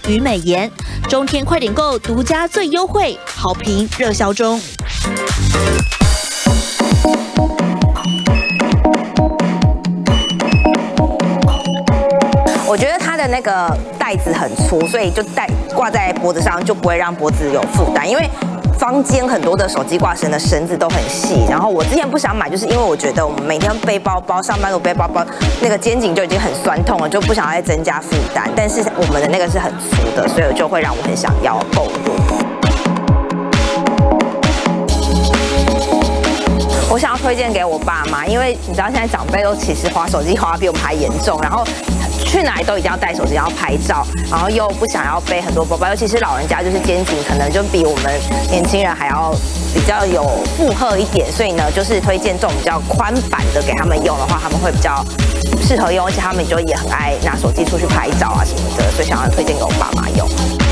与美颜。中天快点购独家最优惠，好评热销中。 我觉得它的那个带子很粗，所以就挂在脖子上就不会让脖子有负担。因为坊间很多的手机挂绳的绳子都很细，然后我之前不想买，就是因为我觉得我们每天背包包、上班路背包包，那个肩颈就已经很酸痛了，就不想再增加负担。但是我们的那个是很粗的，所以就会让我很想要购入。我想要推荐给我爸妈，因为你知道现在长辈都其实滑手机滑得比我们还严重，然后去哪里都一定要带手机，然后拍照，然后又不想要背很多包包，尤其是老人家，就是肩颈可能就比我们年轻人还要比较有负荷一点，所以呢，就是推荐这种比较宽版的给他们用的话，他们会比较适合用，而且他们就也很爱拿手机出去拍照啊什么的，所以想要推荐给我爸妈用。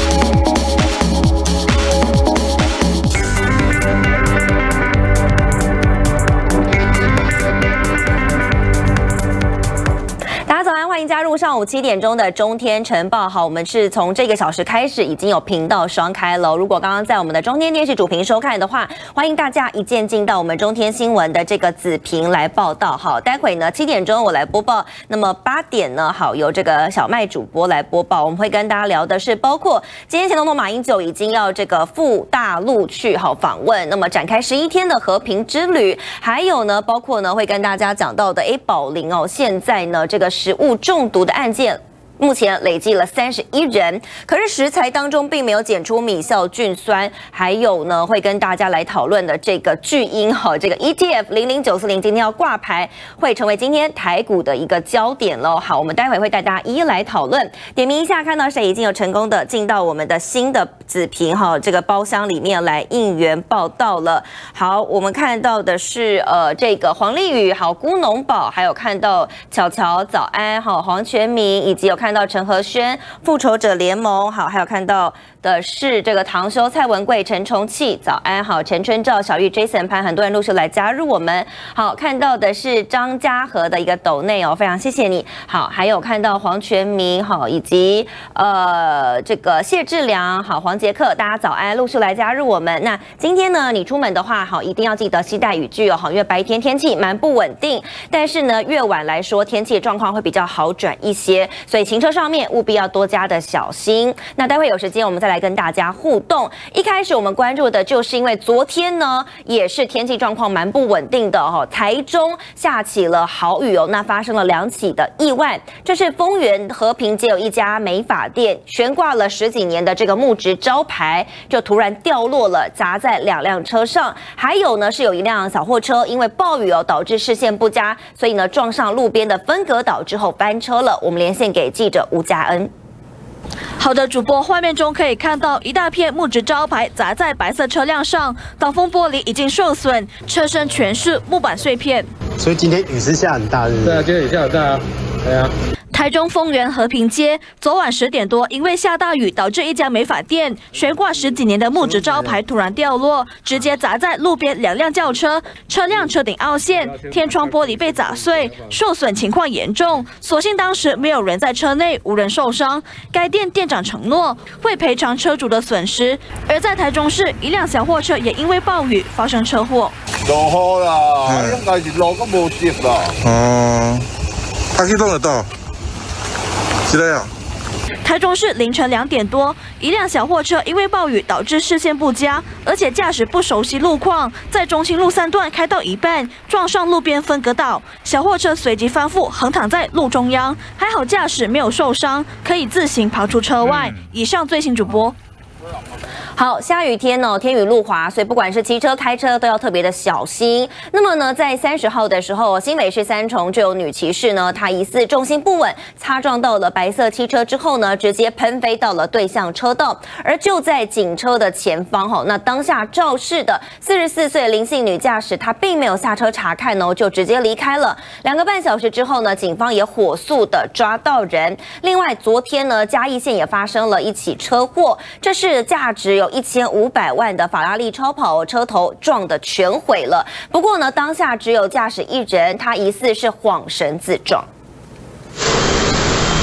欢迎加入上午7点钟的中天晨报。好，我们是从这个小时开始已经有频道双开了。如果刚刚在我们的中天电视主屏收看的话，欢迎大家一键进到我们中天新闻的这个子屏来报道。好，待会呢7点钟我来播报，那么8点呢，好由这个小麦主播来播报。我们会跟大家聊的是，包括今天前总统马英九已经要这个赴大陆去好访问，那么展开11天的和平之旅，还有呢，包括呢会跟大家讲到的，宝林哦，现在呢这个食物中毒的案件。目前累计了31人，可是食材当中并没有检出米酵菌酸，还有呢会跟大家来讨论的这个巨婴哈，这个 ETF 00940今天要挂牌，会成为今天台股的一个焦点喽。好，我们待会会带大家一一来讨论，点名一下，看到谁已经有成功的进到我们的新的子屏哈这个包厢里面来应援报道了。好，我们看到的是这个黄丽宇，好辜农宝，还有看到巧巧早安，好黄全民，以及有看到陈和轩复仇者联盟，好，还有看到的是这个唐修、蔡文贵、陈重启，早安，好，陈春照、小玉、Jason 潘，很多人陆续来加入我们。好，看到的是张家和的一个抖内哦，非常谢谢你。好，还有看到黄全民，好，以及这个谢志良，好，黄杰克，大家早安，陆续来加入我们。那今天呢，你出门的话，好，一定要记得携带雨具哦，好，因为白天天气蛮不稳定，但是呢，越晚来说，天气的状况会比较好转一些，所以行车上面务必要多加的小心。那待会有时间我们再来跟大家互动。一开始我们关注的就是因为昨天呢也是天气状况蛮不稳定的哦，台中下起了豪雨哦，那发生了2起的意外。这是丰原和平街有一家美发店悬挂了10几年的这个木质招牌，就突然掉落了，砸在2辆车上。还有呢是有一辆小货车因为暴雨哦导致视线不佳，所以呢撞上路边的分隔岛之后翻车了。我们连线给记者吴嘉恩。 好的，主播，画面中可以看到一大片木质招牌砸在白色车辆上，挡风玻璃已经受损，车身全是木板碎片。 所以今天雨是下很大，是不是？对啊，今天雨下很大啊。对啊。 台中丰原和平街昨晚10点多，因为下大雨，导致一家美发店悬挂10几年的木质招牌突然掉落，直接砸在路边2辆轿车，车辆车顶凹陷，天窗玻璃被砸碎，受损情况严重。所幸当时没有人在车内，无人受伤。该店店长承诺会赔偿车主的损失。而在台中市，一辆小货车也因为暴雨发生车祸。 落雨啦，应该是路都无滴啦。 哦，他去弄得到。是这样。 台中市凌晨2点多，一辆小货车因为暴雨导致视线不佳，而且驾驶不熟悉路况，在中清路3段开到一半，撞上路边分隔岛，小货车随即翻覆，横躺在路中央。还好驾驶没有受伤，可以自行跑出车外。以上最新主播。 好，下雨天哦，天雨路滑，所以不管是骑车、开车都要特别的小心。那么呢，在30号的时候，新北市三重就有女骑士呢，她疑似重心不稳，擦撞到了白色汽车之后呢，直接喷飞到了对向车道，而就在警车的前方哈。那当下肇事的44岁林姓女驾驶，她并没有下车查看哦，就直接离开了。2个半小时之后呢，警方也火速的抓到人。另外，昨天呢，嘉义县也发生了一起车祸，这是价值有1500万的法拉利超跑车头撞得全毁了。不过呢，当下只有驾驶1人，他疑似是晃绳自撞。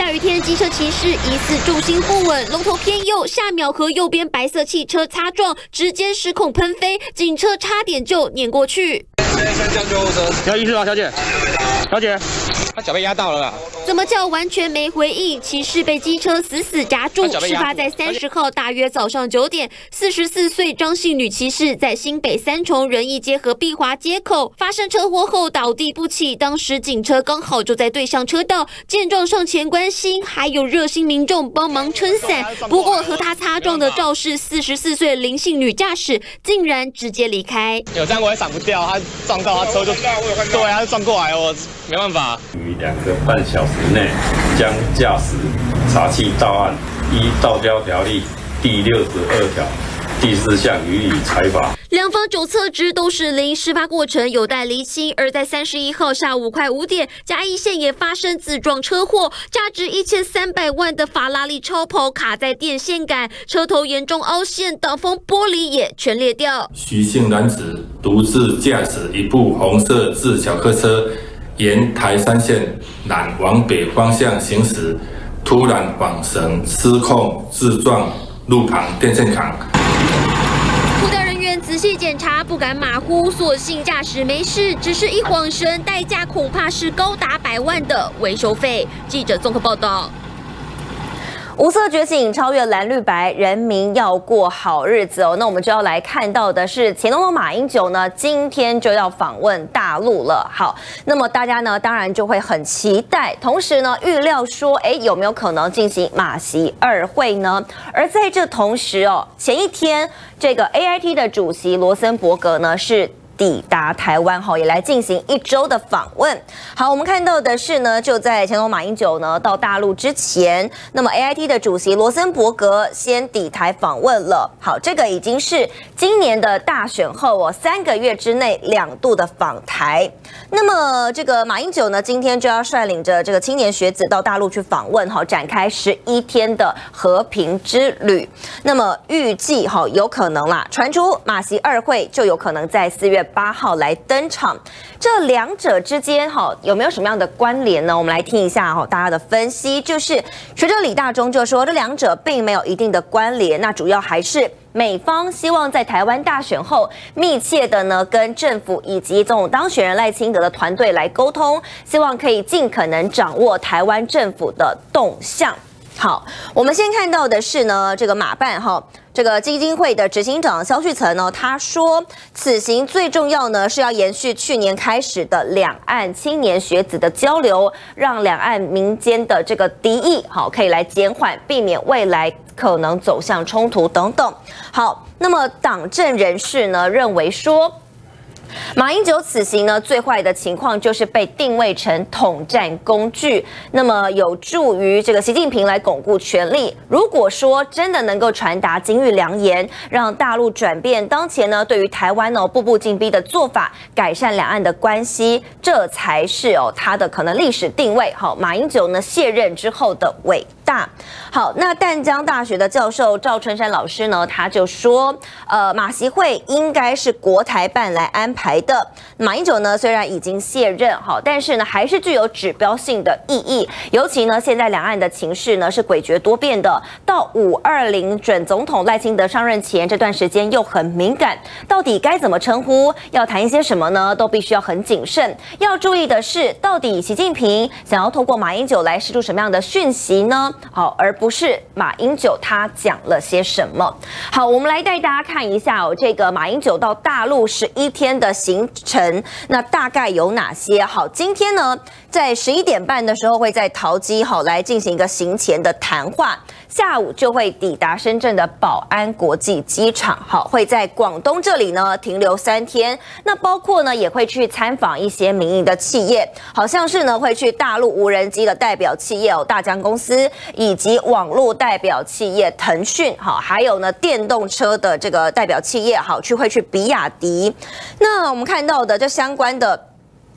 下雨天，机车骑士疑似重心不稳，龙头偏右，下秒和右边白色汽车擦撞，直接失控喷飞，警车差点就碾过去。 先叫救护车，要医师吗，小姐？小姐，他脚被压到了啦。 怎么叫完全没回应？骑士被机车死死夹住。事发在30号大约早上9点，44岁张姓女骑士在新北三重仁义街和碧华街口发生车祸后倒地不起，当时警车刚好就在对向车道，见状上前关心，还有热心民众帮忙撑伞。不过和他擦撞的肇事44岁林姓女驾驶竟然直接离开。 有这样我也闪不掉，他撞到他车就对啊，撞过来我没办法。 于2个半小时内将驾驶查缉到案，依道交条例第62条第4项予以裁罚。 两方酒测值都是0，事发过程有待厘清。而在31号下午快5点，嘉义县也发生自撞车祸，价值1300万的法拉利超跑卡在电线杆，车头严重凹陷，挡风玻璃也全裂掉。 徐姓男子独自驾驶一部红色自小客车，沿台山线南往北方向行驶，突然晃神失控，自撞路旁电线杆。 护调人员仔细检查，不敢马虎，所幸驾驶没事，只是一晃神，代价恐怕是高达100万的维修费。记者综合报道。 无色觉醒，超越蓝绿白，人民要过好日子哦。那我们就要来看到的是，前总统马英九呢，今天就要访问大陆了。好，那么大家呢，当然就会很期待，同时呢，预料说，有没有可能进行马习2会呢？而在这同时哦，前一天这个 AIT 的主席罗森伯格呢是抵达台湾后，也来进行1周的访问。好，我们看到的是呢，就在前总统马英九呢到大陆之前，那么 AIT 的主席罗森伯格先抵台访问了。好，这个已经是今年的大选后3个月之内2度的访台。那么这个马英九呢，今天就要率领着这个青年学子到大陆去访问，展开11天的和平之旅。那么预计有可能啦，传出马习2会就有可能在4月8号来登场，这两者之间有没有什么样的关联呢？我们来听一下大家的分析，就是学者李大中就说这两者并没有一定的关联，那主要还是美方希望在台湾大选后密切的呢跟政府以及总统当选人赖清德的团队来沟通，希望可以尽可能掌握台湾政府的动向。好，我们先看到的是呢，这个马办这个基金会的执行长萧旭岑呢，他说，此行最重要呢是要延续去年开始的两岸青年学子的交流，让两岸民间的这个敌意可以来减缓，避免未来可能走向冲突等等。好，那么党政人士呢认为说，马英九此行呢，最坏的情况就是被定位成统战工具，那么有助于这个习近平来巩固权力。如果说真的能够传达金玉良言，让大陆转变当前呢对于台湾步步进逼的做法，改善两岸的关系，这才是他的可能历史定位。好，马英九呢卸任之后的伟大。好，那淡江大学的教授赵春山老师呢，他就说，马习会应该是国台办来安排的。马英九呢虽然已经卸任，但是呢还是具有指标性的意义。尤其呢现在两岸的情势呢是诡谲多变的，到520准总统赖清德上任前这段时间又很敏感，到底该怎么称呼，要谈一些什么呢，都必须要很谨慎。要注意的是，到底习近平想要透过马英九来释出什么样的讯息呢？好，而不是马英九他讲了些什么。好，我们来带大家看一下这个马英九到大陆11天的行程，那大概有哪些？好，今天呢，在11点半的时候会在桃机来进行一个行前的谈话，下午就会抵达深圳的宝安国际机场，好，会在广东这里呢停留3天。那包括呢也会去参访一些民营的企业，好像是呢会去大陆无人机的代表企业大疆公司，以及网络代表企业腾讯，好，还有呢电动车的这个代表企业，好，会去比亚迪。那我们看到的这相关的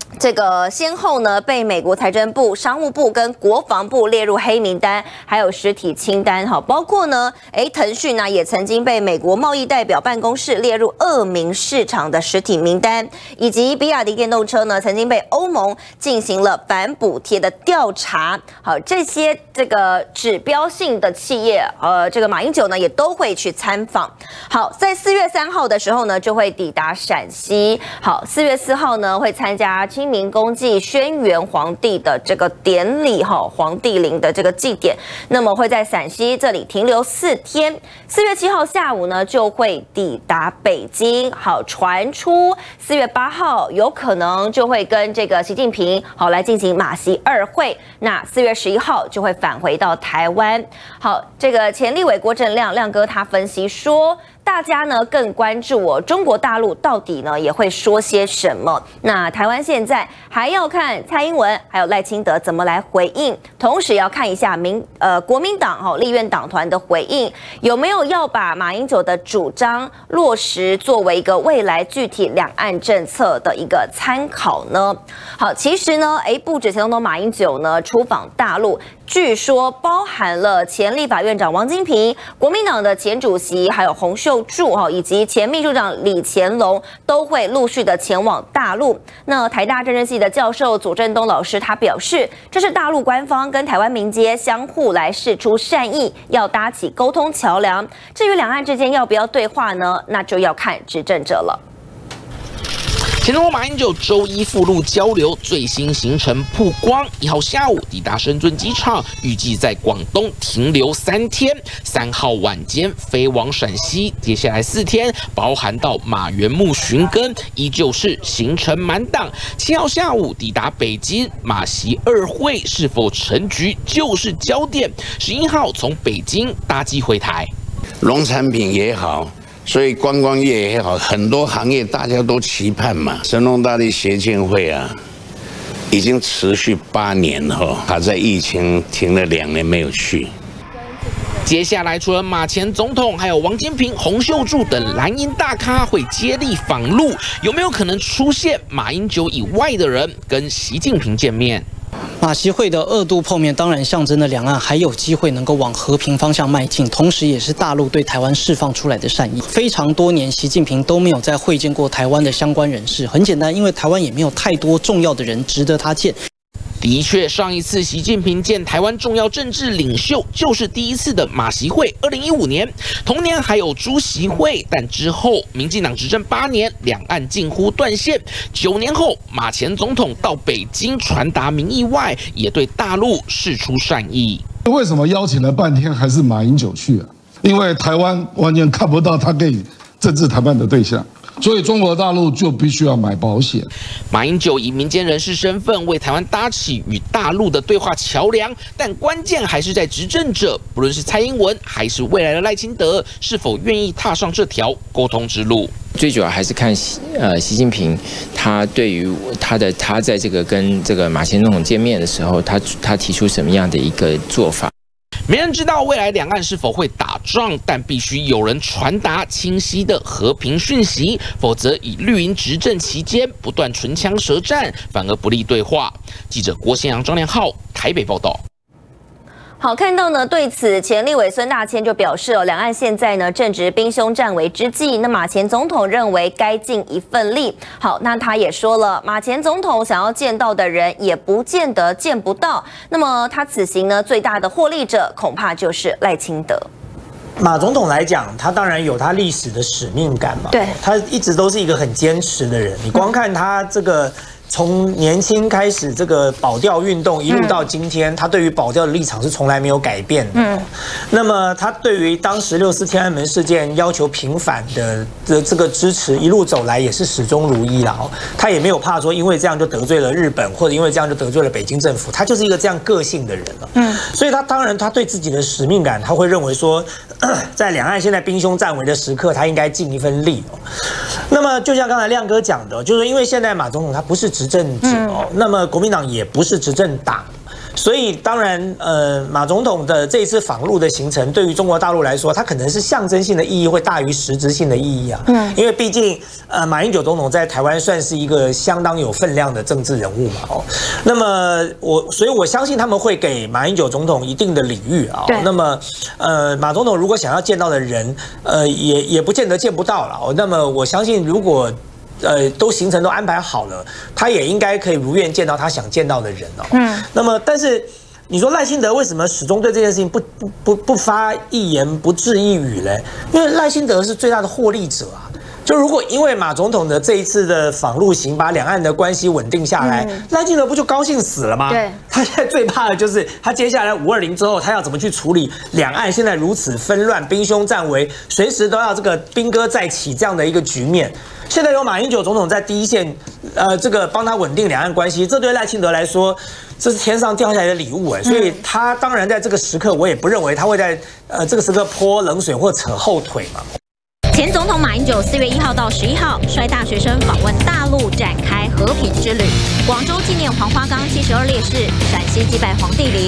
这个先后呢被美国财政部、商务部跟国防部列入黑名单，还有实体清单哈，包括呢，腾讯呢也曾经被美国贸易代表办公室列入恶名市场的实体名单，以及比亚迪电动车呢曾经被欧盟进行了反补贴的调查。好，这些这个指标性的企业，这个马英九呢也都会去参访。好，在4月3号的时候呢就会抵达陕西。好，4月4号呢会参加清明公祭轩辕皇帝的这个典礼哈，皇帝陵的这个祭典，那么会在陕西这里停留4天。4月7号下午呢就会抵达北京。好，传出4月8号有可能就会跟这个习近平好来进行马习2会。那4月11号就会返回到台湾。好，这个前立委郭正亮哥他分析说，大家呢更关注中国大陆到底呢也会说些什么。那台湾现在还要看蔡英文还有赖清德怎么来回应，同时要看一下国民党立院党团的回应，有没有要把马英九的主张落实作为一个未来具体两岸政策的一个参考呢？好，其实呢，不止前总统马英九呢出访大陆，据说包含了前立法院长王金平、国民党的前主席还有洪秀柱以及前秘书长李乾隆都会陆续的前往大陆。那台大政治系的教授左正东老师他表示，这是大陆官方跟台湾民间相互来释出善意，要搭起沟通桥梁。至于两岸之间要不要对话呢？那就要看执政者了。 前总统马英九周一赴陆交流，最新行程曝光。1号下午抵达深圳机场，预计在广东停留3天。3号晚间飞往陕西，接下来4天，包含到马园墓寻根，依旧是行程满档。7号下午抵达北京，马习2会是否成局就是焦点。11号从北京搭机回台， 农产品也好。所以观光业也好，很多行业大家都期盼嘛。神农大帝协进会啊，已经持续8年了，还在疫情停了2年没有去。 接下来除了马前总统，还有王金平、洪秀柱等蓝营大咖会接力访陆，有没有可能出现马英九以外的人跟习近平见面？ 马习会的2度碰面，当然象征了两岸还有机会能够往和平方向迈进，同时也是大陆对台湾释放出来的善意。非常多年，习近平都没有再会见过台湾的相关人士，很简单，因为台湾也没有太多重要的人值得他见。 的确，上一次习近平见台湾重要政治领袖，就是第一次的马习会，2015年，同年还有朱习会，但之后民进党执政8年，两岸近乎断线。9年后，马前总统到北京传达民意外，也对大陆释出善意。 为什么邀请了半天还是马英九去啊？因为台湾完全看不到他可以政治谈判的对象。所以中国大陆就必须要买保险。 马英九以民间人士身份为台湾搭起与大陆的对话桥梁，但关键还是在执政者，不论是蔡英文还是未来的赖清德，是否愿意踏上这条沟通之路。 最主要还是看习近平他对于他在这个跟这个马前总统见面的时候，他提出什么样的一个做法。 没人知道未来两岸是否会打仗，但必须有人传达清晰的和平讯息，否则以绿营执政期间不断唇枪舌战，反而不利对话。记者郭宪阳、张良浩台北报道。 好，看到呢，对此前立委孙大千就表示两岸现在呢正值兵凶战危之际，那马前总统认为该尽一份力。好，那他也说了，马前总统想要见到的人也不见得见不到。那么他此行呢最大的获利者恐怕就是赖清德。 马总统来讲，他当然有他历史的使命感嘛，对，他一直都是一个很坚持的人。你光看他这个。从年轻开始，这个保钓运动一路到今天，他对于保钓的立场是从来没有改变的。那么他对于当时6·4天安门事件要求平反的这个支持，一路走来也是始终如一啦。他也没有怕说因为这样就得罪了日本，或者因为这样就得罪了北京政府，他就是一个这样个性的人了。所以他当然他对自己的使命感，他会认为说，在两岸现在兵凶战危的时刻，他应该尽一份力。那么就像刚才亮哥讲的，就是因为现在马总统他不是执政者那么国民党也不是执政党， 所以当然马总统的这一次访陆的行程，对于中国大陆来说，它可能是象征性的意义会大于实质性的意义啊。因为毕竟马英九总统在台湾算是一个相当有分量的政治人物嘛。那么所以我相信他们会给马英九总统一定的礼遇啊。那么马总统如果想要见到的人，也不见得见不到了。那么我相信如果都行程都安排好了，他也应该可以如愿见到他想见到的人哦。那么但是你说赖清德为什么始终对这件事情不发一言不置一语嘞？因为赖清德是最大的获利者啊。就如果因为马总统的这一次的访陆行把两岸的关系稳定下来，赖清德不就高兴死了吗？对，他现在最怕的就是他接下来520之后，他要怎么去处理两岸现在如此纷乱、兵凶战危，随时都要这个兵戈再起这样的一个局面。现在有马英九总统在第一线，这个帮他稳定两岸关系，这对赖清德来说，这是天上掉下来的礼物哎，所以他当然在这个时刻，我也不认为他会在这个时刻泼冷水或扯后腿嘛。 前总统马英九4月1号到11号率大学生访问大陆，展开和平之旅。广州纪念黄花岗72烈士，陕西祭拜黄帝陵。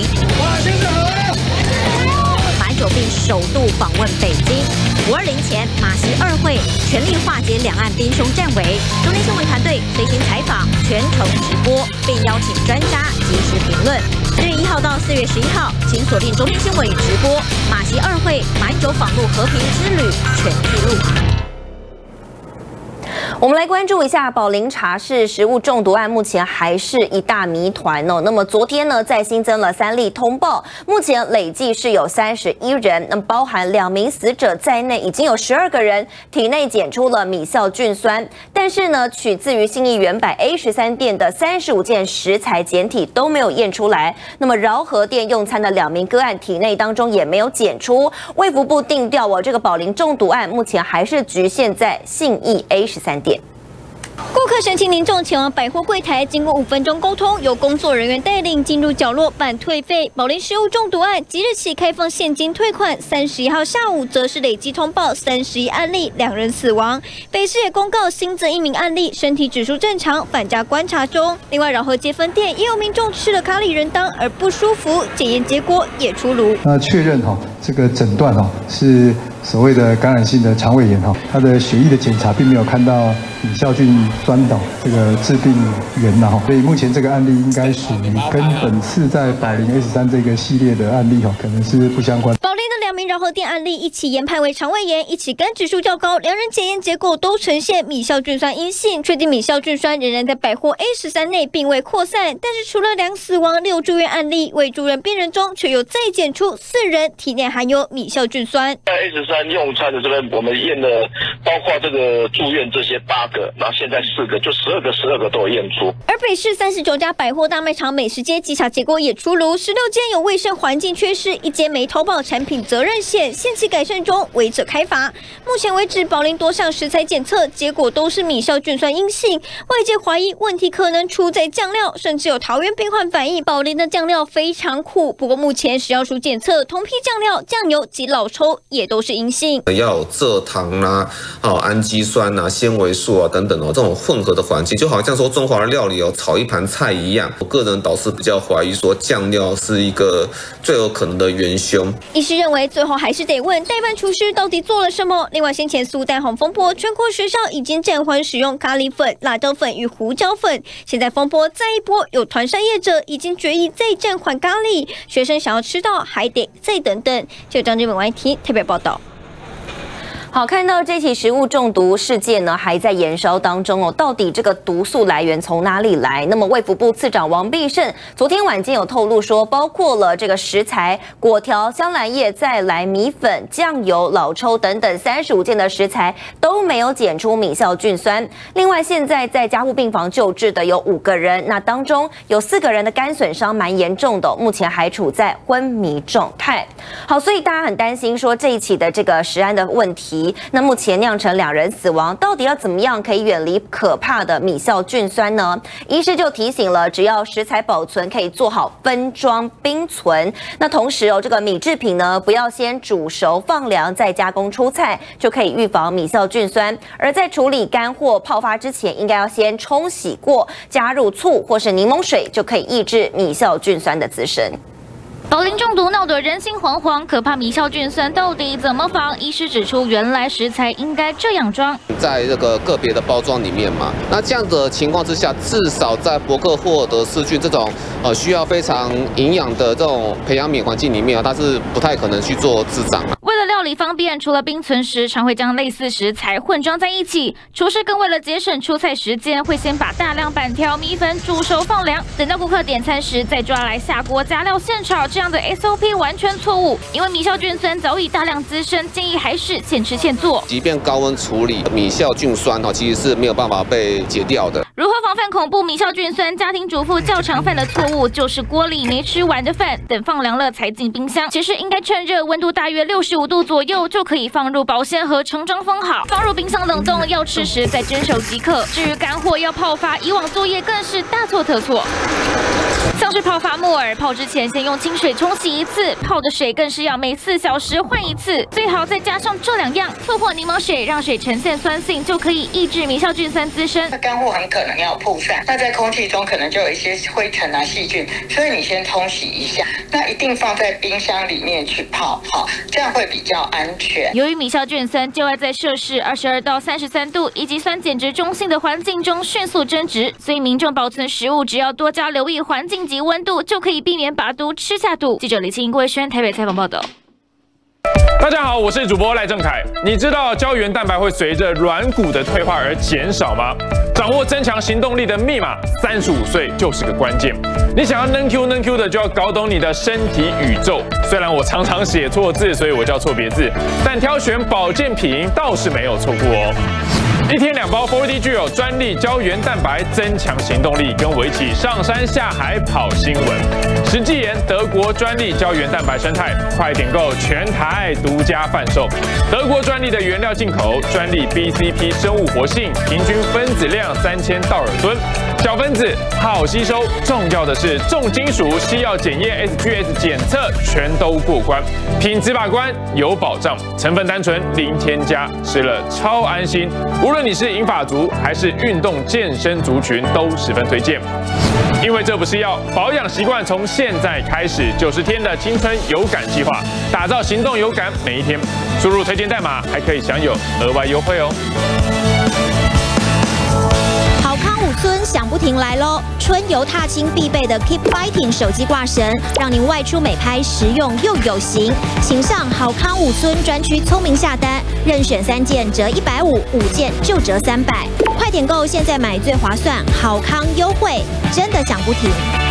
马英九并首度访问北京。520前，马习2会全力化解两岸兵凶战危。中天新闻团队随行采访，全程直播，并邀请专家及时评论。4月1号到4月11号，请锁定中天新闻与直播马习2会马英九访陆和平之旅全纪录。 我们来关注一下宝林茶室食物中毒案，目前还是一大谜团哦。那么昨天呢，再新增了3例通报，目前累计是有31人，那么包含2名死者在内，已经有12个人体内检出了米酵菌酸，但是呢，取自于信义原百 A13店的35件食材检体都没有验出来。那么饶河店用餐的2名个案体内当中也没有检出。卫福部定调这个宝林中毒案目前还是局限在信义 A13店。 顾客申请民众前往百货柜台，经过5分钟沟通，由工作人员带领进入角落办退费。宝林食物中毒案即日起开放现金退款，31号下午则是累计通报31案例，2人死亡。北市也公告新增1名案例，身体指数正常，返家观察中。另外，饶河街分店也有民众吃了咖喱仁当而不舒服，检验结果也出炉。 那确认这个诊断是所谓的感染性的肠胃炎他的血液的检查并没有看到米酵菌酸这个致病源所以目前这个案例应该属于跟本次在宝林 S3这个系列的案例可能是不相关。 宝林的2名饶河店案例一起研判为肠胃炎，一起肝指数较高，2人检验结果都呈现米酵菌酸阴性，确定米酵菌酸仍然在百货 A13内并未扩散。但是除了2死亡6住院案例，未住院病人中却有再检出4人体内含有米酵菌酸。 在 A13用餐的这边，我们验了包括这个住院这些8个，然后现在4个，就12个都有验出。 而北市39家百货大卖场美食街稽查结果也出炉，16间有卫生环境缺失，1间没投保产品责任险，限期改善中，违者开罚。目前为止，宝林多项食材检测结果都是米酵菌酸阴性，外界怀疑问题可能出在酱料，甚至有桃园病患反映宝林的酱料非常苦。不过目前食药署检测同批酱料、酱油及老抽也都是阴性。 要有蔗糖氨基酸纤维素等等这种混合的环境，就好像说中华的料理炒一盘菜一样。我个人倒是比较怀疑说酱料是一个最有可能的元凶。 医师认为最后还是得问代办厨师到底做了什么。另外，先前苏丹红风波，全国学校已经暂缓使用咖喱粉、辣椒粉与胡椒粉。现在风波再一波，有团膳业者已经决议再暂缓咖喱，学生想要吃到还得再等等。就张志文 YT 特别报道。 好，看到这起食物中毒事件呢，还在延烧当中哦。到底这个毒素来源从哪里来？那么卫福部次长王必胜昨天晚间有透露说，包括了这个食材、果条、香兰叶、再来米粉、酱油、老抽等等35件的食材都没有检出米酵菌酸。另外，现在在加护病房救治的有5个人，那当中有4个人的肝损伤蛮严重的，目前还处在昏迷状态。好，所以大家很担心说这一起的这个食安的问题。 题。那目前酿成2人死亡，到底要怎么样可以远离可怕的米酵菌酸呢？医师就提醒了，只要食材保存可以做好分装冰存。那同时这个米制品呢，不要先煮熟放凉再加工出菜，就可以预防米酵菌酸。而在处理干货泡发之前，应该要先冲洗过，加入醋或是柠檬水，就可以抑制米酵菌酸的滋生。 保龄中毒闹得人心惶惶，可怕米酵菌酸到底怎么防？医师指出，原来食材应该这样装， 在这个个别的包装里面嘛，那这样的情况之下，至少在伯克霍德氏菌这种需要非常营养的这种培养皿环境里面它是不太可能去做滋长啊。 为了料理方便，除了冰存时，常会将类似食材混装在一起。厨师更为了节省出菜时间，会先把大量板条、米粉煮熟放凉，等到顾客点餐时再抓来下锅加料现炒。这样的 SOP 完全错误，因为米酵菌酸早已大量滋生，建议还是现吃现做。 即便高温处理，米酵菌酸其实是没有办法被解掉的。 如何防范恐怖米酵菌酸？家庭主妇较常犯的错误就是锅里没吃完的饭，等放凉了才进冰箱。其实应该趁热，温度大约65度左右就可以放入保鲜盒盛装封好，放入冰箱冷冻，要吃时再蒸熟即可。至于干货要泡发，以往作业更是大错特错。像是泡发木耳，泡之前先用清水冲洗1次，泡的水更是要每4小时换1次，最好再加上这2样，醋或柠檬水，让水呈现酸性，就可以抑制米酵菌酸滋生。 干货很可能要曝散，那在空气中可能就有一些灰尘细菌，所以你先冲洗一下，那一定放在冰箱里面去泡，好，这样会比较安全。 由于米酵菌酸就爱在摄氏22到33度以及酸碱值中性的环境中迅速增殖，所以民众保存食物只要多加留意环境及温度，就可以避免把毒吃下肚。记者李清、郭维轩台北采访报道。 大家好，我是主播赖正凯。你知道胶原蛋白会随着软骨的退化而减少吗？掌握增强行动力的密码，35岁就是个关键。你想要能 Q 的，就要搞懂你的身体宇宙。虽然我常常写错字，所以我叫错别字，但挑选保健品倒是没有错过哦。1天2包 4DG 专利胶原蛋白，增强行动力，跟我一起上山下海跑新闻。实际研德国专利胶原蛋白生态，快点购，全台独家贩售。德国专利的原料进口，专利 BCP 生物活性，平均分子量3000道尔顿，小分子好吸收，重要的是重金属、西药检验、SGS 检测全都过关，品质把关有保障，成分单纯零添加，吃了超安心。无论你是银发族还是运动健身族群，都十分推荐。因为这不是药，保养习惯从现在开始，90天的青春有感计划，打造行动有感每一天。输入推荐代码还可以享有额外优惠哦。 好康5村想不停来喽！春游踏青必备的 Keep Fighting 手机挂绳，让您外出美拍实用又有型。请上好康5村专区聪明下单，任选3件折150，5件就折300。快点购，现在买最划算，好康优惠，真的想不停。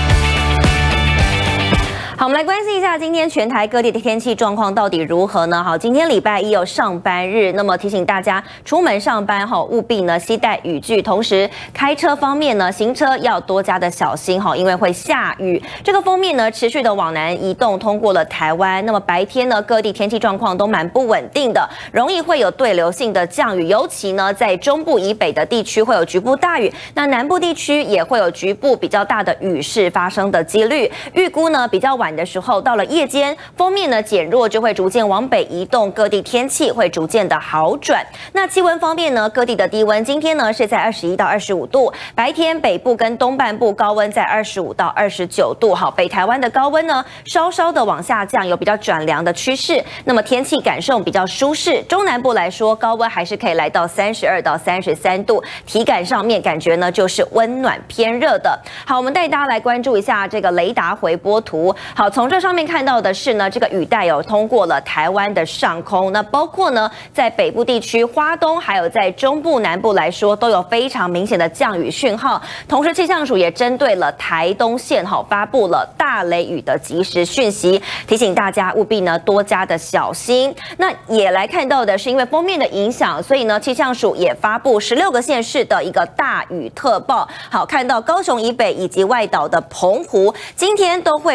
好，我们来关心一下今天全台各地的天气状况到底如何呢？好，今天礼拜1上班日，那么提醒大家出门上班务必呢携带雨具，同时开车方面呢，行车要多加的小心因为会下雨。这个锋面呢持续的往南移动，通过了台湾。那么白天呢，各地天气状况都蛮不稳定的，容易会有对流性的降雨，尤其呢在中部以北的地区会有局部大雨，那南部地区也会有局部比较大的雨势发生的几率。预估呢比较晚的时候，到了夜间，锋面呢减弱，就会逐渐往北移动，各地天气会逐渐的好转。那气温方面呢，各地的低温今天呢是在21到25度，白天北部跟东半部高温在25到29度。好，北台湾的高温呢稍稍的往下降，有比较转凉的趋势，那么天气感受比较舒适。中南部来说，高温还是可以来到32到33度，体感上面感觉呢就是温暖偏热的。好，我们带大家来关注一下这个雷达回波图。好，从这上面看到的是呢，这个雨带通过了台湾的上空，那包括呢在北部地区、花东还有在中部南部来说，都有非常明显的降雨讯号。同时，气象署也针对了台东县发布了大雷雨的即时讯息，提醒大家务必呢多加的小心。那也来看到的是，因为锋面的影响，所以呢气象署也发布16个县市的一个大雨特报。好，看到高雄以北以及外岛的澎湖，今天都会容易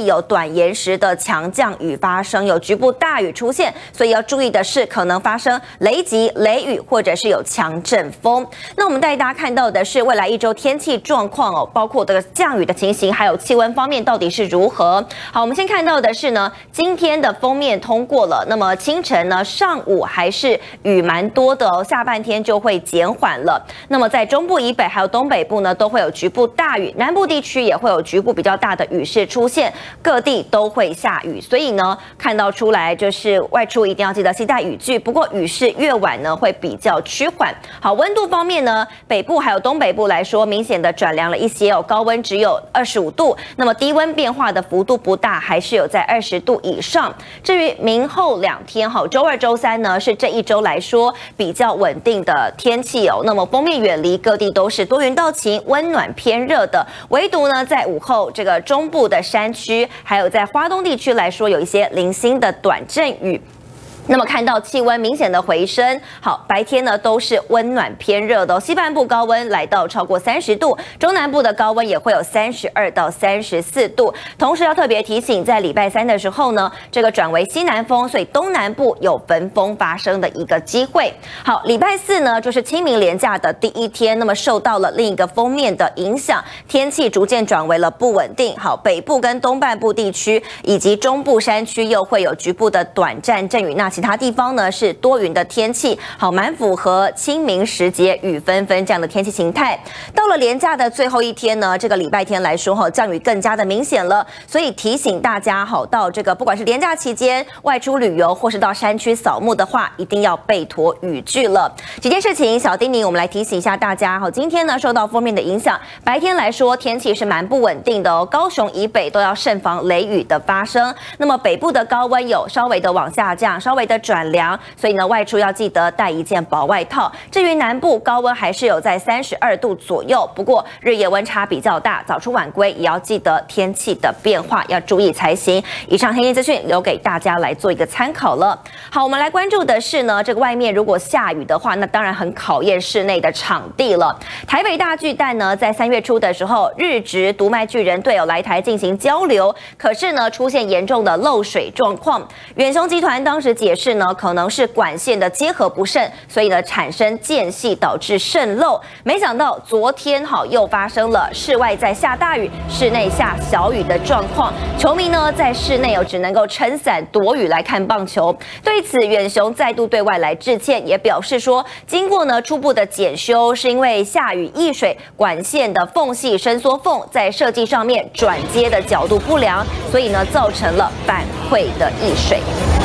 有短延时的强降雨发生，有局部大雨出现，所以要注意的是可能发生雷击、雷雨或者是有强阵风。那我们带大家看到的是未来一周天气状况哦，包括这个降雨的情形，还有气温方面到底是如何。好，我们先看到的是呢，今天的锋面通过了，那么清晨呢、上午还是雨蛮多的哦，下半天就会减缓了。那么在中部以北还有东北部呢，都会有局部大雨，南部地区也会有局部比较大的雨势出现，各地都会下雨，所以呢，看到出来就是外出一定要记得携带雨具。不过雨势越晚呢，会比较趋缓。好，温度方面呢，北部还有东北部来说，明显的转凉了一些哦，高温只有25度，那么低温变化的幅度不大，还是有在20度以上。至于明后2天，好，周二、周三呢，是这一周来说比较稳定的天气哦。那么锋面远离，各地都是多云到晴，温暖偏热的，唯独呢，在午后这个中部的山区，还有在花东地区来说，有一些零星的短阵雨。那么看到气温明显的回升，好，白天呢都是温暖偏热的哦，西半部高温来到超过30度，中南部的高温也会有32到34度。同时要特别提醒，在礼拜3的时候呢，这个转为西南风，所以东南部有焚风发生的一个机会。好，礼拜4呢就是清明连假的第一天，那么受到了另一个锋面的影响，天气逐渐转为了不稳定。好，北部跟东半部地区以及中部山区又会有局部的短暂阵雨，那其他地方呢是多云的天气，好，蛮符合清明时节雨纷纷这样的天气形态。到了连假的最后一天呢，这个礼拜天来说降雨更加的明显了，所以提醒大家到这个不管是连假期间外出旅游，或是到山区扫墓的话，一定要备妥雨具了。几件事情小叮咛，我们来提醒一下大家。今天呢受到锋面的影响，白天来说天气是蛮不稳定的哦，高雄以北都要慎防雷雨的发生。那么北部的高温有稍微的往下降，稍微的转凉，所以呢外出要记得带一件薄外套。至于南部高温还是有在32度左右，不过日夜温差比较大，早出晚归也要记得天气的变化要注意才行。以上天气资讯留给大家来做一个参考了。好，我们来关注的是呢，这个外面如果下雨的话，那当然很考验室内的场地了。台北大巨蛋呢，在3月初的时候，日职读卖巨人队有来台进行交流，可是呢出现严重的漏水状况。远雄集团当时解释呢，可能是管线的结合不慎，所以呢产生间隙导致渗漏。没想到昨天又发生了室外在下大雨，室内下小雨的状况。球迷呢在室内只能够撑伞躲雨来看棒球。对此，远雄再度对外来致歉，也表示说，经过呢初步的检修，是因为下雨溢水，管线的缝隙伸缩缝在设计上面转接的角度不良，所以呢造成了反馈的溢水。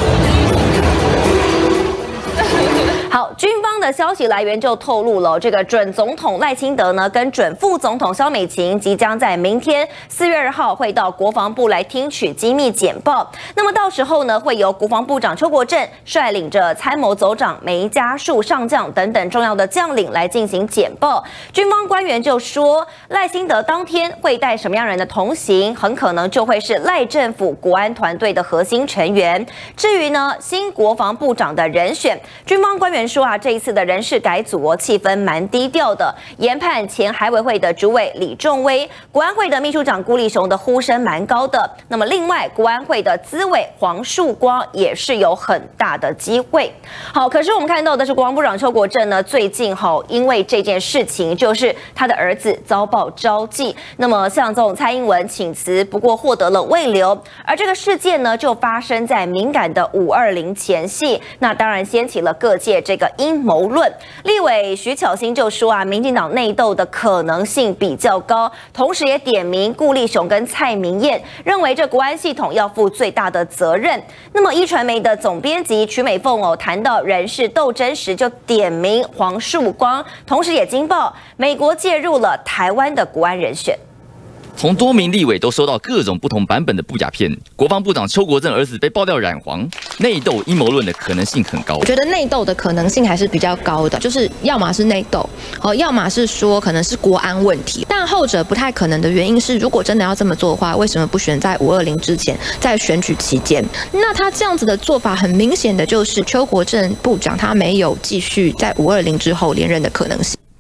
好，军方的消息来源就透露了，这个准总统赖清德呢，跟准副总统萧美琴即将在明天4月2号会到国防部来听取机密简报。那么到时候呢，会由国防部长邱国正率领着参谋总长梅家树上将等等重要的将领来进行简报。军方官员就说，赖清德当天会带什么样人的同行，很可能就会是赖政府国安团队的核心成员。至于呢，新国防部长的人选，军方官员说这一次的人事改组气氛蛮低调的。研判前海委会的主委李仲威，国安会的秘书长辜立雄的呼声蛮高的。那么另外，国安会的资委黄树光也是有很大的机会。好，可是我们看到的是国防部长邱国正呢，最近因为这件事情，就是他的儿子遭报招妓，那么向总统蔡英文请辞，不过获得了慰留。而这个事件呢，就发生在敏感的520前夕，那当然掀起了各界这个阴谋论。立委徐巧芯就说民进党内斗的可能性比较高，同时也点名顾立雄跟蔡明燕，认为这国安系统要负最大的责任。那么一传媒的总编辑曲美凤谈到人事斗争时，就点名黄树光，同时也惊爆美国介入了台湾的国安人选。 从多名立委都收到各种不同版本的不雅片，国防部长邱国正儿子被爆料染黄，内斗阴谋论的可能性很高。 我觉得内斗的可能性还是比较高的，就是要么是内斗，要么是说可能是国安问题。但后者不太可能的原因是，如果真的要这么做的话，为什么不选在520之前，在选举期间？那他这样子的做法，很明显的就是邱国正部长他没有继续在520之后连任的可能性。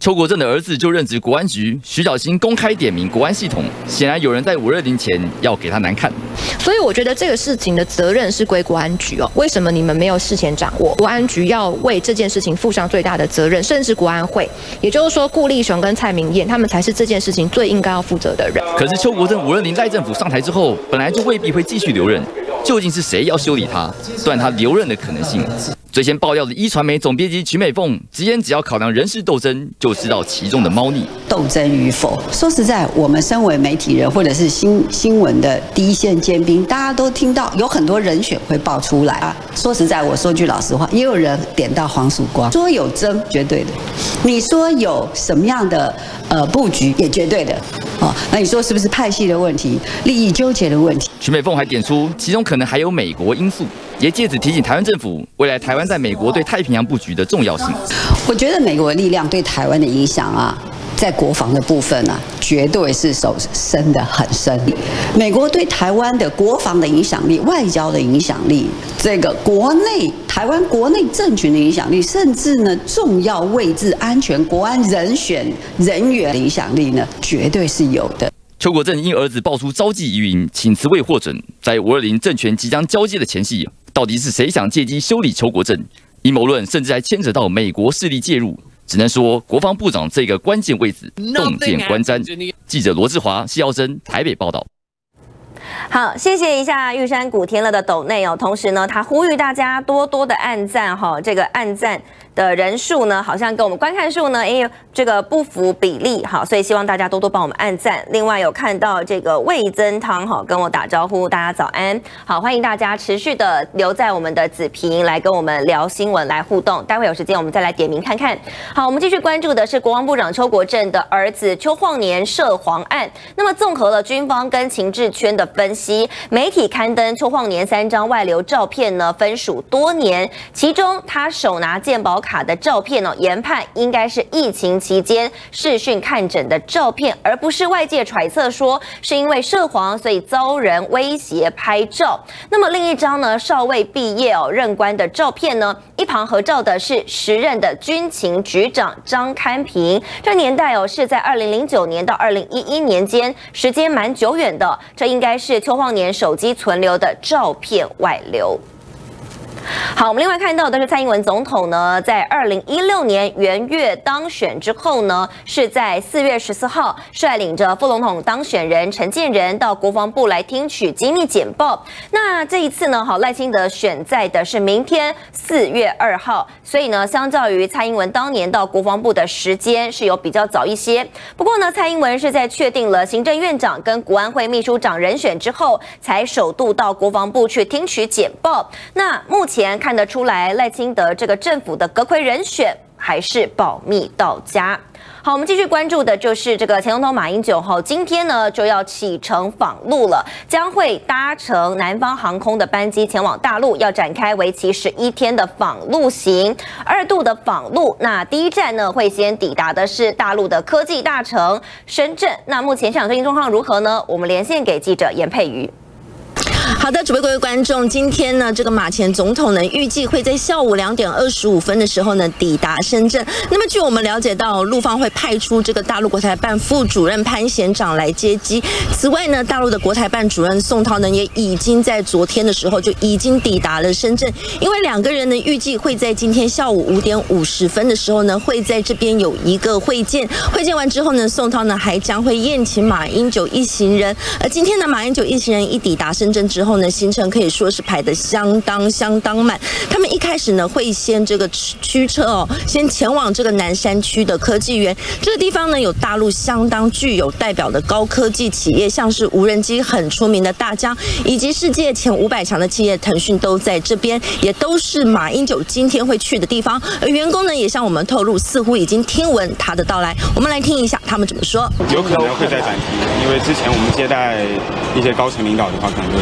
邱国正的儿子就任职国安局，徐小新公开点名国安系统，显然有人在520前要给他难看。 所以我觉得这个事情的责任是归国安局哦。为什么你们没有事前掌握？国安局要为这件事情负上最大的责任，甚至国安会，也就是说顾立雄跟蔡明彦他们才是这件事情最应该要负责的人。 可是邱国正520赖政府上台之后，本来就未必会继续留任，究竟是谁要修理他，断他留任的可能性？最先爆料的一传媒总编辑曲美凤直言，只要考量人事斗争，就知道其中的猫腻。 斗争与否，说实在，我们身为媒体人或者是新闻的第一线尖兵，大家都听到有很多人选会爆出来啊。说实在，我说句老实话，也有人点到黄曙光，说有争绝对的，你说有什么样的布局也绝对的。哦，那你说是不是派系的问题、利益纠结的问题？ 曲美凤还点出，其中可能还有美国因素，也借此提醒台湾政府，未来台湾在美国对太平洋布局的重要性。 我觉得美国的力量对台湾的影响啊，在国防的部分啊，绝对是深得很深。美国对台湾的国防的影响力、外交的影响力，这个台湾国内政群的影响力，甚至呢重要位置、安全、国安人选人员的影响力呢，绝对是有的。 邱国正因儿子爆出招妓疑云，请辞未获准，在520政权即将交接的前夕，到底是谁想借机修理邱国正？阴谋论甚至还牵扯到美国势力介入，只能说国防部长这个关键位置洞见观瞻。记者罗志华、谢耀珍台北报道。 好，谢谢一下玉山古天乐的抖内哦，同时呢，他呼吁大家多多的按赞哈，这个按赞的人数呢，好像跟我们观看数呢，这个不符比例哈，所以希望大家多多帮我们按赞。另外有看到这个味增汤哈，跟我打招呼，大家早安，好，欢迎大家持续的留在我们的子屏来跟我们聊新闻来互动，待会有时间我们再来点名看看。好，我们继续关注的是国防部长邱国正的儿子邱晃年涉黄案。那么综合了军方跟情治圈的分析，媒体刊登邱晃年3张外流照片呢，分属多年，其中他手拿健保卡的照片呢，研判应该是疫情期间视讯看诊的照片，而不是外界揣测说是因为涉黄所以遭人威胁拍照。那么另一张呢，少尉毕业任官的照片呢，一旁合照的是时任的军情局长张堪平，这年代是在2009年到2011年间，时间蛮久远的，这应该是邱晃年手机存留的照片外流。好，我们另外看到的是蔡英文总统呢，在2016年元月当选之后呢，是在4月14号率领着副总统当选人陈建仁到国防部来听取机密简报。那这一次呢，赖清德选在的是明天4月2号，所以呢，相较于蔡英文当年到国防部的时间是有比较早一些。不过呢，蔡英文是在确定了行政院长跟国安会秘书长人选之后，才首度到国防部去听取简报。那目前看得出来，赖清德这个政府的阁揆人选还是保密到家。好，我们继续关注的就是这个前总统马英九今天呢就要启程访陆了，将会搭乘南方航空的班机前往大陆，要展开为期11天的访陆行，2度的访陆。那第一站呢会先抵达的是大陆的科技大城深圳。那目前市场最新状况如何呢？我们连线给记者严佩瑜。 好的，主播各位观众，今天呢，这个马前总统呢，预计会在下午2点25分的时候呢，抵达深圳。那么，据我们了解到，陆方会派出这个大陆国台办副主任潘贤长来接机。此外呢，大陆的国台办主任宋涛呢，也已经在昨天的时候就已经抵达了深圳。因为2个人呢，预计会在今天下午5点50分的时候呢，会在这边有一个会见。会见完之后呢，宋涛呢，还将会宴请马英九一行人。而今天呢，马英九一行人一抵达深圳之后呢，行程可以说是排得相当满。他们一开始呢会先这个驱车先前往这个南山区的科技园。这个地方呢有大陆相当具有代表的高科技企业，像是无人机很出名的大疆，以及世界前500强的企业腾讯都在这边，也都是马英九今天会去的地方。而员工呢也向我们透露，似乎已经听闻他的到来。我们来听一下他们怎么说。 有可能会再暂停，因为之前我们接待一些高层领导的话，可能都是在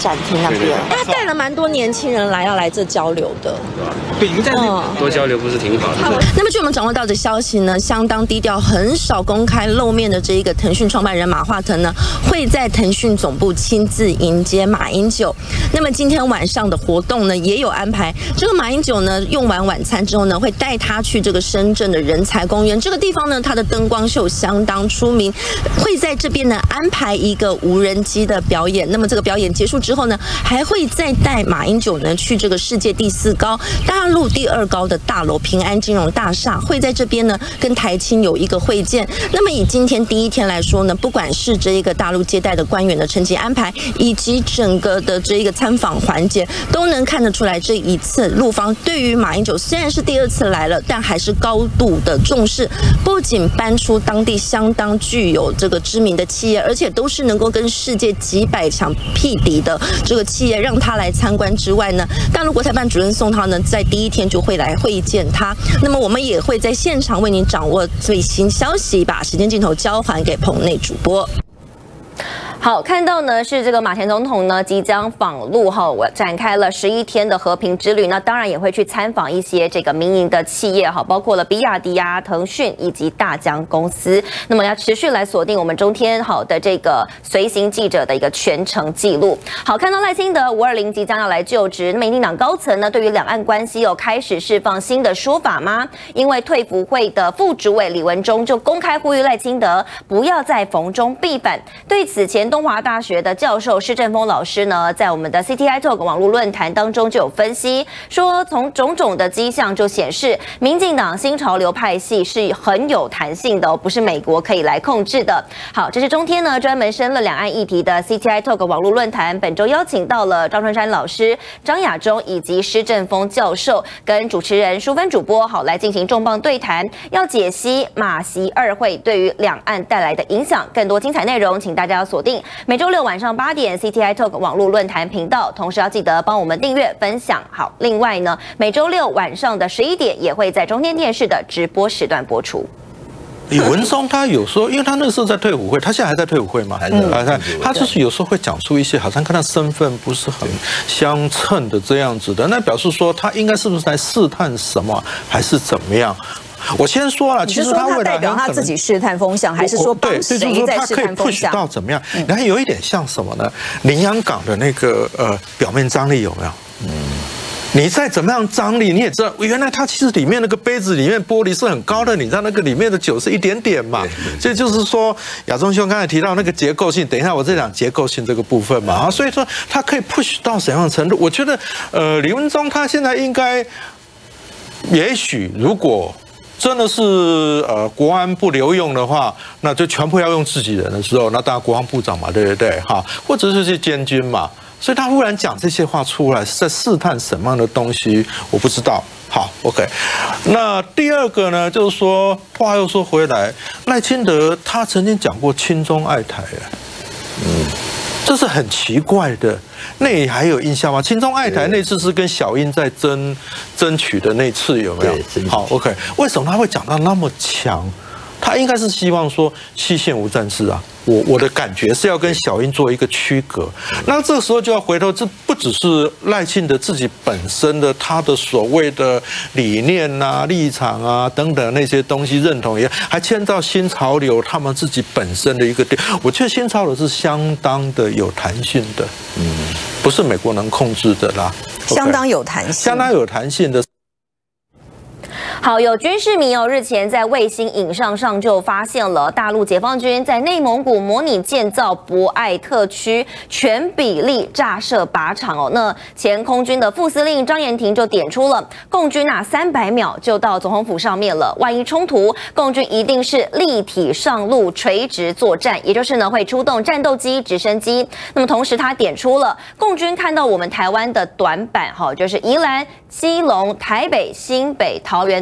展厅那边，他带了蛮多年轻人来要来这交流的。 对，你们在多交流不是挺好的？ 那么据我们掌握到的消息呢，相当低调，很少公开露面的这一个腾讯创办人马化腾呢，会在腾讯总部亲自迎接马英九。那么今天晚上的活动呢，也有安排。这个马英九呢，用完晚餐之后呢，会带他去这个深圳的人才公园。这个地方呢，它的灯光秀相当出名，会在这边呢安排一个无人机的表演。那么这个表演结束之后呢，还会再带马英九呢去这个世界第4高、大陆第2高的大楼平安金融大厦，会在这边呢跟台青有一个会见。那么以今天第一天来说呢，不管是这一个大陆接待的官员的层级安排，以及整个的这一个参访环节，都能看得出来，这一次陆方对于马英九虽然是第2次来了，但还是高度的重视，不仅搬出当地相当具有这个知名的企业，而且都是能够跟世界几百强匹敌的这个企业，让他来参观之外呢，大陆国台办主任宋涛呢，在第一天就会来会见他。那么我们也会在现场为您掌握最新消息，把时间镜头交还给棚内主播。 好，看到呢是这个马前总统呢即将访陆我展开了11天的和平之旅。那当然也会去参访一些这个民营的企业包括了比亚迪啊、腾讯以及大疆公司。那么要持续来锁定我们中天的这个随行记者的一个全程记录。好，看到赖清德520即将要来就职，那么民进党高层呢对于两岸关系开始释放新的说法吗？因为退辅会的副主委李文忠就公开呼吁赖清德不要再逢中必反。对此前东华大学的教授施正峰老师呢，在我们的 CTI Talk 网络论坛当中就有分析说，从种种的迹象就显示，民进党新潮流派系是很有弹性的不是美国可以来控制的。好，这是中天呢专门深论两岸议题的 CTI Talk 网络论坛，本周邀请到了赵春山老师、张亚中以及施正峰教授，跟主持人淑芬主播来进行重磅对谈，要解析马习2会对于两岸带来的影响。更多精彩内容，请大家要锁定每周6晚上8点 CTI Talk 网络论坛频道，同时要记得帮我们订阅分享。好，另外呢，每周6晚上的11点也会在中天电视的直播时段播出。 李文忠他有时候，因为他那个时候在退伍会，他现在还在退伍会嘛，他就是有时候会讲出一些好像跟他身份不是很相称的这样子的，那表示说他应该是不是来试探什么，还是怎么样？我先说了，其实他未来代表他自己试探风向，还是说帮谁在试探风向？ 到怎么样？然后有一点像什么呢？林洋港的那个表面张力有没有？你再怎么样张力，你也知道，原来它其实里面那个杯子里面玻璃是很高的，你知道那个里面的酒是一点点嘛。所以就是说，亚中兄刚才提到那个结构性，等一下我再讲结构性这个部分嘛。所以说它可以 push 到什么样的程度？我觉得李文忠他现在应该，也许如果真的是国安不留用的话，那就全部要用自己人的时候，那当然国防部长嘛，对不对？或者是去监军嘛。所以他忽然讲这些话出来，是在试探什么样的东西？我不知道。好 ，OK。那第二个呢，就是说话又说回来，赖清德他曾经讲过亲中爱台，这是很奇怪的。那你还有印象吗？亲中爱台那次是跟小英在争取的那次，有没有？好 ，OK。为什么他会讲到那么强？他应该是希望说西线无战事啊。我的感觉是要跟小英做一个区隔，那这个时候就要回头，这不只是赖清德自己本身的他的所谓的理念啊、立场啊等等那些东西认同，也还牵到新潮流他们自己本身的一个点。我觉得新潮流是相当的有弹性的，不是美国能控制的啦， 相当有弹性， 相当有弹性的。 好，有军事迷日前在卫星影像上就发现了大陆解放军在内蒙古模拟建造博爱特区，全比例炸射靶场那前空军的副司令张延廷就点出了，共军300秒就到总统府上面了，万一冲突，共军一定是立体上路垂直作战，也就是呢会出动战斗机、直升机。那么同时他点出了共军看到我们台湾的短板就是宜兰、基隆、台北、新北、桃园等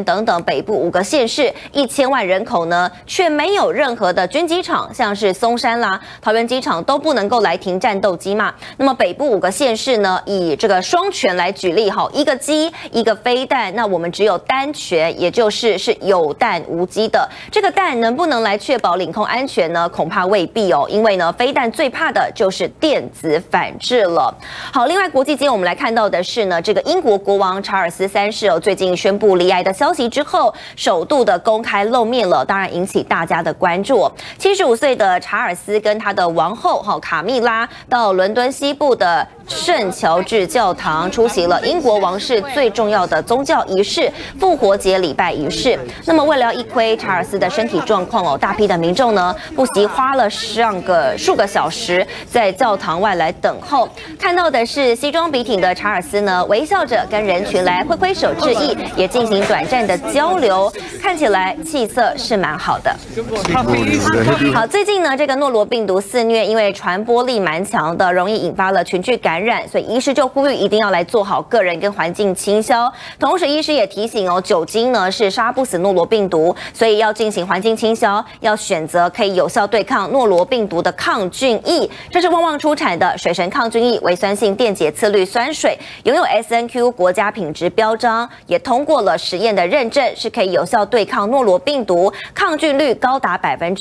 等等北部5个县市，1000万人口呢，却没有任何的军机场，像是松山啦、桃园机场都不能够来停战斗机嘛。那么北部5个县市呢，以这个双权来举例哈，一个机一个飞弹，那我们只有单权，也就是有弹无机的。这个弹能不能来确保领空安全呢？恐怕未必哦，因为呢，飞弹最怕的就是电子反制了。好，另外国际间我们来看到的是呢，这个英国国王查尔斯3世最近宣布离癌的消息之后，首度的公开露面了，当然引起大家的关注。75岁的查尔斯跟他的王后卡蜜拉到伦敦西部的圣乔治教堂出席了英国王室最重要的宗教仪式——复活节礼拜仪式。那么为了一窥查尔斯的身体状况大批的民众呢不惜花了数个小时在教堂外来等候。看到的是西装笔挺的查尔斯呢，微笑着跟人群来挥挥手致意，也进行短暂的交流，看起来气色是蛮好的。好，最近呢，这个诺罗病毒肆虐，因为传播力蛮强的，容易引发了群聚感染，所以医师就呼吁一定要来做好个人跟环境清消。同时，医师也提醒酒精呢是杀不死诺罗病毒，所以要进行环境清消，要选择可以有效对抗诺罗病毒的抗菌液。这是旺旺出产的水神抗菌液，微酸性电解次氯酸水，拥有 SNQ 国家品质标章，也通过了实验的认证，是可以有效对抗诺罗病毒，抗菌率高达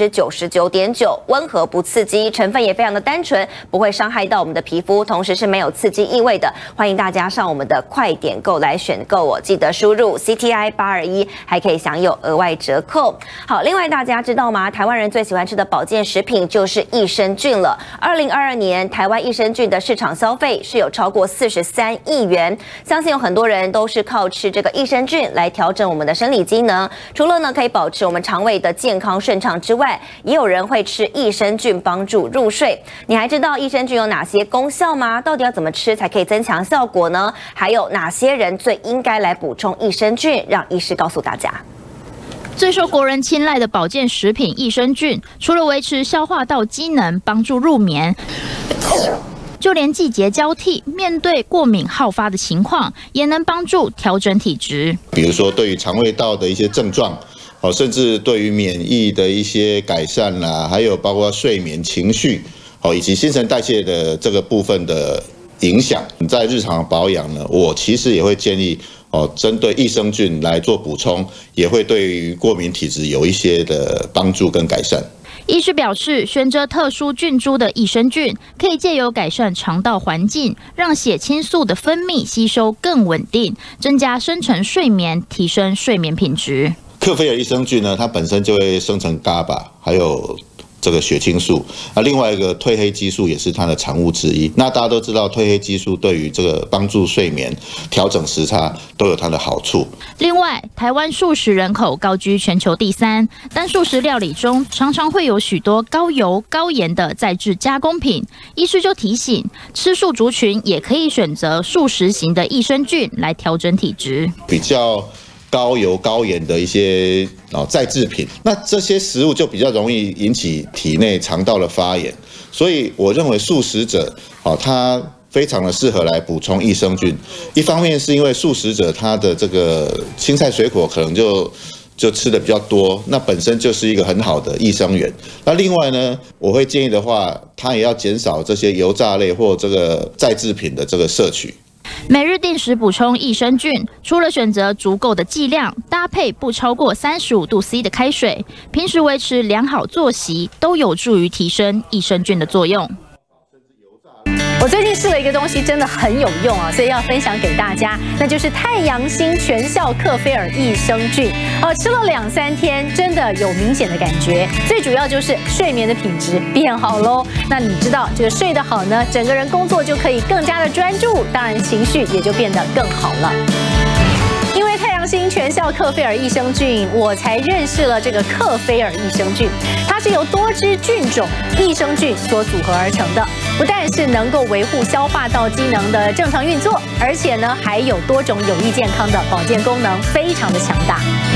99.9%，温和不刺激，成分也非常的单纯，不会伤害到我们的皮肤，同时是没有刺激意味的。欢迎大家上我们的快点购来选购记得输入 CTI821，还可以享有额外折扣。好，另外大家知道吗？台湾人最喜欢吃的保健食品就是益生菌了。2022年，台湾益生菌的市场消费是有超过43亿元，相信有很多人都是靠吃这个益生菌来调整我们的生理机能。除了呢可以保持我们肠胃的健康顺畅之外，也有人会吃益生菌帮助入睡。你还知道益生菌有哪些功效吗？到底要怎么吃才可以增强效果呢？还有哪些人最应该来补充益生菌？让医师告诉大家。 最受国人青睐的保健食品益生菌，除了维持消化道机能、帮助入眠，就连季节交替、面对过敏好发的情况，也能帮助调整体质。 比如说，对于肠胃道的一些症状，甚至对于免疫的一些改善啦，还有包括睡眠、情绪，以及新陈代谢的这个部分的影响，在日常保养呢，我其实也会建议针对益生菌来做补充，也会对于过敏体质有一些的帮助跟改善。 医师表示，选择特殊菌株的益生菌，可以借由改善肠道环境，让血清素的分泌吸收更稳定，增加深层睡眠，提升睡眠品质。 克菲尔益生菌呢，它本身就会生成 GABA， 还有这个血清素，另外一个褪黑激素也是它的产物之一。那大家都知道，褪黑激素对于这个帮助睡眠、调整时差都有它的好处。 另外，台湾素食人口高居全球第3，但素食料理中常常会有许多高油、高盐的再制加工品。医师就提醒，吃素族群也可以选择素食型的益生菌来调整体质。 比较高油高盐的一些再制品，那这些食物就比较容易引起体内肠道的发炎，所以我认为素食者他非常的适合来补充益生菌。一方面是因为素食者他的这个青菜水果可能就吃的比较多，那本身就是一个很好的益生元。那另外呢，我会建议的话，他也要减少这些油炸类或这个再制品的这个摄取。 每日定时补充益生菌，除了选择足够的剂量，搭配不超过35度C 的开水，平时维持良好作息，都有助于提升益生菌的作用。 我最近试了一个东西，真的很有用啊，所以要分享给大家，那就是太阳星全效克菲尔益生菌。吃了2-3天，真的有明显的感觉。最主要就是睡眠的品质变好喽。那你知道这个睡得好呢，整个人工作就可以更加的专注，当然情绪也就变得更好了。因为太阳星全效克菲尔益生菌，我才认识了这个克菲尔益生菌。它是由多支菌种益生菌所组合而成的，不但是能够维护消化道机能的正常运作，而且呢还有多种有益健康的保健功能，非常的强大。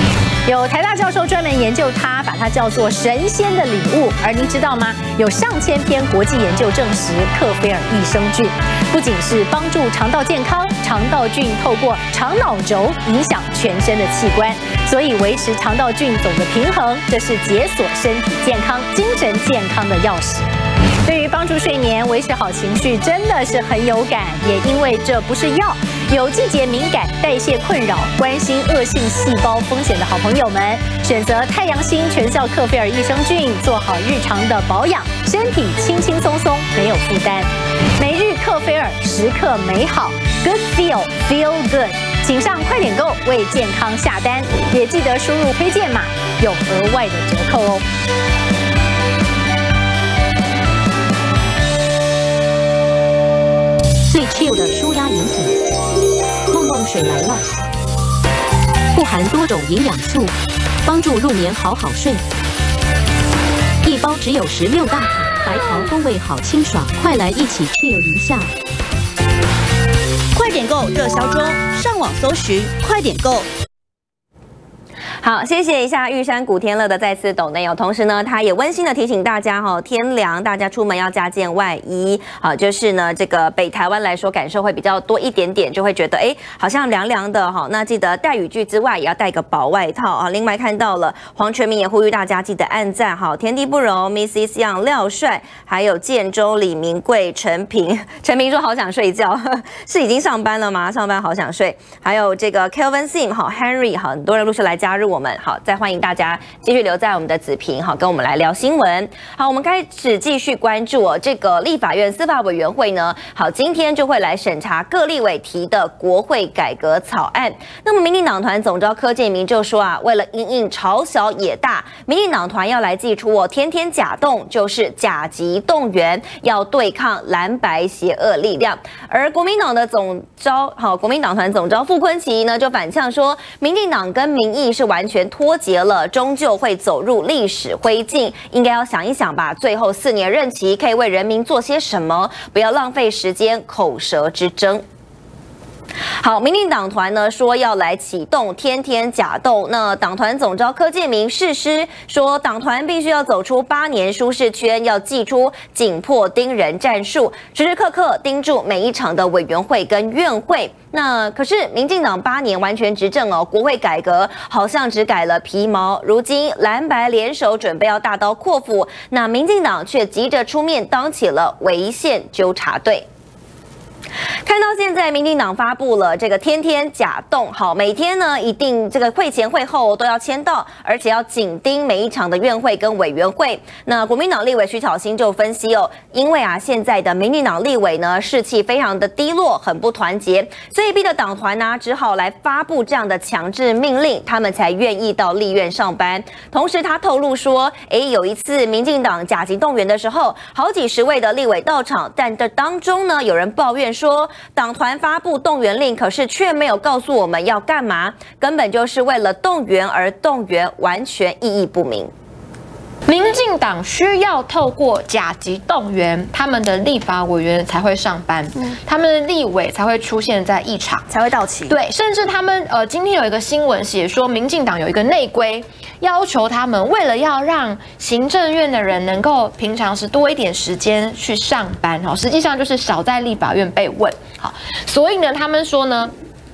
有台大教授专门研究它，把它叫做神仙的礼物。而您知道吗？有上千篇国际研究证实，克菲尔益生菌不仅是帮助肠道健康，肠道菌透过肠脑轴影响全身的器官，所以维持肠道菌种的平衡，这是解锁身体健康、精神健康的钥匙。对于帮助睡眠、维持好情绪，真的是很有感。也因为这不是药，有季节敏感、代谢困扰、关心恶性细胞风险的好朋友们，选择太阳星全效克菲尔益生菌，做好日常的保养，身体轻轻松松，没有负担。每日克菲尔，时刻美好 ，Good Feel Good。请上快点购为健康下单，也记得输入推荐码，有额外的折扣哦。 最 chill 的舒压饮品，梦梦水来了，富含多种营养素，帮助入眠好好睡。一包只有16大卡，白桃风味好清爽，快来一起 chill 一下！ 快点购热销中，上网搜寻快点购。 好，谢谢一下玉山古天乐的再次抖内哦。同时呢，他也温馨的提醒大家哈，天凉大家出门要加件外衣。好，就是呢，这个北台湾来说感受会比较多一点点，就会觉得好像凉凉的哈。那记得带雨具之外，也要带个薄外套啊。另外看到了黄全民也呼吁大家记得按赞哈。天地不容 ，Mrs. Yang 廖帅，还有建州李明贵、陈平。陈平说好想睡觉，是已经上班了吗？上班好想睡。还有这个 Kelvin Sim 好 Henry 好，很多人陆续来加入我们。好，再欢迎大家继续留在我们的子屏，好，跟我们来聊新闻。好，我们开始继续关注这个立法院司法委员会呢，好，今天就会来审查各立委提的国会改革草案。那么民进党团总召柯建铭就说啊，为了因应朝小野大，民进党团要来祭出天天甲动，就是甲级动员，要对抗蓝白邪恶力量。而国民党的国民党团总召傅崐萁呢，就反呛说，民进党跟民意是完全脱节了，终究会走入历史灰烬。应该要想一想吧，最后4年任期可以为人民做些什么？不要浪费时间口舌之争。好，民进党团呢说要来启动天天甲动，那党团总召柯建铭誓师说，党团必须要走出8年舒适圈，要祭出紧迫盯人战术，时时刻刻盯住每一场的委员会跟院会。那可是民进党8年完全执政哦，国会改革好像只改了皮毛，如今蓝白联手准备要大刀阔斧，那民进党却急着出面当起了违宪纠察队。看到现在，民进党发布了这个天天甲动，好，每天呢一定这个会前会后都要签到，而且要紧盯每一场的院会跟委员会。那国民党立委徐巧芯就分析哦，因为现在的民进党立委呢士气非常的低落，很不团结，所以逼得党团呢只好来发布这样的强制命令，他们才愿意到立院上班。同时他透露说，有一次民进党甲级动员的时候，好几十位的立委到场，但这当中呢有人抱怨说，党团发布动员令，可是却没有告诉我们要干嘛，根本就是为了动员而动员，完全意义不明。 民进党需要透过甲级动员，他们的立法委员才会上班，他们的立委才会出现在议场， 才会到齐。 对，甚至他们今天有一个新闻写说，民进党有一个内规，要求他们为了要让行政院的人能够平常时多一点时间去上班，实际上就是少在立法院被问。好，所以呢，他们说呢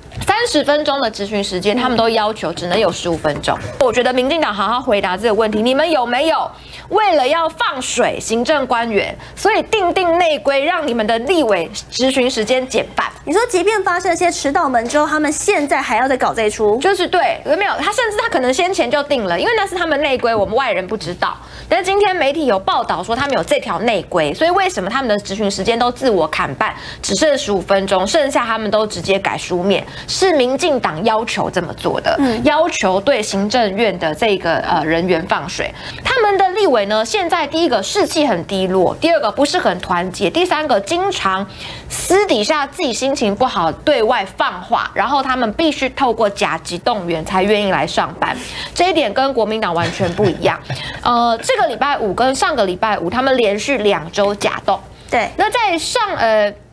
，30分钟的质询时间，他们都要求只能有15分钟。我觉得民进党好好回答这个问题，你们有没有为了要放水行政官员，所以定内规，让你们的立委质询时间减半？ 你说，即便发生一些迟到门之后，他们现在还要再搞这一出？ 就是对，有没有？他甚至他可能先前就定了，因为那是他们内规，我们外人不知道。但是今天媒体有报道说他们有这条内规，所以为什么他们的质询时间都自我砍半，只剩15分钟，剩下他们都直接改书面？是民进党要求这么做的，要求对行政院的这个人员放水。他们的立委呢，现在第一个士气很低落，第二个不是很团结，第三个经常私底下自己心情不好对外放话，然后他们必须透过甲级动员才愿意来上班，这一点跟国民党完全不一样。这个礼拜五跟上个礼拜五，他们连续2周甲动。 对， 那在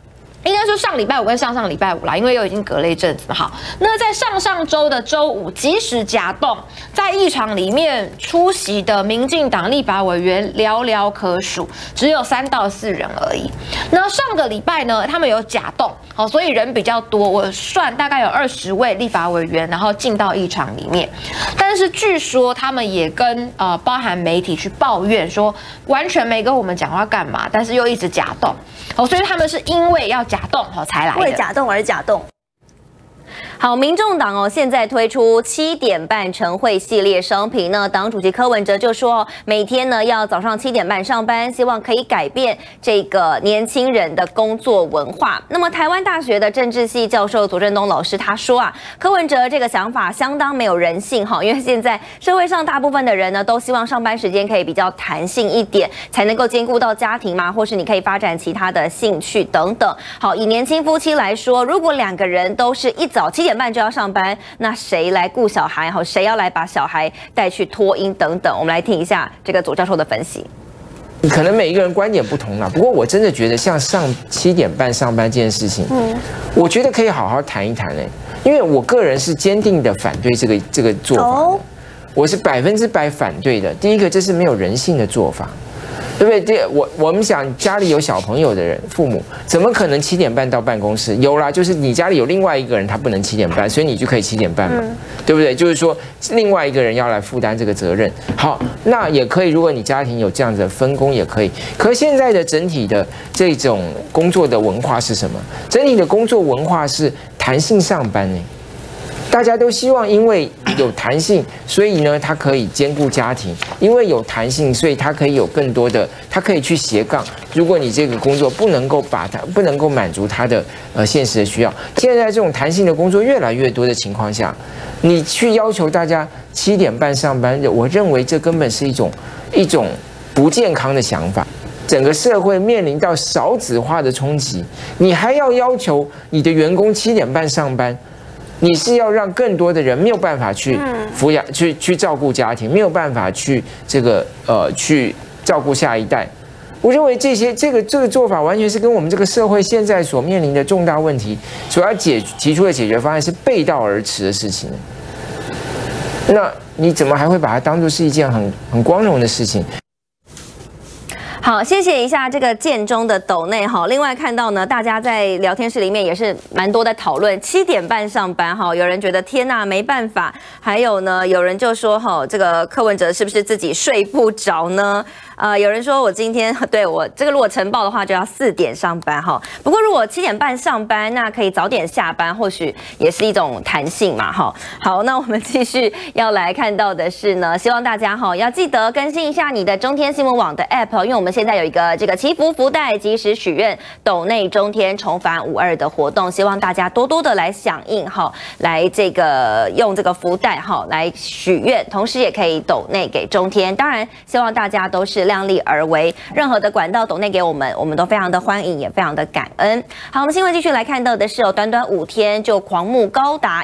应该说上礼拜五跟上礼拜五啦，因为又已经隔了一阵子嘛。好，那在上周的周五，即使假动，在议场里面出席的民进党立法委员寥寥可数，只有3到4人而已。那上个礼拜呢，他们有假动，好，所以人比较多，我算大概有20位立法委员，然后进到议场里面。但是据说他们也跟包含媒体去抱怨说，完全没跟我们讲话干嘛，但是又一直假动。所以他们是因为要假动才来的， 为假动而假动。 好，民众党现在推出7点半晨会系列商品呢，党主席柯文哲就说，每天呢要早上7点半上班，希望可以改变这个年轻人的工作文化。那么台湾大学的政治系教授左正东老师他说柯文哲这个想法相当没有人性因为现在社会上大部分的人呢都希望上班时间可以比较弹性一点，才能够兼顾到家庭嘛，或是你可以发展其他的兴趣等等。好，以年轻夫妻来说，如果2个人都是一早7点半就要上班，那谁来顾小孩？谁要来把小孩带去托婴等等？我们来听一下这个左教授的分析。 可能每一个人观点不同啦，不过我真的觉得像上7点半上班这件事情，我觉得可以好好谈一谈因为我个人是坚定的反对这个做法，我是100%反对的。第一个，这是没有人性的做法。对不对？我们想家里有小朋友的人，父母怎么可能7点半到办公室？有啦，就是你家里有另外一个人，他不能7点半，所以你就可以7点半嘛，对不对？就是说另外一个人要来负担这个责任。好，那也可以，如果你家庭有这样子的分工也可以。可现在的整体的这种工作的文化是什么？整体的工作文化是弹性上班大家都希望，因为有弹性，所以呢，他可以兼顾家庭；因为有弹性，所以他可以有更多的，他可以去斜杠。如果你这个工作不能够满足他的现实的需要，现在这种弹性的工作越来越多的情况下，你去要求大家7点半上班，我认为这根本是一种不健康的想法。整个社会面临到少子化的冲击，你还要求你的员工7点半上班。你是要让更多的人没有办法去抚养、去照顾家庭，没有办法去去照顾下一代。我认为这个做法完全是跟我们这个社会现在所面临的重大问题所要提出的解决方案是背道而驰的事情。那你怎么还会把它当作是一件很光荣的事情？ 好，谢谢一下这个建中的斗内另外看到呢，大家在聊天室里面也是蛮多在讨论7点半上班有人觉得天哪没办法，还有呢有人就说这个柯文哲是不是自己睡不着呢？有人说我今天对我这个如果晨报的话就要4点上班不过如果7点半上班，那可以早点下班，或许也是一种弹性嘛好，那我们继续要来看到的是呢，希望大家要记得更新一下你的中天新闻网的 app， 因为我们现在有一个这个祈福福袋及时许愿斗内中天重返52的活动，希望大家多多的来响应来这个用这个福袋来许愿，同时也可以斗内给中天。当然希望大家都是量力而为，任何的管道斗内给我们都非常的欢迎，也非常的感恩。好，我们新闻继续来看到的是短短5天就狂募高达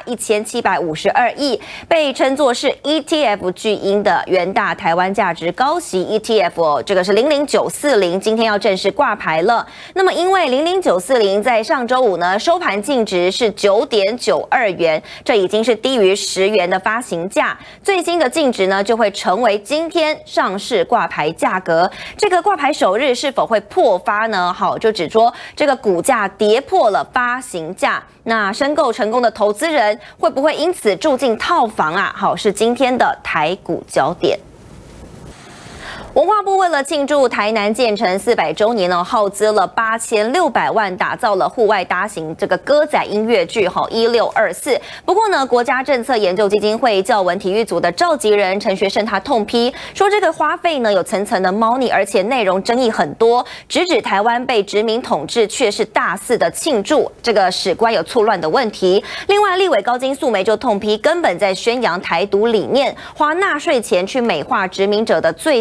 1752亿，被称作是 ETF 巨婴的元大台湾价值高息 ETF 这个是00940，今天要正式挂牌了。那么因为00940在上周五呢收盘净值是9.92元，这已经是低于10元的发行价，最新的净值呢就会成为今天上市挂牌价格。这个挂牌首日是否会破发呢？好，就指说这个股价跌破了发行价，那申购成功的投资人会不会因此住进套房好，是今天的台股焦点。文化部为了庆祝台南建成400周年耗资了8600万，打造了户外大型这个歌仔音乐剧1624。不过呢，国家政策研究基金会教文体育组的召集人陈学圣他痛批说，这个花费呢有层层的猫腻，而且内容争议很多，直指台湾被殖民统治却是大肆的庆祝，这个史观有错乱的问题。另外，立委高金素梅就痛批根本在宣扬台独理念，花纳税钱去美化殖民者的罪行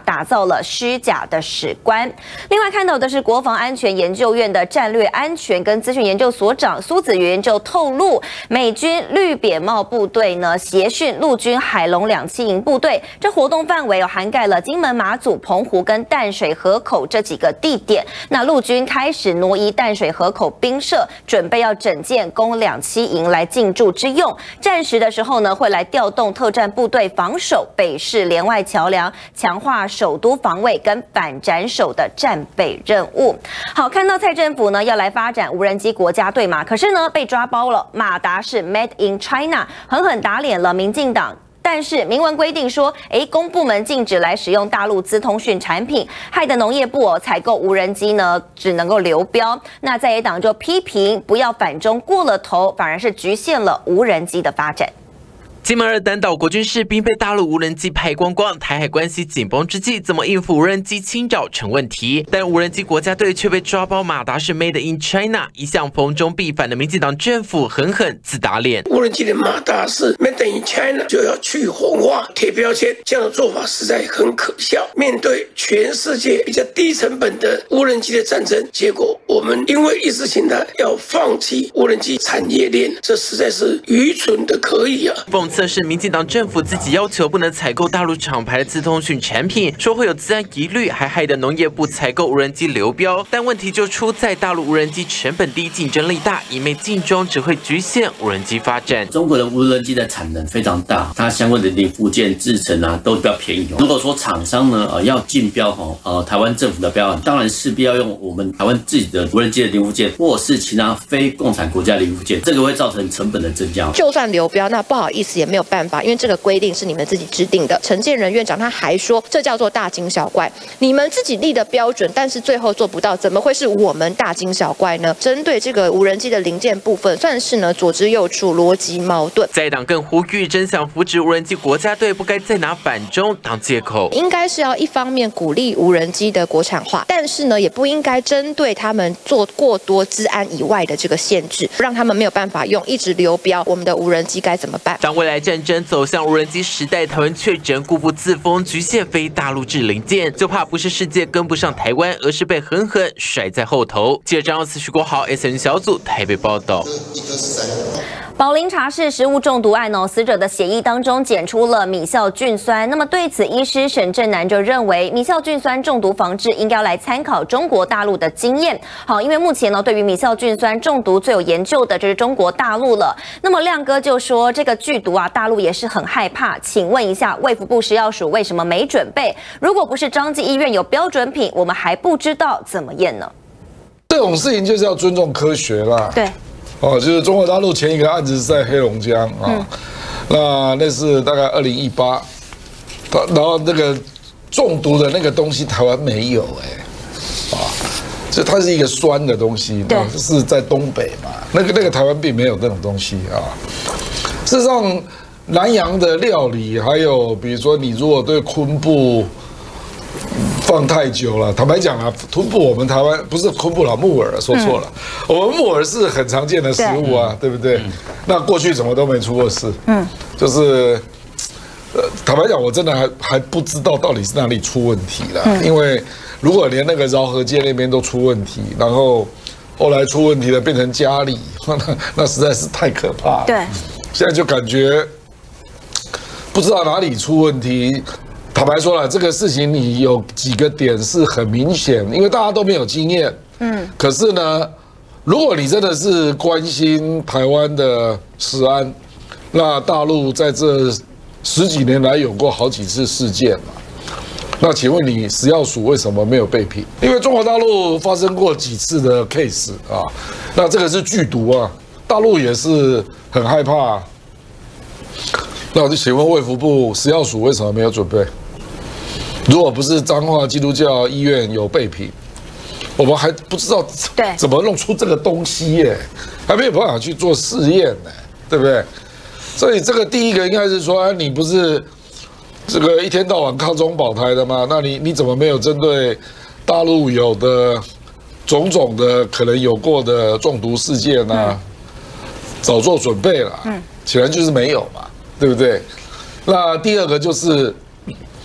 打造了虚假的史观。另外看到的是国防安全研究院的战略安全跟资讯研究所长苏子云就透露，美军绿扁帽部队呢协训陆军海龙2栖营部队，这活动范围涵盖了金门、马祖、澎湖跟淡水河口这几个地点。那陆军开始挪移淡水河口兵舍，准备要整建供2栖营来进驻之用。战时的时候呢，会来调动特战部队防守北市连外桥梁，强化首都防卫跟反斩首的战备任务。好，看到蔡政府呢要来发展无人机国家队嘛，可是呢被抓包了，马达是 Made in China， 狠狠打脸了民进党。但是明文规定说，公部门禁止来使用大陆资通讯产品，害得农业部采购无人机呢只能够流标。那在野党就批评不要反中过了头，反而是局限了无人机的发展。 金门2丹岛国军士兵被大陆无人机拍光光，台海关系紧绷之际，怎么应付无人机侵扰成问题。但无人机国家队却被抓包，马达是 Made in China， 一向逢中必反的民进党政府狠狠自打脸。 无人机的马达是 Made in China， 就要去红化、贴标签，这样的做法实在很可笑。面对全世界比较低成本的无人机的战争，结果我们因为意识形态要放弃无人机产业链，这实在是愚蠢的可以啊！ 讽刺是民进党政府自己要求不能采购大陆厂牌的资通讯产品，说会有资安疑虑，还害得农业部采购无人机流标。但问题就出在大陆无人机成本低、竞争力大，一昧竞争只会局限无人机发展。 中国的无人机的产能非常大，它相关的零部件制成啊都比较便宜。如果说厂商呢要竞标台湾政府的标案，当然势必要用我们台湾自己的无人机的零部件，或是其他非共产国家的零部件，这个会造成成本的增加。 就算流标，那不好意思也没有办法，因为这个规定是你们自己制定的。陈建仁院长他还说，这叫做大惊小怪，你们自己立的标准，但是最后做不到，怎么会是我们大惊小怪呢？针对这个无人机的零件部分，算是呢左支右绌，逻辑矛盾。 在党更呼吁，真想扶植无人机国家队，不该再拿反中当借口。 应该是要一方面鼓励无人机的国产化，但是呢，也不应该针对他们做过多资安以外的这个限制，让他们没有办法用，一直流标。我们的无人机该怎么办？ 当未来战争走向无人机时代，台湾确诊固步自封，局限非大陆制零件，就怕不是世界跟不上台湾，而是被狠狠甩在后头。记者张耀慈、徐国豪 SN 小组台北报道。 宝林茶室食物中毒案死者的血液当中检出了米酵菌酸。那么对此，医师沈正南就认为，米酵菌酸中毒防治应该要来参考中国大陆的经验。好，因为目前对于米酵菌酸中毒最有研究的就是中国大陆了。那么亮哥就说，这个剧毒大陆也是很害怕。请问一下，卫福部食药署为什么没准备？如果不是彰基医院有标准品，我们还不知道怎么验呢？ 这种事情就是要尊重科学啦。 对。 就是中国大陆前一个案子是在黑龙江啊，那是大概2018，然后那个中毒的那个东西台湾没有就它是一个酸的东西，是在东北嘛，那个台湾并没有那种东西啊。事实上，南洋的料理，还有比如说你如果对昆布放太久了，坦白讲啊，昆布我们台湾不是昆布啦，木耳说错了，我们木耳是很常见的食物啊，对不对？那过去怎么都没出过事，就是坦白讲，我真的还不知道到底是哪里出问题了，因为如果连那个饶河街那边都出问题，然后后来出问题的变成家里，那实在是太可怕了。 对， 现在就感觉不知道哪里出问题。坦白说了，这个事情你有几个点是很明显，因为大家都没有经验。可是呢，如果你真的是关心台湾的食安，那大陆在这10几年来有过好几次事件嘛？那请问你食药署为什么没有备品？因为中国大陆发生过几次的 case 啊，那这个是剧毒啊，大陆也是很害怕。那我就请问卫福部食药署为什么没有准备？如果不是彰化基督教医院有备品，我们还不知道怎么弄出这个东西耶，还没有办法去做试验呢，对不对？所以这个第一个应该是说，你不是这个一天到晚抗中保台的吗？那你怎么没有针对大陆有的种种的可能有过的中毒事件啊，早做准备了？显然就是没有嘛，对不对？那第二个就是。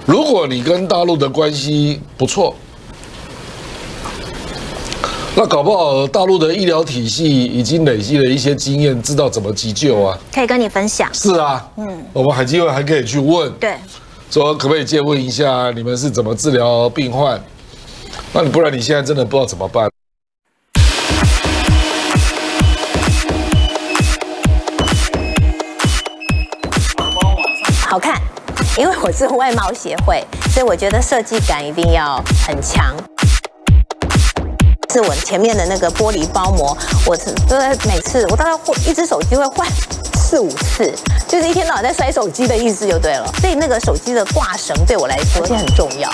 如果你跟大陆的关系不错，那搞不好大陆的医疗体系已经累积了一些经验，知道怎么急救啊。 可以跟你分享。 是啊，我们海基会还可以去问， 对， 说可不可以借问一下你们是怎么治疗病患？那你不然你现在真的不知道怎么办。 好看，因为我是外贸协会，所以我觉得设计感一定要很强。是我前面的那个玻璃包膜，我都在每次我大概一只手机会换4、5次，就是一天到晚在摔手机的意思就对了。所以那个手机的挂绳对我来说也很重要。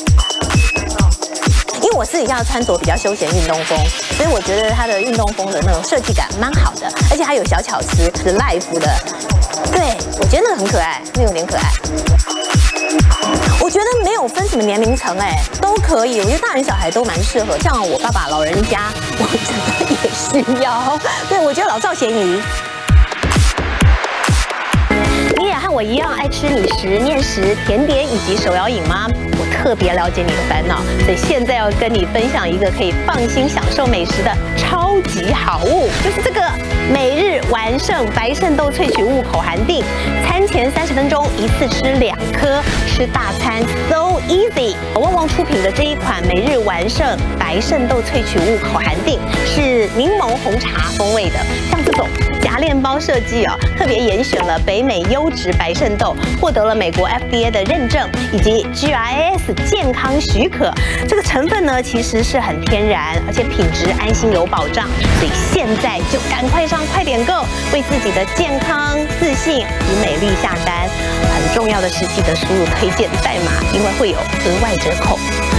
因为我私底下穿着比较休闲运动风，所以我觉得它的运动风的那种设计感蛮好的，而且还有小巧思是 life 的，对我觉得那个很可爱，那个有点可爱。我觉得没有分什么年龄层，都可以。我觉得大人小孩都蛮适合，像我爸爸老人家，我觉得也需要。对，我觉得老少咸宜。你也和我一样爱吃米食、面食、甜点以及手摇饮吗？我特别了解你的烦恼，所以现在要跟你分享一个可以放心享受美食的超级好物，就是这个每日完胜白肾豆萃取物口含锭。餐前30分钟一次吃2颗，吃大餐 so easy。旺旺出品的这一款每日完胜白肾豆萃取物口含锭是柠檬红茶风味的，像这种夹链包设计特别严选了北美优质白肾豆，获得了美国 FDA 的认证以及 GRAS 健康许可。这个成分呢其实是很天然，而且品质安心有保障，所以现在就赶快上快点购，为自己的健康、自信与美丽下单。很重要的是记得输入推荐代码，因为会有额外折扣。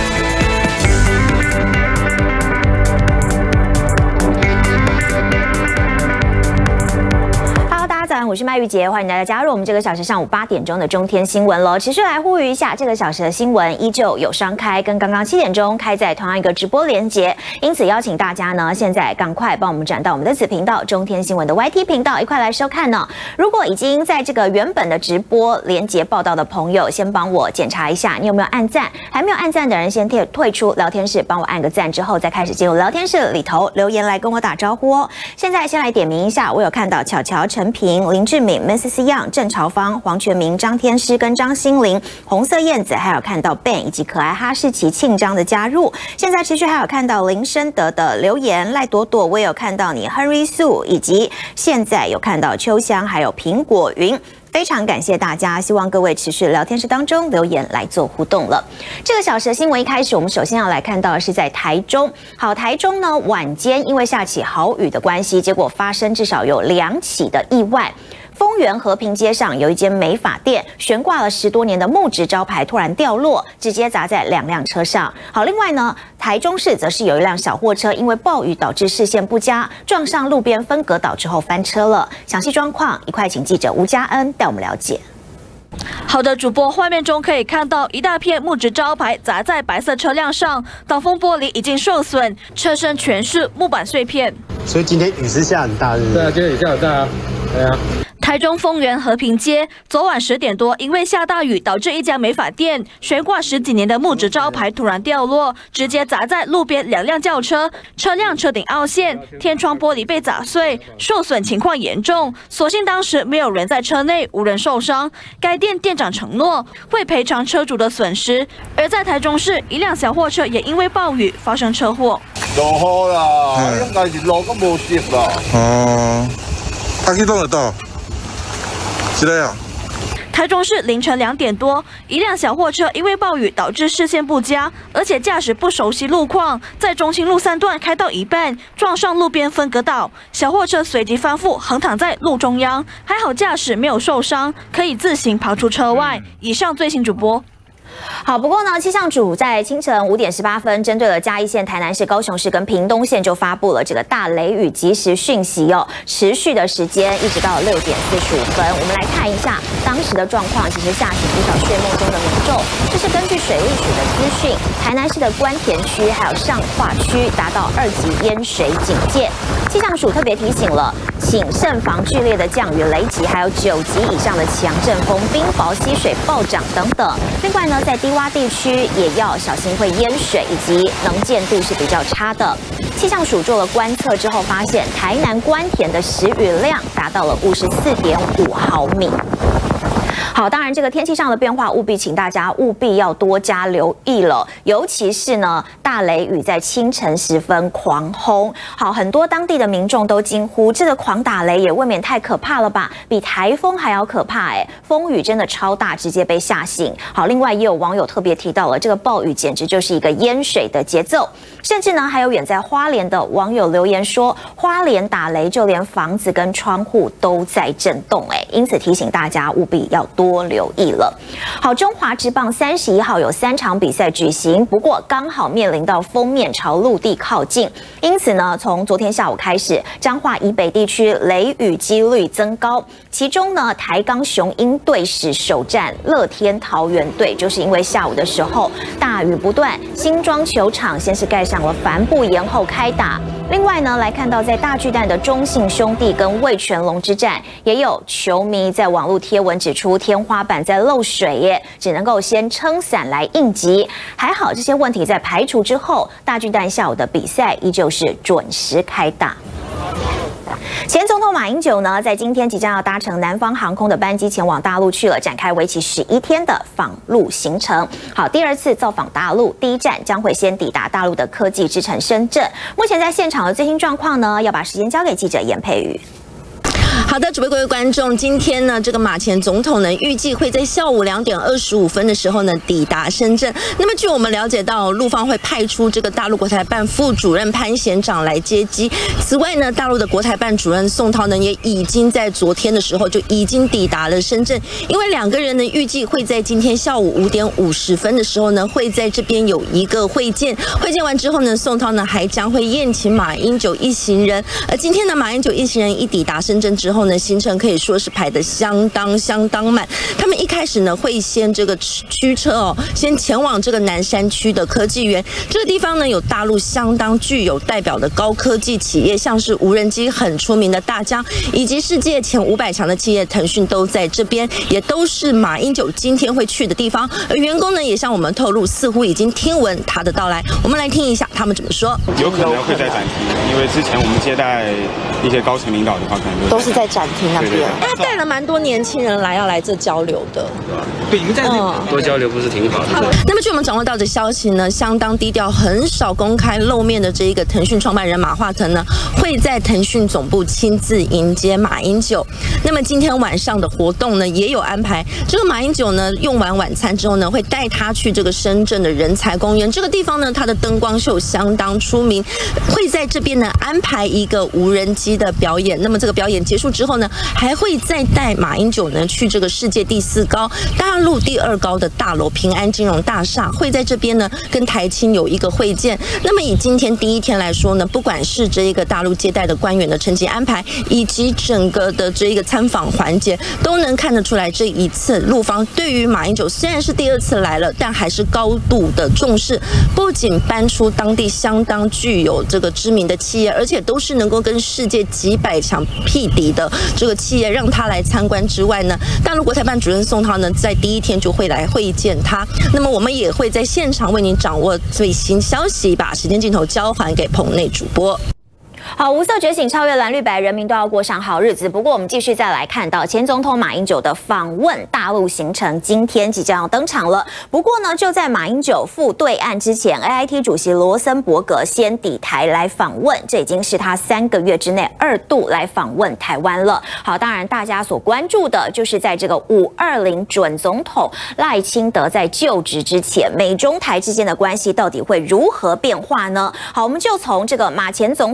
我是麦玉洁，欢迎大家加入我们这个小时上午8点钟的中天新闻喽。持续来呼吁一下，这个小时的新闻依旧有双开，跟刚刚7点钟开在同样一个直播连结，因此邀请大家呢，现在赶快帮我们转到我们的子频道中天新闻的 YT 频道，一块来收看呢。如果已经在这个原本的直播连结报道的朋友，先帮我检查一下你有没有按赞，还没有按赞的人先退出聊天室，帮我按个赞之后，再开始进入聊天室里头留言来跟我打招呼哦。现在先来点名一下，我有看到巧巧、陈平、林志敏、Mrs. Young、郑朝芳、黄全明、张天师跟张心凌、红色燕子，还有看到 Ben 以及可爱哈士奇庆章的加入。现在持续还有看到林生德的留言，赖朵朵我也有看到你 Henry Su， 以及现在有看到秋香还有苹果云。非常感谢大家，希望各位持续聊天室当中留言来做互动了。这个小时的新闻一开始，我们首先要来看到的是在台中。好，台中呢晚间因为下起豪雨的关系，结果发生至少有2起的意外。丰原和平街上有一间美发店，悬挂了10多年的木质招牌突然掉落，直接砸在2辆车上。好，另外呢，台中市则是有一辆小货车因为暴雨导致视线不佳，撞上路边分隔岛之后翻车了。详细状况，一块请记者吴嘉恩带我们了解。 好的，主播，画面中可以看到一大片木质招牌砸在白色车辆上，挡风玻璃已经受损，车身全是木板碎片。 所以今天雨是下很大，是不是？对啊，今天雨下很大啊。对啊。 台中丰原和平街昨晚10点多，因为下大雨，导致一家美发店悬挂10几年的木质招牌突然掉落，直接砸在路边2辆轿车，车辆车顶凹陷，天窗玻璃被砸碎，受损情况严重。所幸当时没有人在车内，无人受伤。该店店长承诺会赔偿车主的损失。而在台中市，一辆小货车也因为暴雨发生车祸。 落雨啦，应该是路都无湿啦。哦，他去弄得到。是这样。 台中市凌晨2点多，一辆小货车因为暴雨导致视线不佳，而且驾驶不熟悉路况，在中清路3段开到一半，撞上路边分隔岛，小货车随即翻覆，横躺在路中央。还好驾驶没有受伤，可以自行跑出车外。以上最新主播。 好，不过呢，气象署在清晨5点18分，针对了嘉义县、台南市、高雄市跟屏东县，就发布了这个大雷雨即时讯息哦，持续的时间一直到6点45分。我们来看一下当当时的状况其实吓醒不少睡梦中的民众。这是根据水利署的资讯，台南市的关田区还有上化区达到2级淹水警戒。气象署特别提醒了，请慎防剧烈的降雨、雷击，还有9级以上的强阵风、冰雹、溪水暴涨等等。另外呢，在低洼地区也要小心会淹水，以及能见度是比较差的。气象署做了观测之后，发现台南关田的时雨量达到了54.5毫米。好，当然这个天气上的变化，请大家务必要多加留意了。尤其是呢，大雷雨在清晨时分狂轰。好，很多当地的民众都惊呼，这个狂打雷也未免太可怕了吧？比台风还要可怕哎！风雨真的超大，直接被吓醒。好，另外也有网友特别提到了，这个暴雨简直就是一个淹水的节奏。甚至呢，还有远在花莲的网友留言说，花莲打雷，就连房子跟窗户都在震动哎。因此提醒大家务必要多留意了。好，中华职棒31号有3场比赛举行，不过刚好面临到锋面朝陆地靠近，因此呢，从昨天下午开始，彰化以北地区雷雨几率增高。其中呢，台钢雄鹰队史首战乐天桃园队，就是因为下午的时候大雨不断，新庄球场先是盖上了帆布，延后开打。另外呢，来看到在大巨蛋的中信兄弟跟味全龙之战，也有球迷在网络贴文指出天花板在漏水耶，只能够先撑伞来应急。还好这些问题在排除之后，大巨蛋下午的比赛依旧是准时开打。前总统马英九呢，在今天即将要搭乘南方航空的班机前往大陆去了，展开为期11天的访陆行程。好，第2次造访大陆，第一站将会先抵达大陆的科技之城深圳。目前在现场的最新状况呢，要把时间交给记者严佩瑜。 好的，主播各位观众，今天呢，这个马前总统呢，预计会在下午2点25分的时候呢，抵达深圳。那么，据我们了解到，陆方会派出这个大陆国台办副主任潘贤长来接机。此外呢，大陆的国台办主任宋涛呢，也已经在昨天的时候就已经抵达了深圳。因为2个人呢，预计会在今天下午5点50分的时候呢，会在这边有一个会见。会见完之后呢，宋涛呢，还将会宴请马英九一行人。而今天呢，马英九一行人一抵达深圳之后呢，行程可以说是排得相当满。他们一开始呢，会先这个驱车哦，先前往这个南山区的科技园。这个地方呢，有大陆相当具有代表的高科技企业，像是无人机很出名的大疆，以及世界前500强的企业腾讯都在这边，也都是马英九今天会去的地方。而员工呢，也向我们透露，似乎已经听闻他的到来。我们来听一下他们怎么说。 有可能会在展厅，因为之前我们接待一些高层领导的话，可能都是在展厅那边。他带了蛮多年轻人来，要来这交流的。 对，你们在多交流不是挺好的？ 那么据我们掌握到的消息呢，相当低调，很少公开露面的这一个腾讯创办人马化腾呢，会在腾讯总部亲自迎接马英九。那么今天晚上的活动呢，也有安排。这个马英九呢，用完晚餐之后呢，会带他去这个深圳的人才公园。这个地方呢，它的灯光秀相当出名，会在这边呢安排一个无人机的表演。那么这个表演结束之后呢，还会再带马英九呢去这个世界第4高、大陆第2高的大楼平安金融大厦，会在这边呢跟台青有一个会见。那么以今天第1天来说呢，不管是这一个大陆接待的官员的层级安排，以及整个的这一个参访环节，都能看得出来，这一次陆方对于马英九虽然是第2次来了，但还是高度的重视。不仅搬出当地相当具有这个知名的企业，而且都是能够跟世界几百强匹敌的这个企业，让他来参观之外呢，大陆国台办主任宋涛呢，在第1天就会来会见他。那么我们也会在现场为您掌握最新消息，把时间镜头交还给棚内主播。 好，无色觉醒超越蓝绿白，人民都要过上好日子。不过，我们继续再来看到前总统马英九的访问大陆行程，今天即将要登场了。不过呢，就在马英九赴对岸之前 ，AIT 主席罗森伯格先抵台来访问，这已经是他3个月之内2度来访问台湾了。好，当然大家所关注的就是在这个520准总统赖清德在就职之前，美中台之间的关系到底会如何变化呢？好，我们就从这个马前总统的访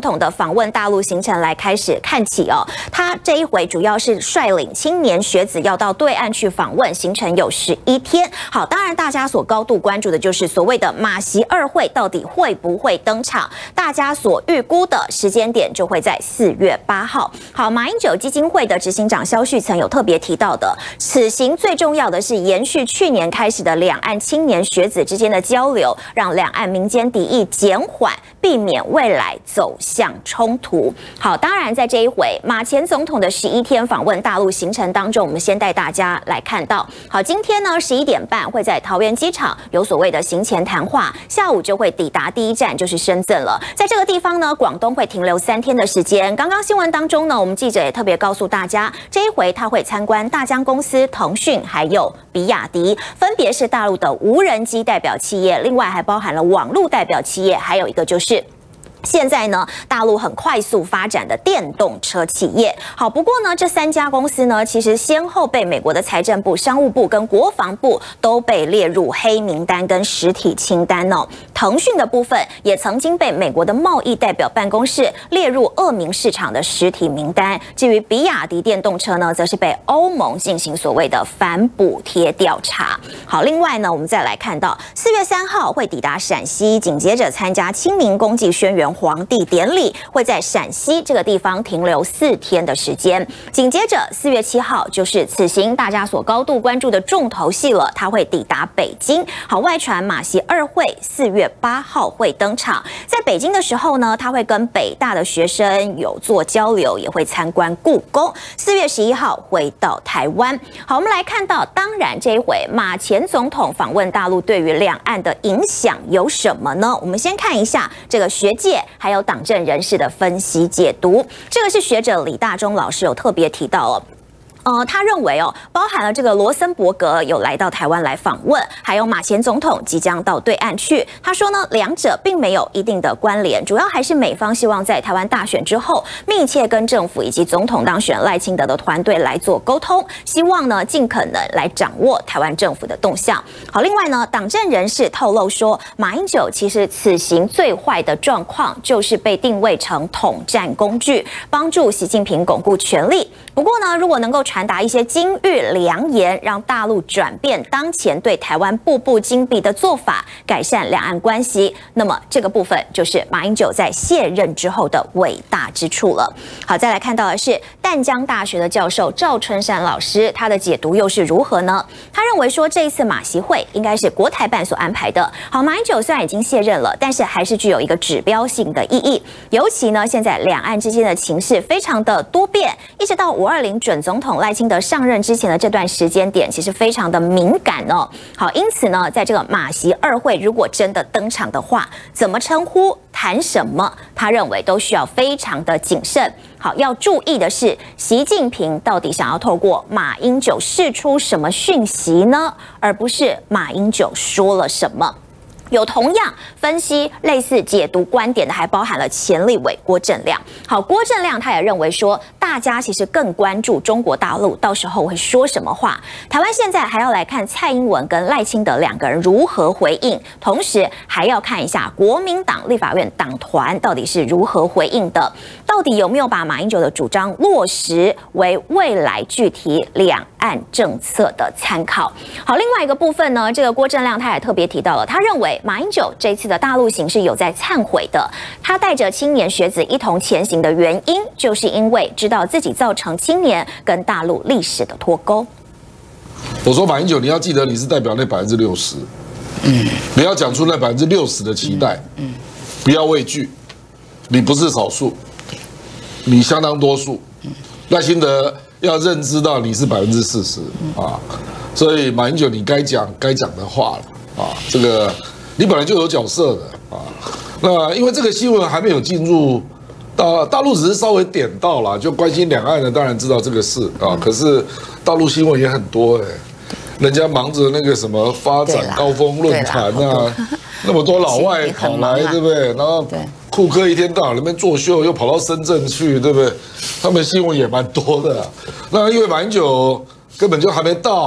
访问大陆行程来开始看起哦。他这一回主要是率领青年学子要到对岸去访问，行程有11天。好，当然大家所高度关注的就是所谓的马习2会到底会不会登场？大家所预估的时间点就会在4月8号。好，马英九基金会的执行长萧旭曾有特别提到的，此行最重要的是延续去年开始的两岸青年学子之间的交流，让两岸民间敌意减缓，避免未来走向冲突。好，当然在这一回马前总统的11天访问大陆行程当中，我们先带大家来看到，好，今天呢11点半会在桃园机场有所谓的行前谈话，下午就会抵达第一站就是深圳了。在这个地方呢，广东会停留3天的时间。刚刚新闻当中呢，我们记者也特别告诉大家，这一回他会参观大疆公司、腾讯还有比亚迪，分别是大陆的无人机代表企业，另外还包含了网络代表企业，还有一个就是现在呢，大陆很快速发展的电动车企业。好，不过呢，这3家公司呢，其实先后被美国的财政部、商务部跟国防部都被列入黑名单跟实体清单哦。腾讯的部分也曾经被美国的贸易代表办公室列入恶名市场的实体名单。至于比亚迪电动车呢，则是被欧盟进行所谓的反补贴调查。好，另外呢，我们再来看到4月3号会抵达陕西，紧接着参加清明公祭轩辕皇帝典礼，会在陕西这个地方停留4天的时间。紧接着4月7号就是此行大家所高度关注的重头戏了，他会抵达北京。好，外传马习2会4月8号会登场。在北京的时候呢，他会跟北大的学生有做交流，也会参观故宫。4月11号回到台湾。好，我们来看到，当然这一回马前总统访问大陆对于两岸的影响有什么呢？我们先看一下这个学界还有党政人士的分析解读。这个是学者李大中老师有特别提到哦。他认为包含了这个罗森伯格有来到台湾来访问，还有马前总统即将到对岸去。他说呢，两者并没有一定的关联，主要还是美方希望在台湾大选之后，密切跟政府以及总统当选赖清德的团队来做沟通，希望呢尽可能来掌握台湾政府的动向。好，另外呢，党政人士透露说，马英九其实此行最坏的状况就是被定位成统战工具，帮助习近平巩固权力。不过呢，如果能够传达一些金玉良言，让大陆转变当前对台湾步步紧逼的做法，改善两岸关系，那么这个部分就是马英九在卸任之后的伟大之处了。好，再来看到的是淡江大学的教授赵春山老师，他的解读又是如何呢？他认为说，这一次马习会应该是国台办所安排的。好，马英九虽然已经卸任了，但是还是具有一个指标性的意义。尤其呢，现在两岸之间的情势非常的多变，一直到520准总统赖清德上任之前的这段时间点，其实非常的敏感哦。好，因此呢，在这个马习2会如果真的登场的话，怎么称呼、谈什么，他认为都需要非常的谨慎。好，要注意的是，习近平到底想要透过马英九释出什么讯息呢？而不是马英九说了什么。有同样分析类似解读观点的，还包含了前立委郭正亮。好，郭正亮他也认为说，大家其实更关注中国大陆到时候会说什么话。台湾现在还要来看蔡英文跟赖清德两个人如何回应，同时还要看一下国民党立法院党团到底是如何回应的，到底有没有把马英九的主张落实为未来具体两岸政策的参考。好，另外一个部分呢，这个郭正亮他也特别提到了，他认为马英九这次的大陆行是有在忏悔的，他带着青年学子一同前行的原因，就是因为知道自己造成青年跟大陆历史的脱钩。 我说马英九，你要记得你是代表那60%，你要讲出那60%的期待，不要畏惧，你不是少数，你相当多数，赖清德要认知到你是40%啊，所以马英九你该讲的话了啊，这个。你本来就有角色的啊，那因为这个新闻还没有进入大陆，只是稍微点到了，就关心两岸的，当然知道这个事啊。可是大陆新闻也很多人家忙着那个什么发展高峰论坛啊，那么多老外跑来，对不对？然后库克一天到晚那边作秀，又跑到深圳去，对不对？他们新闻也蛮多的。那因为马英九根本就还没到。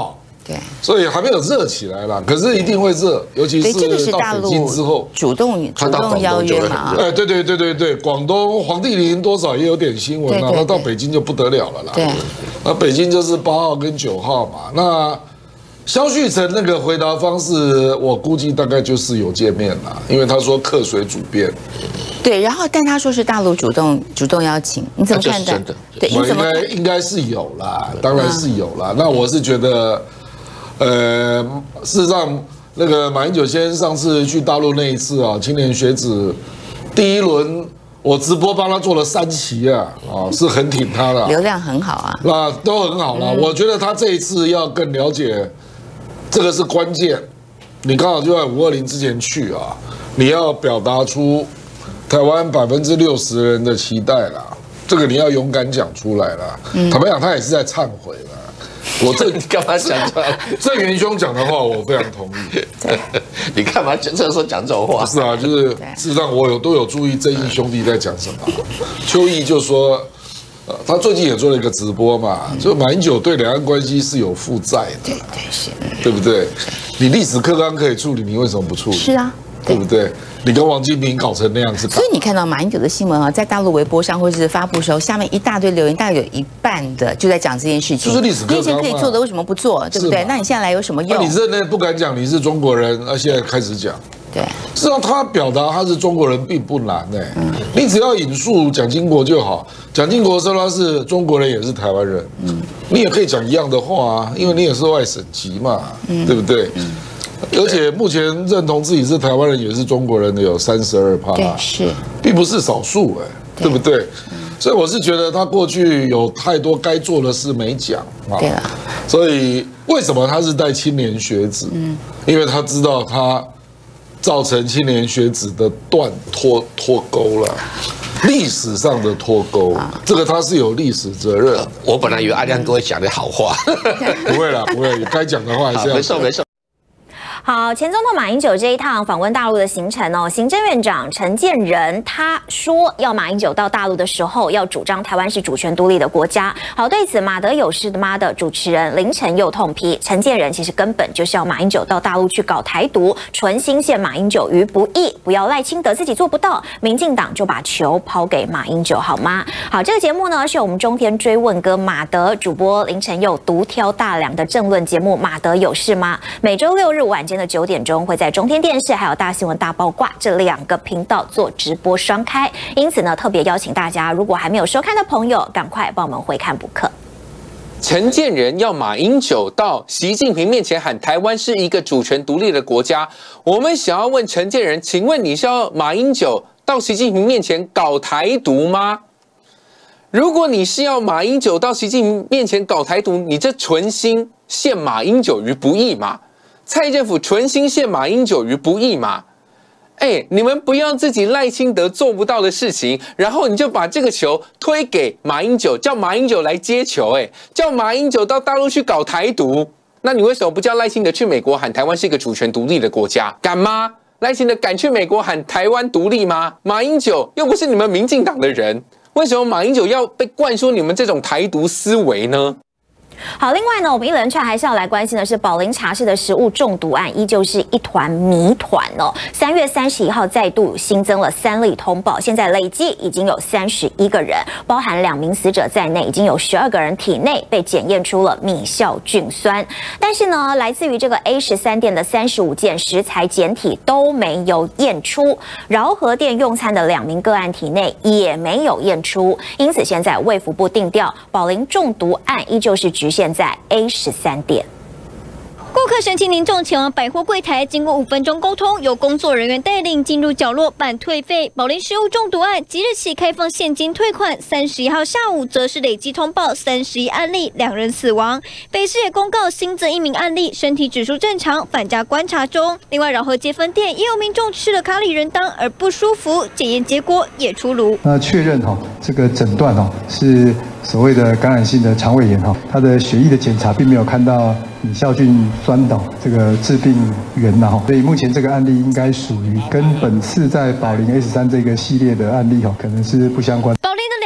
对， 所以还没有热起来啦，可是一定会热，尤其是到北京之后， 主动邀约嘛。 哎，对，广东黄帝陵多少也有点新闻啊，那到北京就不得了了啦。 对， 那北京就是8号跟9号嘛。那萧旭晨那个回答方式，我估计大概就是有见面啦，因为他说客随主便。 对，然后但他说是大陆主动邀请，你怎么看待？对， 应该是有啦，当然是有啦。那我是觉得。事实上，那个马英九先生上次去大陆那一次啊，青年学子第一轮我直播帮他做了3期啊，是很挺他的， 流量很好啊， 那都很好了。我觉得他这一次要更了解，这个是关键。你刚好就在520之前去啊，你要表达出台湾60%人的期待啦，这个你要勇敢讲出来啦。坦白讲，他也是在忏悔啦。 你干嘛讲出来？ 郑元兄讲的话，我非常同意。 你干嘛这时候讲这种话？ 是啊，就是事实上我都有注意郑义兄弟在讲什么。邱毅就说，他最近也做了一个直播嘛，就马英九对两岸关系是有负债的，对不对？你历史课纲可以处理，你为什么不处理？ 是啊。 对不对？你跟王金平搞成那样子， 所以你看到马英九的新闻啊，在大陆微博上或者是发布的时候，下面一大堆留言，大概有一半的就在讲这件事情。 就是历史课纲嘛， 你以前可以做的，为什么不做？对不对？那你现在来有什么用？ 那你认内不敢讲你是中国人，现在开始讲。 对， 事实上他表达他是中国人并不难哎，你只要引述蒋经国就好。蒋经国说他是中国人，也是台湾人，你也可以讲一样的话啊，因为你也是外省籍嘛，对不对？而且目前认同自己是台湾人也是中国人的有32%， 对，是， 并不是少数哎，对不对？所以我是觉得他过去有太多该做的事没讲啊， 对了， 所以为什么他是带青年学子？因为他知道他造成青年学子的脱钩了。历史上的脱钩，这个他是有历史责任。 我本来以为阿亮哥会讲的好话， 不会啦，不会，该讲的话还是要讲。 没错。 好，前总统马英九这一趟访问大陆的行程哦，行政院长陈建仁他说要马英九到大陆的时候，要主张台湾是主权独立的国家。好，对此马德有事的妈的主持人林晨又痛批陈建仁其实根本就是要马英九到大陆去搞台独，存心陷马英九于不义。不要赖清德自己做不到，民进党就把球抛给马英九好吗？好，这个节目呢是我们中天追问哥马德主播林晨又独挑大梁的政论节目《马德有事吗》，每周6日晚间的9点钟会在中天电视还有大新闻大爆挂这2个频道做直播双开，因此呢特别邀请大家，如果还没有收看的朋友，赶快帮我们回看补课。 陈建仁要马英九到习近平面前喊台湾是一个主权独立的国家，我们想要问陈建仁，请问你是要马英九到习近平面前搞台独吗？如果你是要马英九到习近平面前搞台独，你这存心陷马英九于不义嘛？蔡政府存心陷马英九于不义嘛？你们不要自己赖清德做不到的事情，然后你就把这个球推给马英九，叫马英九来接球，叫马英九到大陆去搞台独。那你为什么不叫赖清德去美国喊台湾是一个主权独立的国家？敢吗？赖清德敢去美国喊台湾独立吗？马英九又不是你们民进党的人，为什么马英九要被灌输你们这种台独思维呢？ 好，另外呢，我们一连串还是要来关心的是宝林茶室的食物中毒案，依旧是一团谜团哦。3月31号再度新增了3例通报，现在累计已经有31个人，包含2名死者在内，已经有12个人体内被检验出了米酵菌酸。但是呢，来自于这个 A13店的35件食材检体都没有验出，饶和店用餐的2名个案体内也没有验出，因此现在卫福部定调，宝林中毒案依旧是局限在 A13店。 顾客申请民众前往百货柜台，经过5分钟沟通，由工作人员带领进入角落办退费。宝林食物中毒案即日起开放现金退款，31号下午则是累计通报31案例，2人死亡。北市也公告新增1名案例，身体指数正常，返家观察中。另外，饶河街分店也有民众吃了咖喱仁当而不舒服，检验结果也出炉。 那确认这个诊断是所谓的感染性的肠胃炎他的血液的检查并没有看到米酵菌酸的这个致病源所以目前这个案例应该属于跟本次在宝林 S3这个系列的案例可能是不相关。 宝林的2名饶河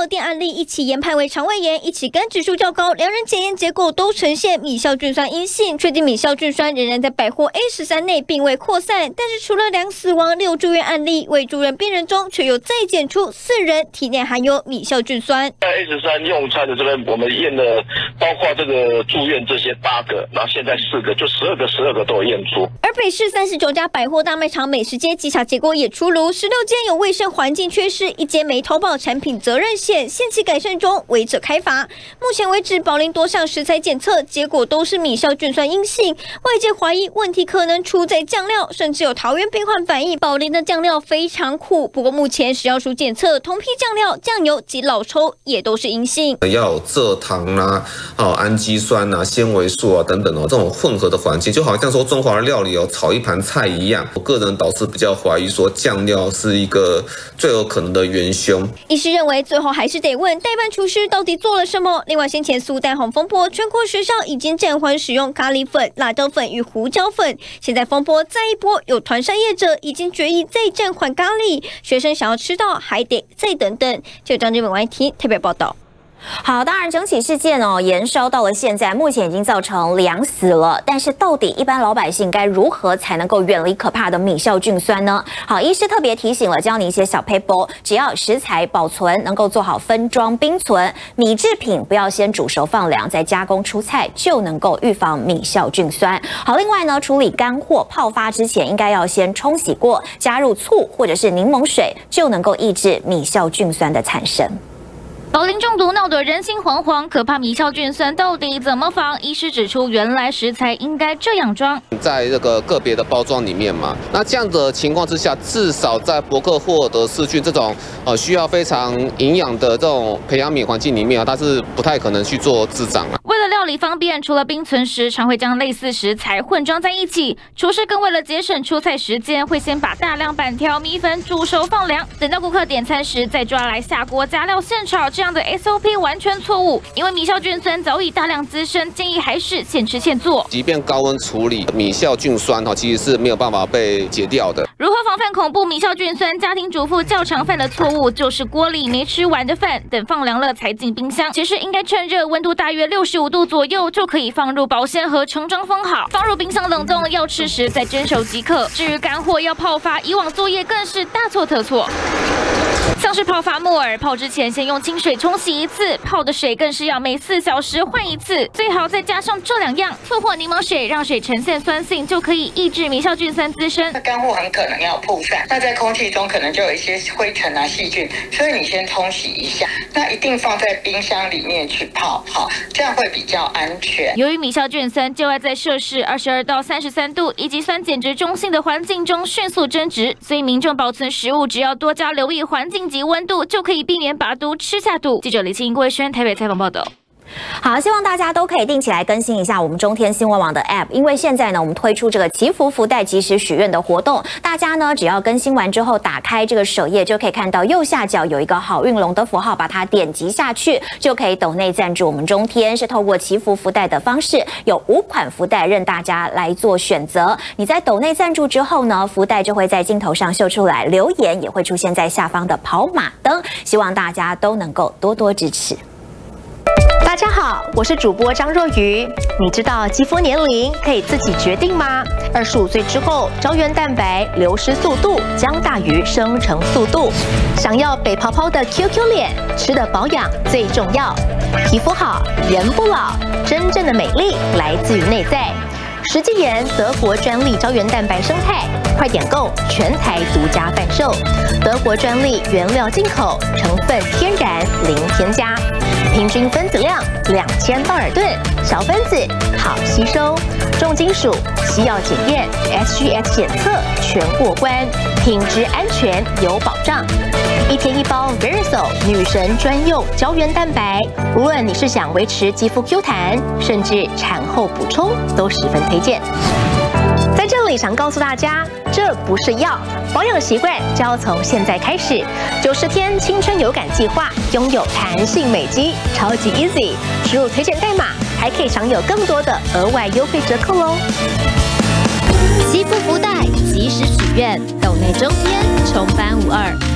店案例一起研判为肠胃炎，一起肝指数较高，两人检验结果都呈现米酵菌酸阴性，确定米酵菌酸仍然在百货 A13内，并未扩散。但是除了2死亡、6住院案例，未住院病人中却又再检出4人体内含有米酵菌酸。 在 A13用餐的这边，我们验了包括这个住院这些8个，然后现在4个，就12个都有验出。 而北市39家百货大卖场美食街稽查结果也出炉，16间有卫生环境缺失，1间没投保产品责任险，限期改善中，违者开罚。目前为止，宝林多项食材检测结果都是米酵菌酸阴性，外界怀疑问题可能出在酱料，甚至有桃园病患反映宝林的酱料非常苦。不过目前食药署检测同批酱料、酱油及老抽也都是阴性， 要有蔗糖啊、氨基酸啊、纤维素啊等等这种混合的环境，就好像说中华料理炒一盘菜一样。我个人倒是比较怀疑说酱料是一个最有可能的元凶。 医师认为最后还是得问代办厨师到底做了什么。另外，先前苏丹红风波，全国学校已经暂缓使用咖喱粉、辣椒粉与胡椒粉。现在风波再一波，有团膳业者已经决议再暂缓咖喱，学生想要吃到还得再等等。就张志文 YT 特别报道。 好，当然整起事件延烧到了现在，目前已经造成2死了。但是到底一般老百姓该如何才能够远离可怕的米酵菌酸呢？好，医师特别提醒了，教你一些小撇步，只要食材保存能够做好分装冰存，米制品不要先煮熟放凉再加工出菜，就能够预防米酵菌酸。好，另外呢，处理干货泡发之前应该要先冲洗过，加入醋或者是柠檬水，就能够抑制米酵菌酸的产生。 宝林中毒闹得人心惶惶，可怕米酵菌酸到底怎么防？医师指出，原来食材应该这样装， 在这个个别的包装里面嘛，那这样的情况之下，至少在伯克霍德氏菌这种需要非常营养的这种培养皿环境里面它是不太可能去做滋长啊。 为了料理方便，除了冰存时，常会将类似食材混装在一起。厨师更为了节省出菜时间，会先把大量板条、米粉煮熟放凉，等到顾客点餐时再抓来下锅加料现炒。这样的 SOP 完全错误，因为米酵菌酸早已大量滋生，建议还是现吃现做。 即便高温处理，米酵菌酸其实是没有办法被解掉的。 如何防范恐怖米酵菌酸？家庭主妇较常犯的错误就是锅里没吃完的饭，等放凉了才进冰箱。其实应该趁热，温度大约65度左右就可以放入保鲜盒盛装封好，放入冰箱冷冻，要吃时再蒸熟即可。至于干货要泡发，以往作业更是大错特错。像是泡发木耳，泡之前先用清水冲洗1次，泡的水更是要每4小时换1次，最好再加上这2样，醋或柠檬水，让水呈现酸性，就可以抑制米酵菌酸滋生。 那干货很可能要曝散，那在空气中可能就有一些灰尘啊、细菌，所以你先冲洗一下，那一定放在冰箱里面去泡，好，这样会比较安全。 由于米酵菌酸就爱在摄氏22到33度以及酸碱值中性的环境中迅速增殖，所以民众保存食物只要多加留意环境及温度，就可以避免把毒吃下肚。记者李清贵轩台北采访报道。 好，希望大家都可以定期来更新一下我们中天新闻网的 App， 因为现在呢，我们推出这个祈福福袋即时许愿的活动，大家呢只要更新完之后，打开这个首页就可以看到右下角有一个好运龙的符号，把它点击下去，就可以抖内赞助我们中天，是透过祈福福袋的方式，有5款福袋任大家来做选择。你在抖内赞助之后呢，福袋就会在镜头上秀出来，留言也会出现在下方的跑马灯，希望大家都能够多多支持。 大家好，我是主播张若愚。你知道肌肤年龄可以自己决定吗？25岁之后，胶原蛋白流失速度将大于生成速度。想要北泡泡的 QQ 脸，吃的保养最重要。皮肤好，人不老，真正的美丽来自于内在。实际研德国专利胶原蛋白生态，快点购，全台独家贩售。德国专利原料进口，成分天然零添加。平均分子量2000道尔顿，小分子好吸收，重金属西药检验 SGS 检测全过关，品质安全有保障。1天1包 Verisol 女神专用胶原蛋白，无论你是想维持肌肤 Q 弹，甚至产后补充，都十分推荐。在这里想告诉大家，这不是药，保养习惯就要从现在开始。90天青春有感计划，拥有弹性美肌，超级 easy。输入推荐代码，还可以享有更多的额外优惠折扣哦。 祈福福袋，及时许愿，抖内中天重返52。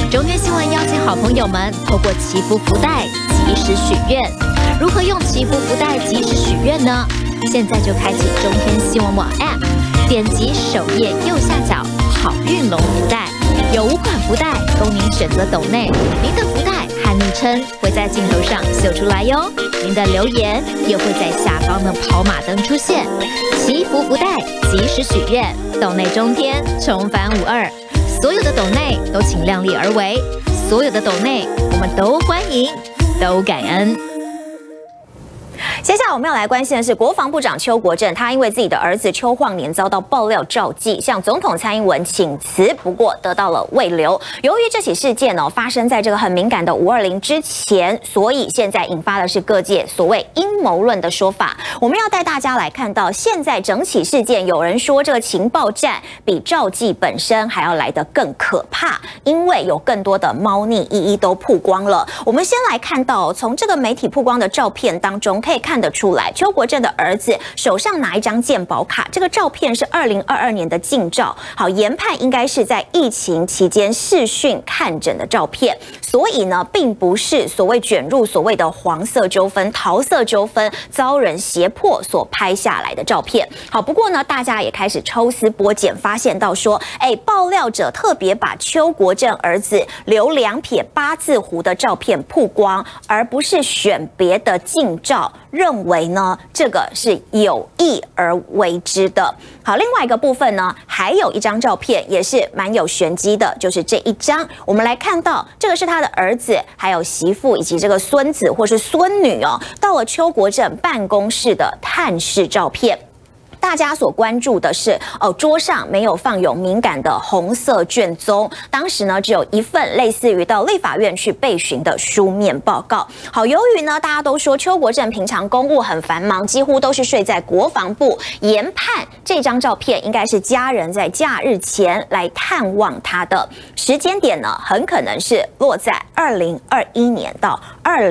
中天新闻邀请好朋友们透过祈福福袋及时许愿。如何用祈福福袋及时许愿呢？现在就开启中天新闻网 App， 点击首页右下角好运龙福袋，有5款福袋供您选择抖内，您的福袋和昵称会在镜头上秀出来哟，您的留言也会在下方的跑马灯出现。祈福福袋及时许愿，抖内中天重返52，所有的抖内都请量力而为，所有的抖内我们都欢迎，都感恩。 接下来我们要来关心的是国防部长邱国正，他因为自己的儿子邱晃年遭到爆料召妓，向总统蔡英文请辞，不过得到了未留。由于这起事件发生在这个很敏感的520之前，所以现在引发的是各界所谓阴谋论的说法。我们要带大家来看到，现在整起事件，有人说这个情报战比召妓本身还要来得更可怕，因为有更多的猫腻一一都曝光了。我们先来看到，从这个媒体曝光的照片当中可以看得出来，邱国正的儿子手上拿一张健保卡，这个照片是2022年的近照。好，研判应该是在疫情期间视讯看诊的照片，所以呢，并不是所谓卷入所谓的黄色纠纷、桃色纠纷遭人胁迫所拍下来的照片。好，不过呢，大家也开始抽丝剥茧，发现到说，爆料者特别把邱国正儿子留2撇8字胡的照片曝光，而不是选别的近照。认为呢，这个是有意而为之的。好，另外一个部分呢，还有一张照片也是蛮有玄机的，就是这一张。我们来看到，这个是他的儿子、还有媳妇以及这个孙子或是孙女到了邱国正办公室的探视照片。大家所关注的是，桌上没有放有敏感的红色卷宗，当时呢只有一份类似于到立法院去备询的书面报告。好，由于呢大家都说邱国正平常公务很繁忙，几乎都是睡在国防部，研判这张照片应该是家人在假日前来探望他的时间点呢，很可能是落在2021年到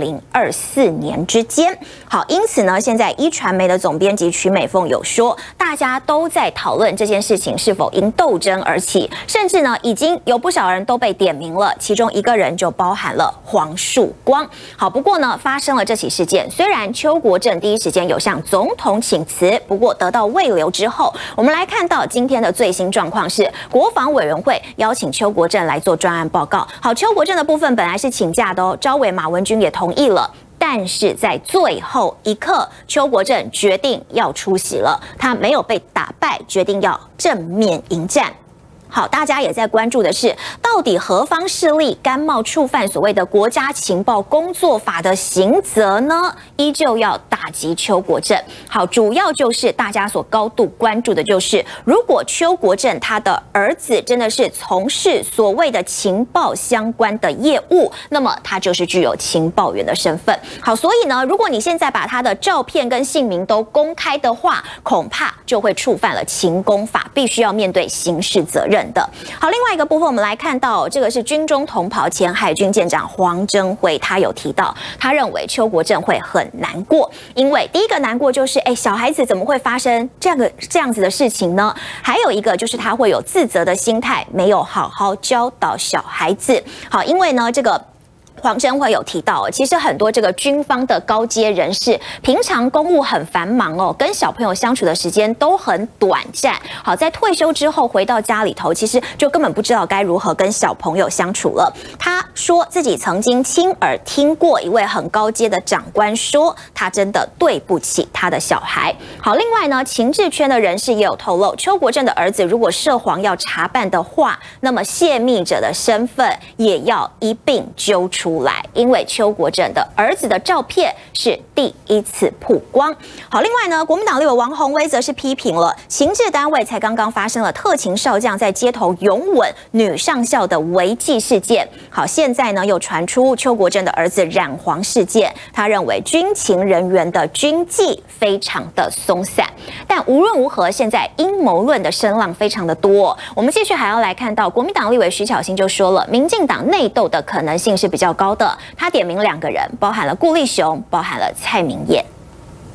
2024年之间。好，因此呢，现在一传媒的总编辑曲美凤有说，大家都在讨论这件事情是否因斗争而起，甚至呢，已经有不少人都被点名了，其中一个人就包含了黄树光。好，不过呢，发生了这起事件，虽然邱国正第一时间有向总统请辞，不过得到未留之后，我们来看到今天的最新状况是，国防委员会邀请邱国正来做专案报告。好，邱国正的部分本来是请假的召委马文君也同意了。但是在最后一刻，邱国正决定要出席了，他没有被打败，决定要正面迎战。好，大家也在关注的是，到底何方势力甘冒触犯所谓的国家情报工作法的刑责呢？依旧要打击邱国正。好，主要就是大家所高度关注的就是，如果邱国正他的儿子真的是从事所谓的情报相关的业务，那么他就是具有情报员的身份。好，所以呢，如果你现在把他的照片跟姓名都公开的话，恐怕就会触犯了情公法，必须要面对刑事责任。好，另外一个部分我们来看到，这个是军中同袍前海军舰长黄征辉，他有提到，他认为邱国正会很难过，因为第一个难过就是，小孩子怎么会发生这样子的事情呢？还有一个就是他会有自责的心态，没有好好教导小孩子。好，因为呢，这个黄征辉有提到，其实很多这个军方的高阶人士，平常公务很繁忙跟小朋友相处的时间都很短暂。好，在退休之后回到家里头，其实就根本不知道该如何跟小朋友相处了。他说自己曾经亲耳听过一位很高阶的长官说，他真的对不起他的小孩。好，另外呢，情治圈的人士也有透露，邱国正的儿子如果涉黄要查办的话，那么泄密者的身份也要一并揪出来，因为邱国正的儿子的照片是第一次曝光。好，另外呢，国民党立委王宏威则是批评了情治单位才刚刚发生了特勤少将在街头拥吻女上校的违纪事件。好，现在呢又传出邱国正的儿子染黄事件，他认为军情人员的军纪非常的松散。但无论如何，现在阴谋论的声浪非常的多。我们继续还要来看到，国民党立委徐巧芯就说了，民进党内斗的可能性是比较高的。他点名2个人，包含了顾立雄，包含了蔡明彦。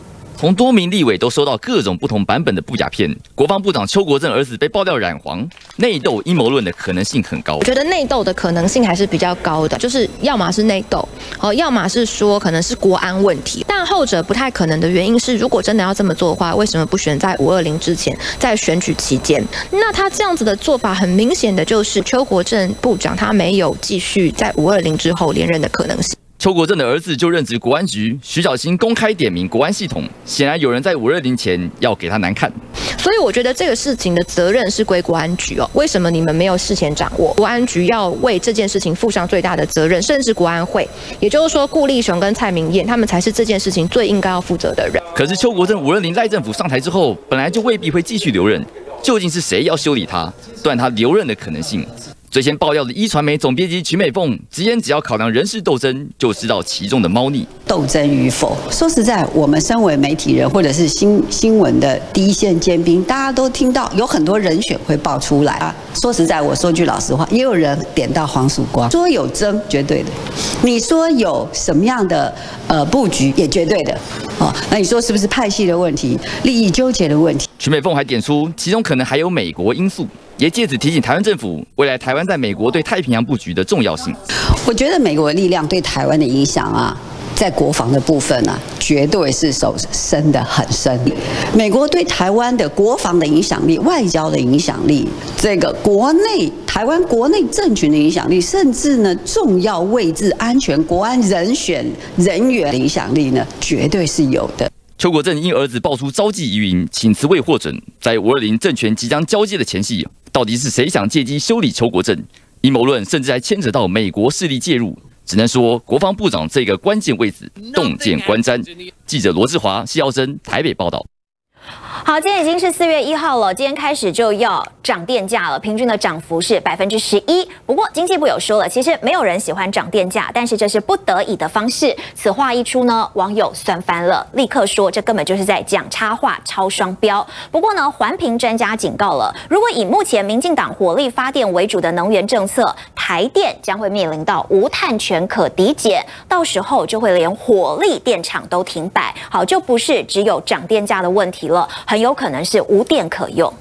从多名立委都收到各种不同版本的不雅片，国防部长邱国正儿子被爆料染黄，内斗阴谋论的可能性很高。 我觉得内斗的可能性还是比较高的，就是要么是内斗，要么是说可能是国安问题。但后者不太可能的原因是，如果真的要这么做的话，为什么不选在520之前，在选举期间？那他这样子的做法，很明显的就是邱国正部长他没有继续在520之后连任的可能性。 邱国正的儿子就任职国安局，徐小新公开点名国安系统，显然有人在520前要给他难看。 所以我觉得这个事情的责任是归国安局哦。为什么你们没有事前掌握？国安局要为这件事情负上最大的责任，甚至国安会，也就是说顾立雄跟蔡明燕他们才是这件事情最应该要负责的人。 可是邱国正520赖政府上台之后，本来就未必会继续留任，究竟是谁要修理他，断他留任的可能性？最先爆料的一传媒总编辑曲美凤直言，只要考量人事斗争，就知道其中的猫腻。 斗争与否，说实在，我们身为媒体人或者是新闻的第一线尖兵，大家都听到有很多人选会爆出来啊。说实在，我说句老实话，也有人点到黄曙光，说有争，绝对的。你说有什么样的布局，也绝对的。哦，那你说是不是派系的问题、利益纠结的问题？ 曲美凤还点出，其中可能还有美国因素。也借此提醒台湾政府，未来台湾在美国对太平洋布局的重要性。 我觉得美国的力量对台湾的影响啊，在国防的部分啊，绝对是深得很深。美国对台湾的国防的影响力、外交的影响力，这个台湾国内政群的影响力，甚至呢重要位置、安全、国安人选人员的影响力呢，绝对是有的。 邱国正因儿子爆出招妓疑云，请辞未获准，在520政权即将交接的前夕，到底是谁想借机修理邱国正？阴谋论甚至还牵扯到美国势力介入，只能说国防部长这个关键位置洞见观瞻。记者罗志华、谢耀珍台北报道。 好，今天已经是4月1号了，今天开始就要涨电价了，平均的涨幅是11%。不过经济部有说了，其实没有人喜欢涨电价，但是这是不得已的方式。此话一出呢，网友酸翻了，立刻说这根本就是在讲插话、超双标。不过呢，环评专家警告了，如果以目前民进党火力发电为主的能源政策，台电将会面临到无碳权可抵减，到时候就会连火力电厂都停摆。好，就不是只有涨电价的问题了，很有可能是无电可用。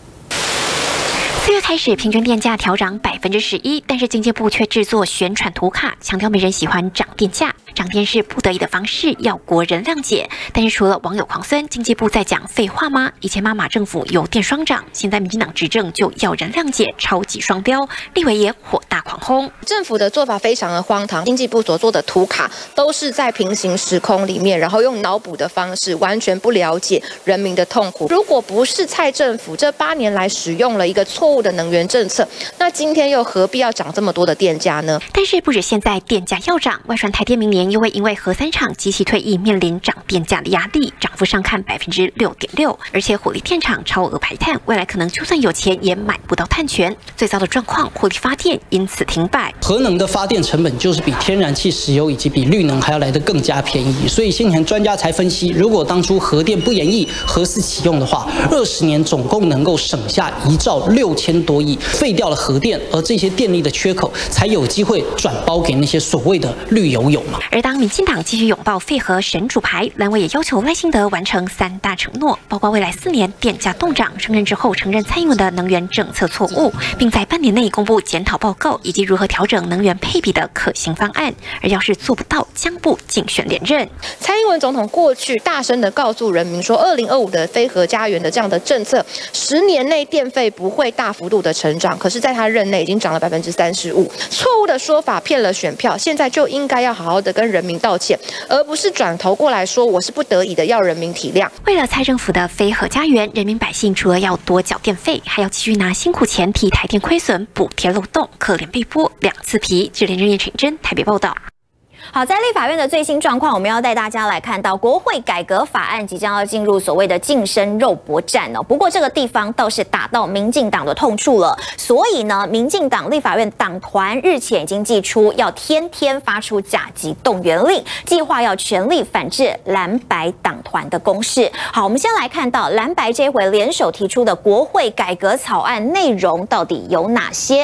4月开始，平均电价调涨11%，但是经济部却制作宣传图卡，强调没人喜欢涨电价，涨电是不得已的方式，要国人谅解。但是除了网友狂酸，经济部在讲废话吗？以前妈妈政府油电双涨，现在民进党执政就要人谅解，超级双标，立委也火大狂轰。 政府的做法非常的荒唐，经济部所做的图卡都是在平行时空里面，然后用脑补的方式，完全不了解人民的痛苦。如果不是蔡政府这8年来使用了一个错误的能源政策，那今天又何必要涨这么多的电价呢？ 但是不止现在电价要涨，外传台电明年又会因为核3厂机器退役面临涨电价的压力，涨幅上看6.6%，而且火力电厂超额排碳，未来可能就算有钱也买不到碳权。最糟的状况，火力发电因此停摆。 核能的发电成本就是比天然气、石油以及比绿能还要来得更加便宜，所以先前专家才分析，如果当初核电不延役、核4启用的话，20年总共能够省下1兆6000多亿，废掉了核电，而这些电力的缺口才有机会转包给那些所谓的绿油油嘛。 而当民进党继续拥抱废核神主牌，蓝委也要求赖清德完成3大承诺，包括未来4年电价冻涨，上任之后承认蔡英文的能源政策错误，并在半年内公布检讨报告以及如何调整能源配比的可行方案。而要是做不到，将不竞选连任。 蔡英文总统过去大声的告诉人民说，2025的非核家园的这样的政策，10年内电费不会大幅度的成长，可是在他任内已经涨了35%，错误的说法骗了选票，现在就应该要好好的跟人民道歉，而不是转头过来说我是不得已的要人民体谅。 为了蔡政府的非核家园，人民百姓除了要多缴电费，还要继续拿辛苦钱替台电亏损补贴漏洞，可怜被剥2次皮。智联人员陈真台北报道。 好，在立法院的最新状况，我们要带大家来看到国会改革法案即将要进入所谓的晋升肉搏战哦。不过这个地方倒是打到民进党的痛处了，所以呢，民进党立法院党团日前已经祭出要天天发出甲级动员令，计划要全力反制蓝白党团的攻势。好，我们先来看到蓝白这回联手提出的国会改革草案内容到底有哪些？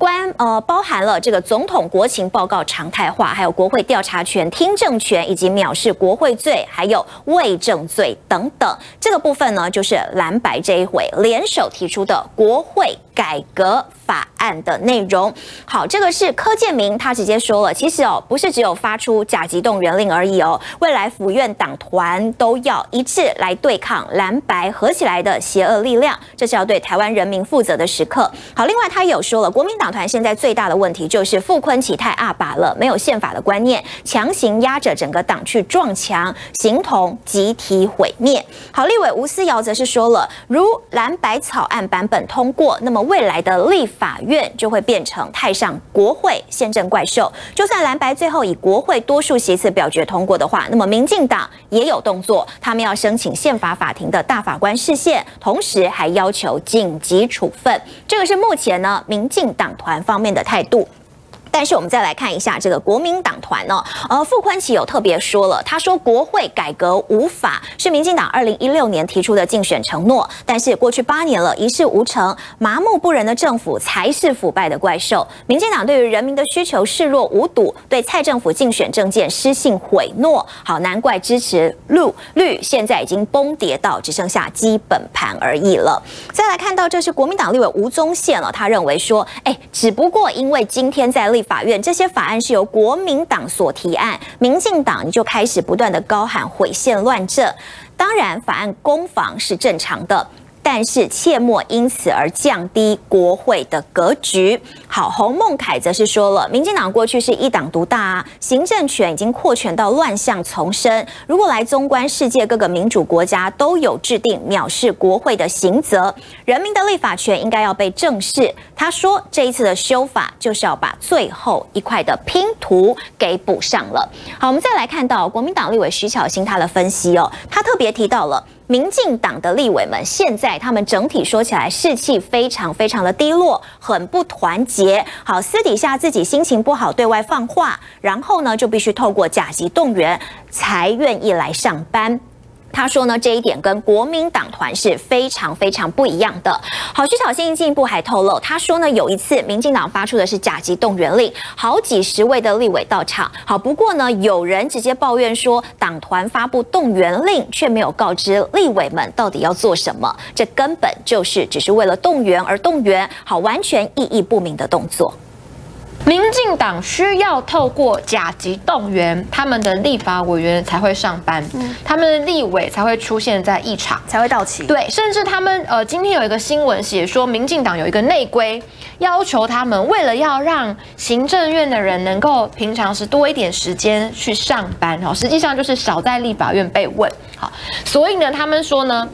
包含了这个总统国情报告常态化，还有国会调查权、听证权，以及藐视国会罪，还有伪证罪等等。这个部分呢，就是蓝白这一回联手提出的国会改革法案的内容。好，这个是柯建铭他直接说了，其实不是只有发出甲级动员令而已哦，未来府院党团都要一致来对抗蓝白合起来的邪恶力量，这是要对台湾人民负责的时刻。好，另外他也有说了，国民党团现在最大的问题就是傅崐萁太阿拔了，没有宪法的观念，强行压着整个党去撞墙，形同集体毁灭。好，立委吴思瑶则是说了，如蓝白草案版本通过，那么未来的立法院就会变成太上国会宪政怪兽。就算蓝白最后以国会多数席次表决通过的话，那么民进党也有动作，他们要申请宪法法庭的大法官释宪，同时还要求紧急处分。这个是目前呢民进党团方面的态度。但是我们再来看一下这个国民党团哦，傅崐萁有特别说了，他说国会改革无法是民进党2016年提出的竞选承诺，但是过去8年了，一事无成，麻木不仁的政府才是腐败的怪兽。民进党对于人民的需求视若无睹，对蔡政府竞选政见失信毁诺，好，难怪支持率现在已经崩跌到只剩下基本盘而已了。再来看到这是国民党立委吴宗宪了，他认为说，只不过因为今天在立法院这些法案是由国民党所提案，民进党就开始不断的高喊毁宪乱政。当然，法案攻防是正常的，但是切莫因此而降低国会的格局。好，洪孟凯则是说了，民进党过去是一党独大啊，行政权已经扩权到乱象丛生。如果来纵观世界各个民主国家都有制定藐视国会的刑责，人民的立法权应该要被正视。他说，这一次的修法就是要把最后一块的拼图给补上了。好，我们再来看到国民党立委徐巧芯他的分析哦，他特别提到了民进党的立委们现在他们整体说起来士气非常的低落，很不团结。好，私底下自己心情不好对外放话，然后呢就必须透过甲级动员才愿意来上班。他说呢，这一点跟国民党团是非常不一样的。好，徐巧芯进一步还透露，他说呢，有一次民进党发出的是甲级动员令，好几十位的立委到场。好，不过呢，有人直接抱怨说，党团发布动员令却没有告知立委们到底要做什么，这根本就是只是为了动员而动员，好，完全意义不明的动作。 民进党需要透过甲级动员，他们的立法委员才会上班，他们的立委才会出现在议场， 才会到齐。 对，甚至他们今天有一个新闻写说，民进党有一个内规，要求他们为了要让行政院的人能够平常时多一点时间去上班，实际上就是少在立法院被问。好，所以呢，他们说呢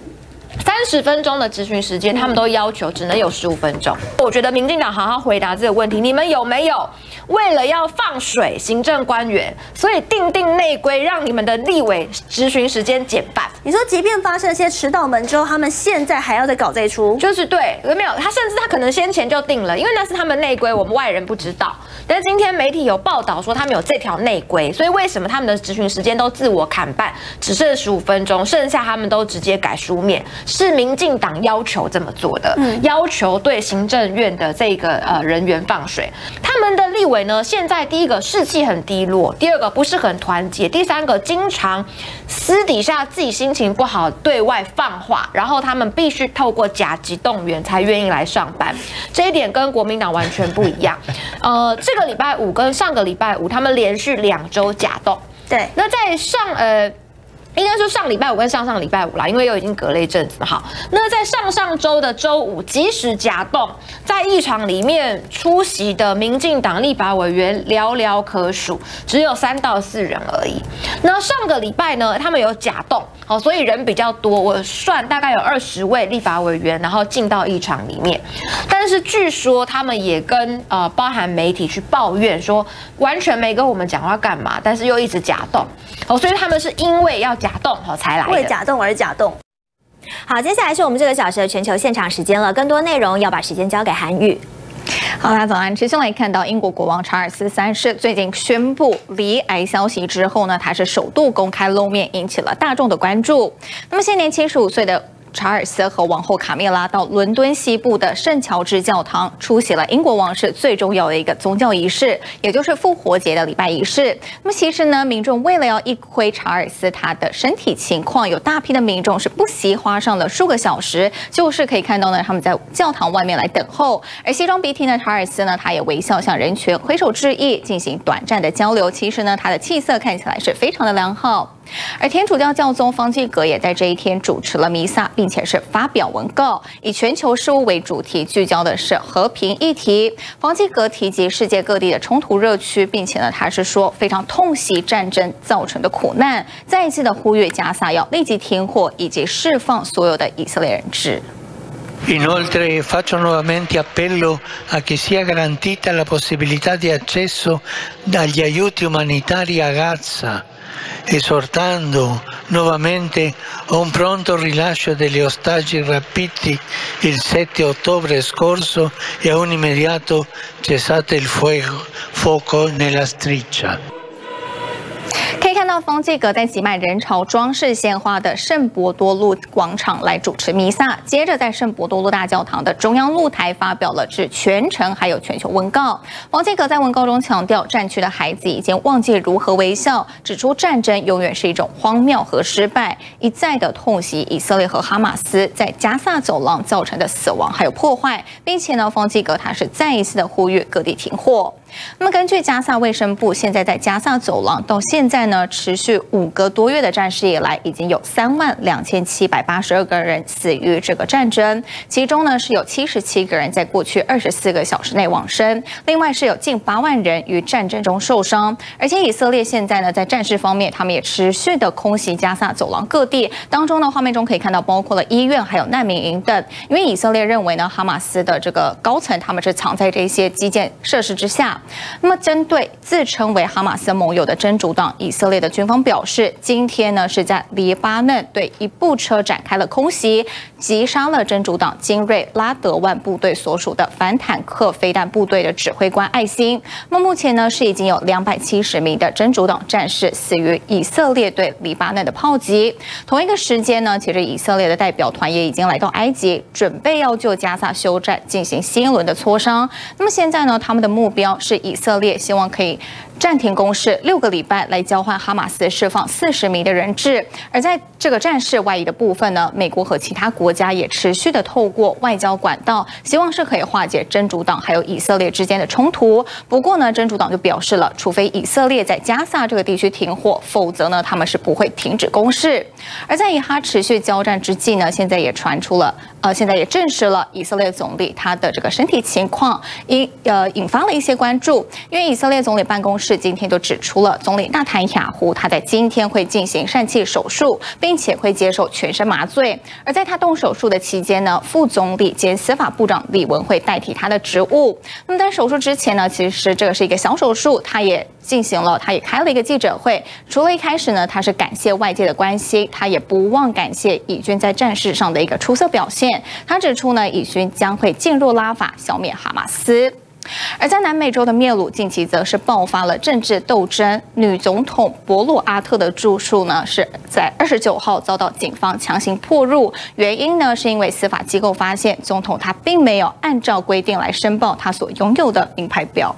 ，30分钟的质询时间，他们都要求只能有15分钟。我觉得民进党好好回答这个问题，你们有没有为了要放水行政官员，所以定内规，让你们的立委质询时间减半？ 你说，即便发生一些迟到门之后，他们现在还要再搞这一出？ 就是对，有没有？他甚至他可能先前就定了，因为那是他们内规，我们外人不知道。但是今天媒体有报道说他们有这条内规，所以为什么他们的质询时间都自我砍半，只剩15分钟，剩下他们都直接改书面？是民进党要求这么做的，要求对行政院的这个人员放水。他们的立委呢，现在第一个士气很低落，第二个不是很团结，第三个经常私底下自己心情不好对外放话，然后他们必须透过甲级动员才愿意来上班，这一点跟国民党完全不一样。这个礼拜五跟上个礼拜五，他们连续2周甲动。 对， 那在应该说上礼拜五跟上礼拜五啦，因为又已经隔了一阵子嘛。好，那在上周的周五，即使甲动，在议场里面出席的民进党立法委员寥寥可数，只有3到4人而已。那上个礼拜呢，他们有甲动，好，所以人比较多，我算大概有20位立法委员，然后进到议场里面。但是据说他们也跟包含媒体去抱怨说，完全没跟我们讲话干嘛，但是又一直甲动。所以他们是因为要甲动才来的， 为甲动而甲动。 好，接下来是我们这个小时的全球现场时间了，更多内容要把时间交给韩宇。 好，大家早安。持续来看到英国国王查尔斯3世最近宣布罹癌消息之后呢，他是首度公开露面，引起了大众的关注。那么现年75岁的查尔斯和王后卡米拉到伦敦西部的圣乔治教堂出席了英国王室最重要的一个宗教仪式，也就是复活节的礼拜仪式。那么其实呢，民众为了要一窥查尔斯他的身体情况，有大批的民众是不惜花上了数个小时，就是可以看到呢，他们在教堂外面来等候。而西装笔挺的查尔斯呢，他也微笑向人群挥手致意，进行短暂的交流。其实呢，他的气色看起来是非常的良好。而天主教教宗方济各也在这一天主持了弥撒，并且是发表文告，以全球事务为主题，聚焦的是和平议题。方济各提及世界各地的冲突热区，并且呢，他是说非常痛惜战争造成的苦难，再一次的呼吁加萨要立即停火，以及释放所有的以色列人质。 Inoltre faccio nuovamente appello a che sia garantita la possibilità di accesso agli aiuti umanitari a Gaza, esortando nuovamente a un pronto rilascio degli ostaggi rapiti il 7 ottobre scorso e a un immediato cessate il fuoco nella striscia. 可以看到方济各在挤满人潮、装饰鲜花的圣伯多禄广场来主持弥撒，接着在圣伯多禄大教堂的中央露台发表了致全城还有全球文告。方济各在文告中强调，战区的孩子已经忘记如何微笑，指出战争永远是一种荒谬和失败，一再的痛惜以色列和哈马斯在加萨走廊造成的死亡还有破坏，并且呢，方济各他是再一次的呼吁各地停火。那么根据加萨卫生部，现在在加萨走廊到现在呢，持续5个多月的战事以来，已经有32782个人死于这个战争，其中呢是有77个人在过去24个小时内往生，另外是有近8万人于战争中受伤。而且以色列现在呢在战事方面，他们也持续的空袭加萨走廊各地，当中呢画面中可以看到包括了医院还有难民营等，因为以色列认为呢哈马斯的这个高层他们是藏在这些基建设施之下。那么，针对自称为哈马斯盟友的真主党以色列的军方表示，今天呢是在黎巴嫩对一部车展开了空袭，击杀了真主党精锐拉德万部队所属的反坦克飞弹部队的指挥官艾辛。那么目前呢是已经有270名的真主党战士死于以色列对黎巴嫩的炮击。同一个时间呢，其实以色列的代表团也已经来到埃及，准备要就加萨休战进行新一轮的磋商。那么现在呢，他们的目标是以色列希望可以暂停攻势6个礼拜，来交换哈马斯释放40名的人质。而在这个战事外移的部分呢，美国和其他国家也持续的透过外交管道，希望是可以化解真主党还有以色列之间的冲突。不过呢，真主党就表示了，除非以色列在加萨这个地区停火，否则呢，他们是不会停止攻势。而在以哈持续交战之际呢，现在也传出了，现在也证实了以色列总理他的这个身体情况，引发了一些关注。因为以色列总理办公室今天就指出了，总理纳坦雅胡他在今天会进行疝气手术，并且会接受全身麻醉。而在他动手术的期间呢，副总理兼司法部长李文会代替他的职务。那么在手术之前呢，其实这个是一个小手术，他也开了一个记者会。除了一开始呢，他是感谢外界的关心，他也不忘感谢以军在战事上的一个出色表现。他指出呢，以军将会进入拉法，消灭哈马斯。而在南美洲的灭鲁，近期则是爆发了政治斗争。女总统博鲁阿特的住处呢，是在29号遭到警方强行破入，原因呢是因为司法机构发现总统他并没有按照规定来申报他所拥有的名牌表。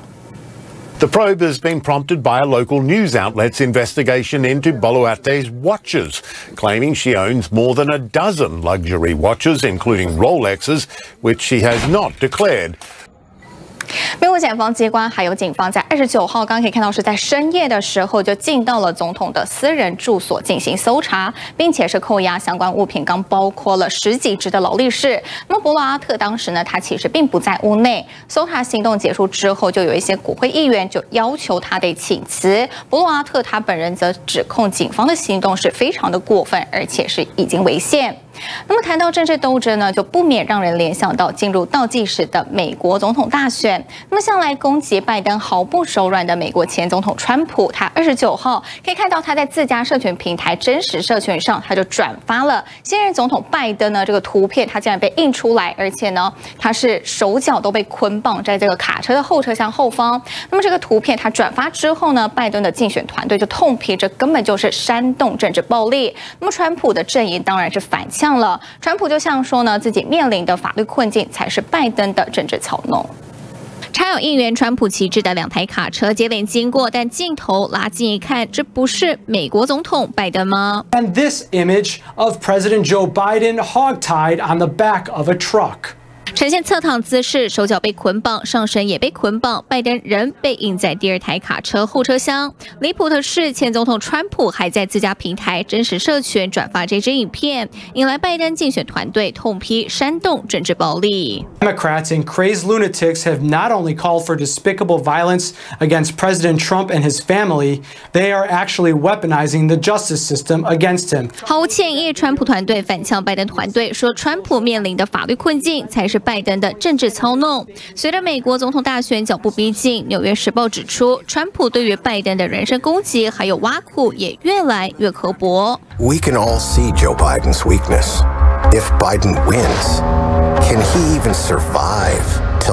The probe has been prompted by a local news outlet's investigation into Boluarte's watches, claiming she owns more than a dozen luxury watches, including Rolexes, which she has not declared. 秘鲁检方机关还有警方在29号，刚刚可以看到是在深夜的时候就进到了总统的私人住所进行搜查，并且是扣押相关物品，刚包括了10几只的劳力士。那么博鲁阿特当时呢，他其实并不在屋内。搜查行动结束之后，就有一些国会议员就要求他得请辞。博鲁阿特他本人则指控警方的行动是非常的过分，而且是已经违宪。那么谈到政治斗争呢，就不免让人联想到进入倒计时的美国总统大选。那么向来攻击拜登毫不手软的美国前总统川普，他29号可以看到他在自家社群平台真实社群上，他就转发了现任总统拜登呢这个图片，他竟然被印出来，而且呢他是手脚都被捆绑在这个卡车的后车厢后方。那么这个图片他转发之后呢，拜登的竞选团队就痛批这根本就是煽动政治暴力。那么川普的阵营当然是反呛。 象了。川普就像说呢，自己面临的法律困境才是拜登的政治操弄。插有应援川普旗帜的2台卡车接连经过，但镜头拉近一看，这不是美国总统拜登吗？ And this image of President Joe Biden hogtied on the back of a truck. 呈现侧躺姿势，手脚被捆绑，上身也被捆绑，拜登人被印在第2台卡车后车厢。离谱的是，前总统川普还在自家平台真实社群转发这支影片，引来拜登竞选团队痛批煽动政治暴力。 Democrats and crazed lunatics have not only called for despicable violence against President Trump and his family, they are actually weaponizing the justice system against him. 毫无歉意，川普团队反呛拜登团队，说川普面临的法律困境才是拜登的政治操弄。随着美国总统大选脚步逼近，《纽约时报》指出，川普对于拜登的人身攻击还有挖苦也越来越刻薄。 We can all see Joe Biden's weakness. If Biden wins, can he even survive till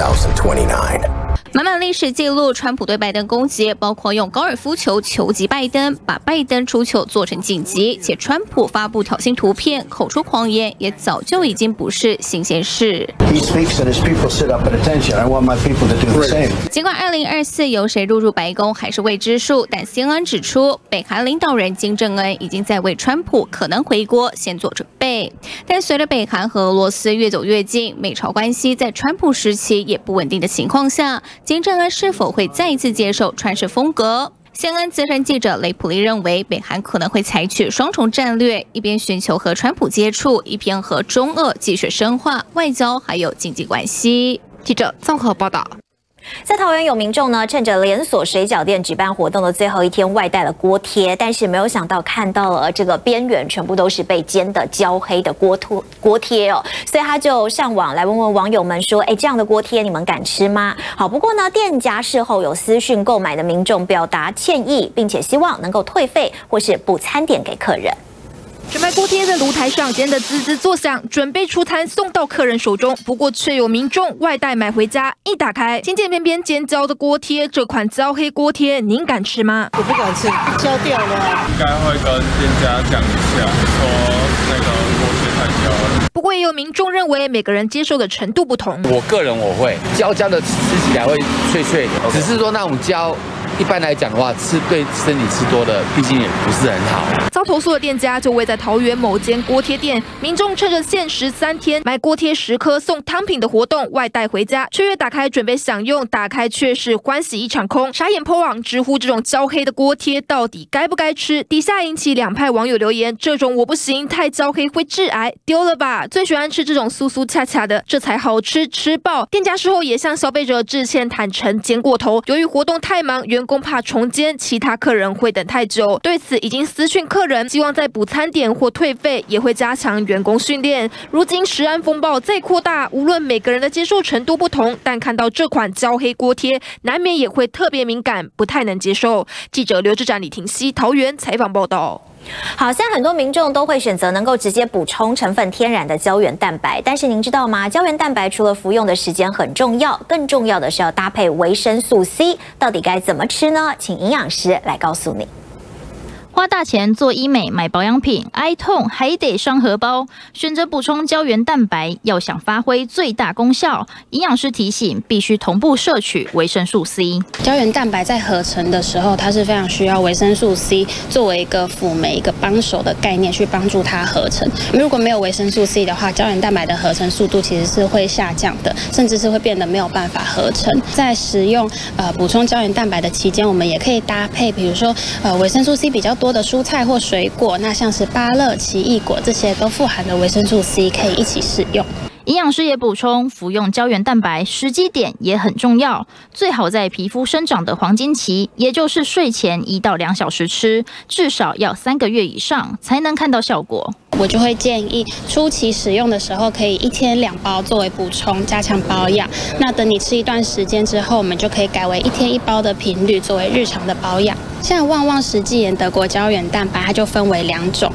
2029? 满满历史记录，川普对拜登攻击，包括用高尔夫球球击拜登，把拜登出糗做成紧急，且川普发布挑衅图片，口出狂言，也早就已经不是新鲜事。 He speaks and his people sit up at attention. I want my people to do the same. 尽管2024由谁入白宫还是未知数，但 CNN 指出，北韩领导人金正恩已经在为川普可能回国先做准备。但随着北韩和俄罗斯越走越近，美朝关系在川普时期也不稳定的情况下，金正恩是否会再一次接受川式风格？CNN 资深记者雷普利认为，北韩可能会采取双重战略，一边寻求和川普接触，一边和中俄继续深化外交还有经济关系。记者综合报道。在桃园有民众呢，趁着连锁水饺店举办活动的最后一天，外带了锅贴，但是没有想到看到了这个边缘全部都是被煎的焦黑的锅贴哦，所以他就上网来问问网友们说，哎，这样的锅贴你们敢吃吗？好，不过呢，店家事后有私讯购买的民众表达歉意，并且希望能够退费或是补餐点给客人。 整排锅贴在炉台上煎得滋滋作响，准备出餐送到客人手中。不过却有民众外带买回家，一打开，尖尖边边尖焦的锅贴，这款焦黑锅贴您敢吃吗？ 我不敢吃，焦掉了。应该会跟店家讲一下，说那个锅贴太焦了。 不过也有民众认为每个人接受的程度不同。 我个人会焦焦的吃起来会脆脆的，只是说那种焦。一般来讲的话，对身体吃多的，毕竟也不是很好。 遭投诉的店家就位在桃园某间锅贴店，民众趁着限时3天买锅贴10颗送汤品的活动外带回家，却越打开准备享用，打开却是欢喜一场空。傻眼po网直呼这种焦黑的锅贴到底该不该吃？底下引起2派网友留言：这种我不行，太焦黑会致癌，丢了吧！最喜欢吃这种酥酥恰恰的，这才好吃，吃爆。店家事后也向消费者致歉，坦诚煎过头，由于活动太忙，员工怕重煎，其他客人会等太久。对此已经私讯客人，希望在补餐点或退费，也会加强员工训练。如今食安风暴再扩大，无论每个人的接受程度不同，但看到这款焦黑锅贴，难免也会特别敏感，不太能接受。记者刘志展、李婷熙桃园采访报道。 好，现在很多民众都会选择能够直接补充成分天然的胶原蛋白，但是您知道吗？胶原蛋白除了服用的时间很重要，更重要的是要搭配维生素 C， 到底该怎么吃呢？请营养师来告诉你。 花大钱做医美买保养品，挨痛还得上荷包。选择补充胶原蛋白，要想发挥最大功效，营养师提醒必须同步摄取维生素 C。 胶原蛋白在合成的时候，它是非常需要维生素 C 作为一个辅酶、一个帮手的概念去帮助它合成。如果没有维生素 C 的话，胶原蛋白的合成速度其实是会下降的，甚至是会变得没有办法合成。在食用补充胶原蛋白的期间，我们也可以搭配，比如说维生素 C 比较多的蔬菜或水果，那像是芭乐、奇异果这些都富含的维生素 C， 可以一起使用。 营养师也补充，服用胶原蛋白时机点也很重要，最好在皮肤生长的黄金期，也就是睡前1到2小时吃，至少要3个月以上才能看到效果。 我就会建议初期使用的时候，可以1天2包作为补充，加强保养。那等你吃一段时间之后，我们就可以改为1天1包的频率，作为日常的保养。像旺旺食剂盐德国胶原蛋白，它就分为2种，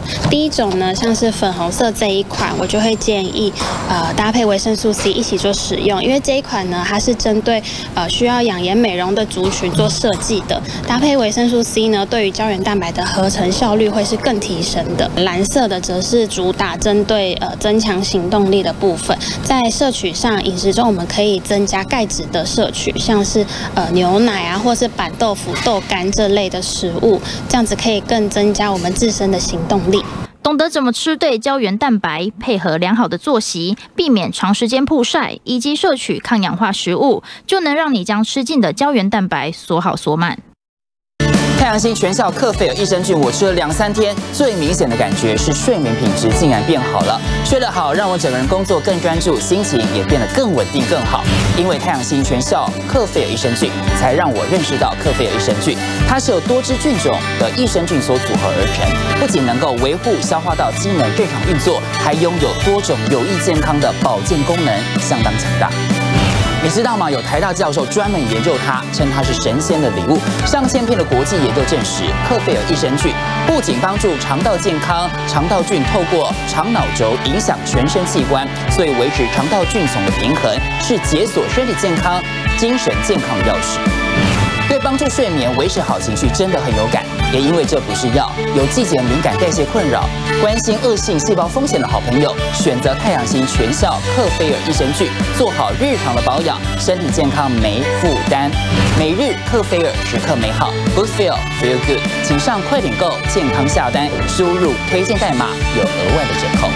第一种呢，像是粉红色这一款，我就会建议搭配维生素 C 一起做使用，因为这一款呢，它是针对需要养颜美容的族群做设计的。搭配维生素 C 呢，对于胶原蛋白的合成效率会是更提升的。蓝色的则是主打针对增强行动力的部分，在摄取上饮食中我们可以增加钙质的摄取，像是牛奶啊，或是板豆腐、豆干这类的食物，这样子可以更增加我们自身的行动力。 懂得怎么吃对胶原蛋白，配合良好的作息，避免长时间曝晒，以及摄取抗氧化食物，就能让你将吃进的胶原蛋白锁好锁满。 太阳星全效克菲尔益生菌，我吃了2-3天，最明显的感觉是睡眠品质竟然变好了。睡得好，让我整个人工作更专注，心情也变得更稳定、更好。因为太阳星全效克菲尔益生菌，才让我认识到克菲尔益生菌，它是由多支菌种的益生菌所组合而成，不仅能够维护消化道机能日常运作，还拥有多种有益健康的保健功能，相当强大。你知道吗？有台大教授专门研究它，称它是神仙的礼物。上千篇的国际研究证实，克菲尔益生菌不仅帮助肠道健康，肠道菌透过肠脑轴影响全身器官，所以维持肠道菌丛的平衡是解锁身体健康、精神健康的钥匙。对帮助睡眠、维持好情绪真的很有感。也因为这不是药，有季节敏感、代谢困扰、关心恶性细胞风险的好朋友，选择太阳星全效克菲尔益生菌，做好日常的保养，身体健康没负担。每日克菲尔，时刻美好 ，Good Feel Feel Good， 请上快点购健康下单，输入推荐代码有额外的折扣。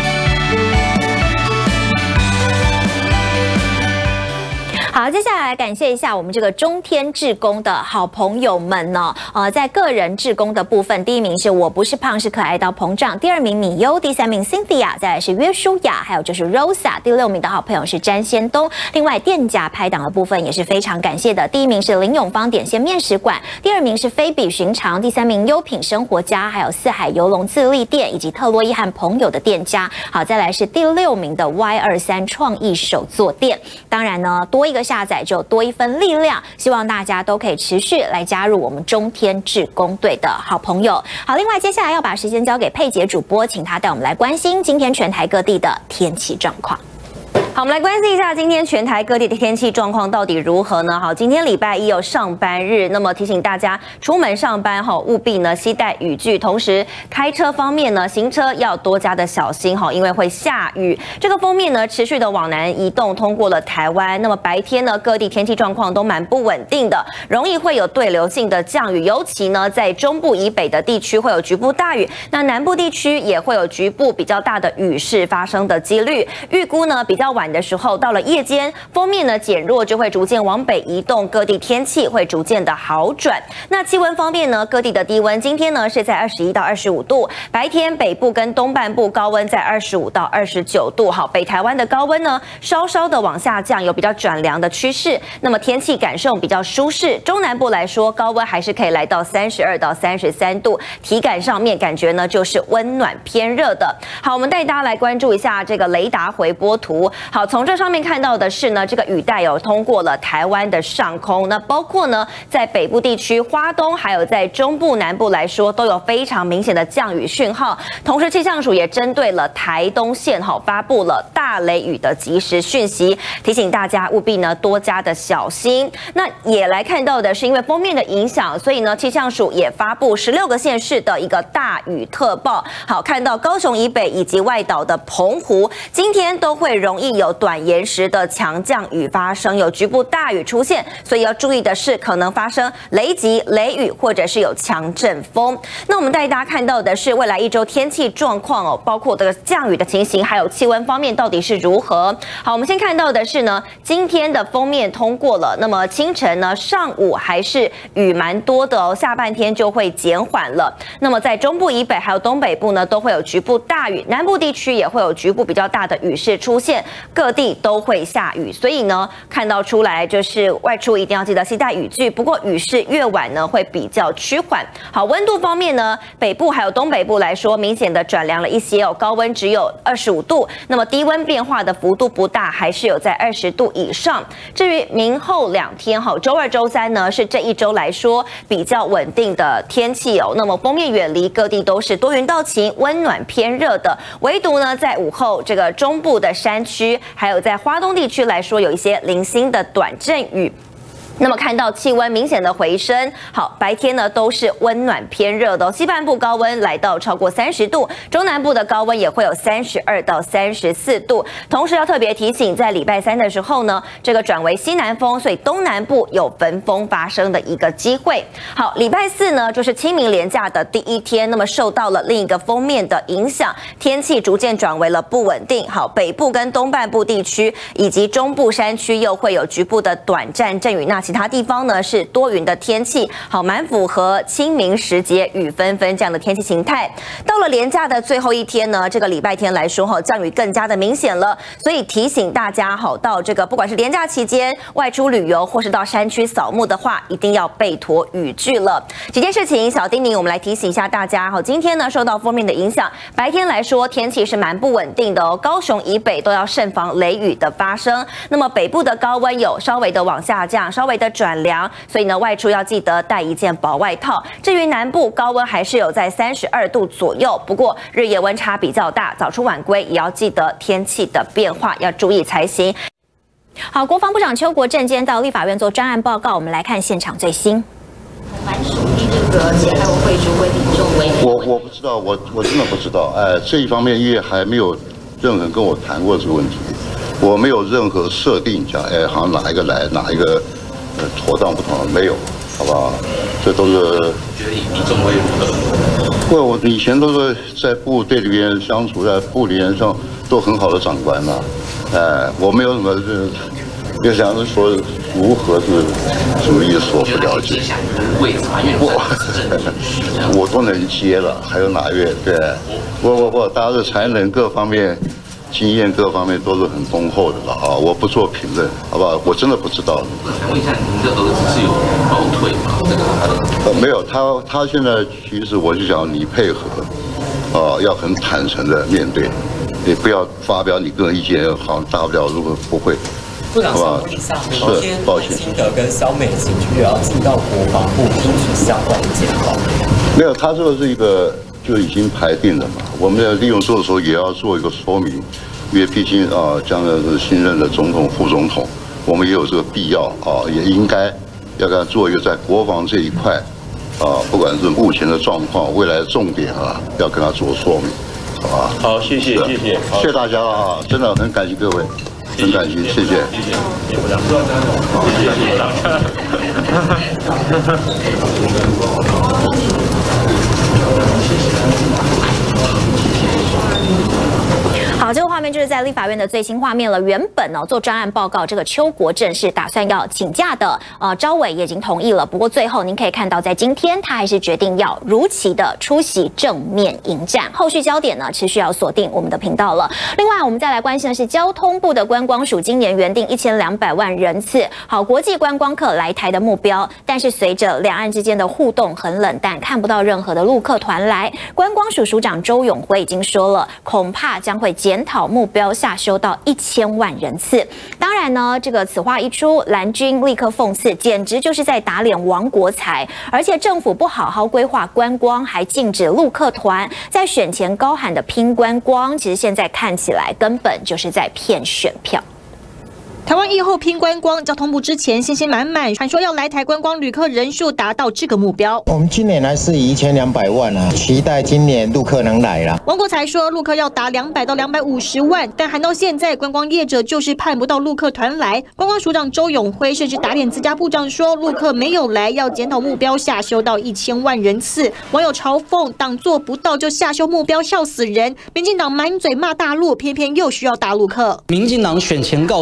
好，接下来感谢一下我们这个中天志工的好朋友们呢。在个人志工的部分，第一名是我不是胖是可爱到膨胀，第2名米优，第3名 Cynthia， 再来是约书亚，还有就是 Rosa， 第6名的好朋友是詹先东。另外店家拍档的部分也是非常感谢的，第1名是林永芳点心面食馆，第2名是非比寻常，第3名优品生活家，还有四海游龙自立店以及特洛伊和朋友的店家。好，再来是第6名的 Y23创意手作店。当然呢，多一个下载就多一份力量，希望大家都可以持续来加入我们中天志工队的好朋友。好，另外接下来要把时间交给佩杰主播，请他带我们来关心今天全台各地的天气状况。好，我们来关心一下今天全台各地的天气状况到底如何呢？好，今天礼拜一有上班日，那么提醒大家出门上班务必呢携带雨具，同时开车方面呢，行车要多加的小心因为会下雨。这个锋面呢持续的往南移动，通过了台湾。那么白天呢，各地天气状况都蛮不稳定的，容易会有对流性的降雨，尤其呢在中部以北的地区会有局部大雨，那南部地区也会有局部比较大的雨势发生的几率。预估呢比较晚的时候，到了夜间，锋面呢减弱，就会逐渐往北移动，各地天气会逐渐的好转。那气温方面呢，各地的低温今天呢是在21到25度，白天北部跟东半部高温在25到29度。好，北台湾的高温呢稍稍的往下降，有比较转凉的趋势，那么天气感受比较舒适。中南部来说，高温还是可以来到32到33度，体感上面感觉呢就是温暖偏热的。好，我们带大家来关注一下这个雷达回波图。好，从这上面看到的是呢，这个雨带有通过了台湾的上空，那包括呢在北部地区、花东，还有在中部南部来说，都有非常明显的降雨讯号。同时，气象署也针对了台东县发布了大雷雨的即时讯息，提醒大家务必呢多加的小心。那也来看到的是，因为锋面的影响，所以呢气象署也发布16个县市的一个大雨特报。好，看到高雄以北以及外岛的澎湖，今天都会容易有短延时的强降雨发生，有局部大雨出现，所以要注意的是可能发生雷击、雷雨，或者是有强阵风。那我们带大家看到的是未来一周天气状况包括这个降雨的情形，还有气温方面到底是如何。好，我们先看到的是呢，今天的锋面通过了，那么清晨呢、上午还是雨蛮多的下半天就会减缓了。那么在中部以北还有东北部呢，都会有局部大雨，南部地区也会有局部比较大的雨势出现。 各地都会下雨，所以呢，看到出来就是外出一定要记得携带雨具。不过雨势越晚呢，会比较趋缓。好，温度方面呢，北部还有东北部来说，明显的转凉了一些哦，高温只有25度，那么低温变化的幅度不大，还是有在20度以上。至于明后2天，好，周2、周3呢，是这一周来说比较稳定的天气哦。那么锋面远离，各地都是多云到晴，温暖偏热的，唯独呢，在午后这个中部的山区，还有在花东地区来说，有一些零星的短阵雨。那么看到气温明显的回升，好，白天呢都是温暖偏热的哦，西半部高温来到超过30度，中南部的高温也会有32到34度。同时要特别提醒，在礼拜3的时候呢，这个转为西南风，所以东南部有焚风发生的一个机会。好，礼拜4呢就是清明连假的第一天，那么受到了另一个锋面的影响，天气逐渐转为了不稳定。好，北部跟东半部地区以及中部山区又会有局部的短暂阵雨，那其他地方呢是多云的天气，好，蛮符合清明时节雨纷纷这样的天气形态。到了连假的最后一天呢，这个礼拜天来说哈，降雨更加的明显了，所以提醒大家好，到这个不管是连假期间外出旅游或是到山区扫墓的话，一定要备妥雨具了。几件事情小叮咛，我们来提醒一下大家。好，今天呢受到锋面的影响，白天来说天气是蛮不稳定的哦，高雄以北都要慎防雷雨的发生。那么北部的高温有稍微的往下降，稍微的转凉，所以呢外出要记得带一件薄外套。至于南部高温还是有在32度左右，不过日夜温差比较大，早出晚归也要记得天气的变化要注意才行。好，国防部长邱国正今天到立法院做专案报告，我们来看现场最新。 蛮属于这个解散会主委李仲维，我不知道，我真的不知道。这一方面因为还没有任何人跟我谈过这个问题，我没有任何设定讲，好像哪一个来，哪一个妥当不妥当，没有，好不好？这都是觉得以李仲维如何？我以前都是在部队里边相处，在部里面上都很好的长官嘛，我没有什么就想着说如何是主力所不了解，我都能接了，还有哪位？对，我大家的才能各方面、经验各方面都是很丰厚的了啊！我不做评论，好不好？我真的不知道。我想问一下，您的儿子是有暴退吗？这个没有，他现在其实我就想你配合，要很坦诚的面对，你不要发表你个人意见，好像大不了如果不会。部长上会上，昨天赖清德跟萧美琴就要进到国防部听取相关的检讨。没有，他这个是一个就已经排定了嘛。我们在利用做的时候也要做一个说明，因为毕竟将来是新任的总统、副总统，我们也有这个必要也应该要给他做一个在国防这一块不管是目前的状况、未来的重点要跟他做说明，好吧？好，谢谢大家了真的很感谢各位。很感谢，谢谢，谢部长，好，谢谢部长。 好，这个画面就是在立法院的最新画面了。原本做专案报告，这个邱国正是打算要请假的，召委也已经同意了。不过最后您可以看到，在今天他还是决定要如期的出席正面迎战。后续焦点呢，持续要锁定我们的频道了。另外，我们再来关心的是交通部的观光署今年原定1200万人次，好，国际观光客来台的目标，但是随着两岸之间的互动很冷淡，看不到任何的陆客团来。观光署署长周永辉已经说了，恐怕将会检讨目标下修到1000万人次。当然呢，这个此话一出，蓝军立刻讽刺，简直就是在打脸王国材。而且政府不好好规划观光，还禁止陆客团，在选前高喊的拼观光，其实现在看起来根本就是在骗选票。 台湾疫后拼观光，交通部之前信心满满，传说要来台观光旅客人数达到这个目标。 我们今年还是以1200万期待今年陆客能来啦。 王国材说，陆客要达200到250万，但喊到现在，观光业者就是盼不到陆客团来。观光署长周永辉甚至打脸自家部长说，陆客没有来，要检讨目标下修到1000万人次。网友嘲讽，党做不到就下修目标，笑死人。民进党满嘴骂大陆，偏偏又需要大陆客。 民进党选前告诉你，哇，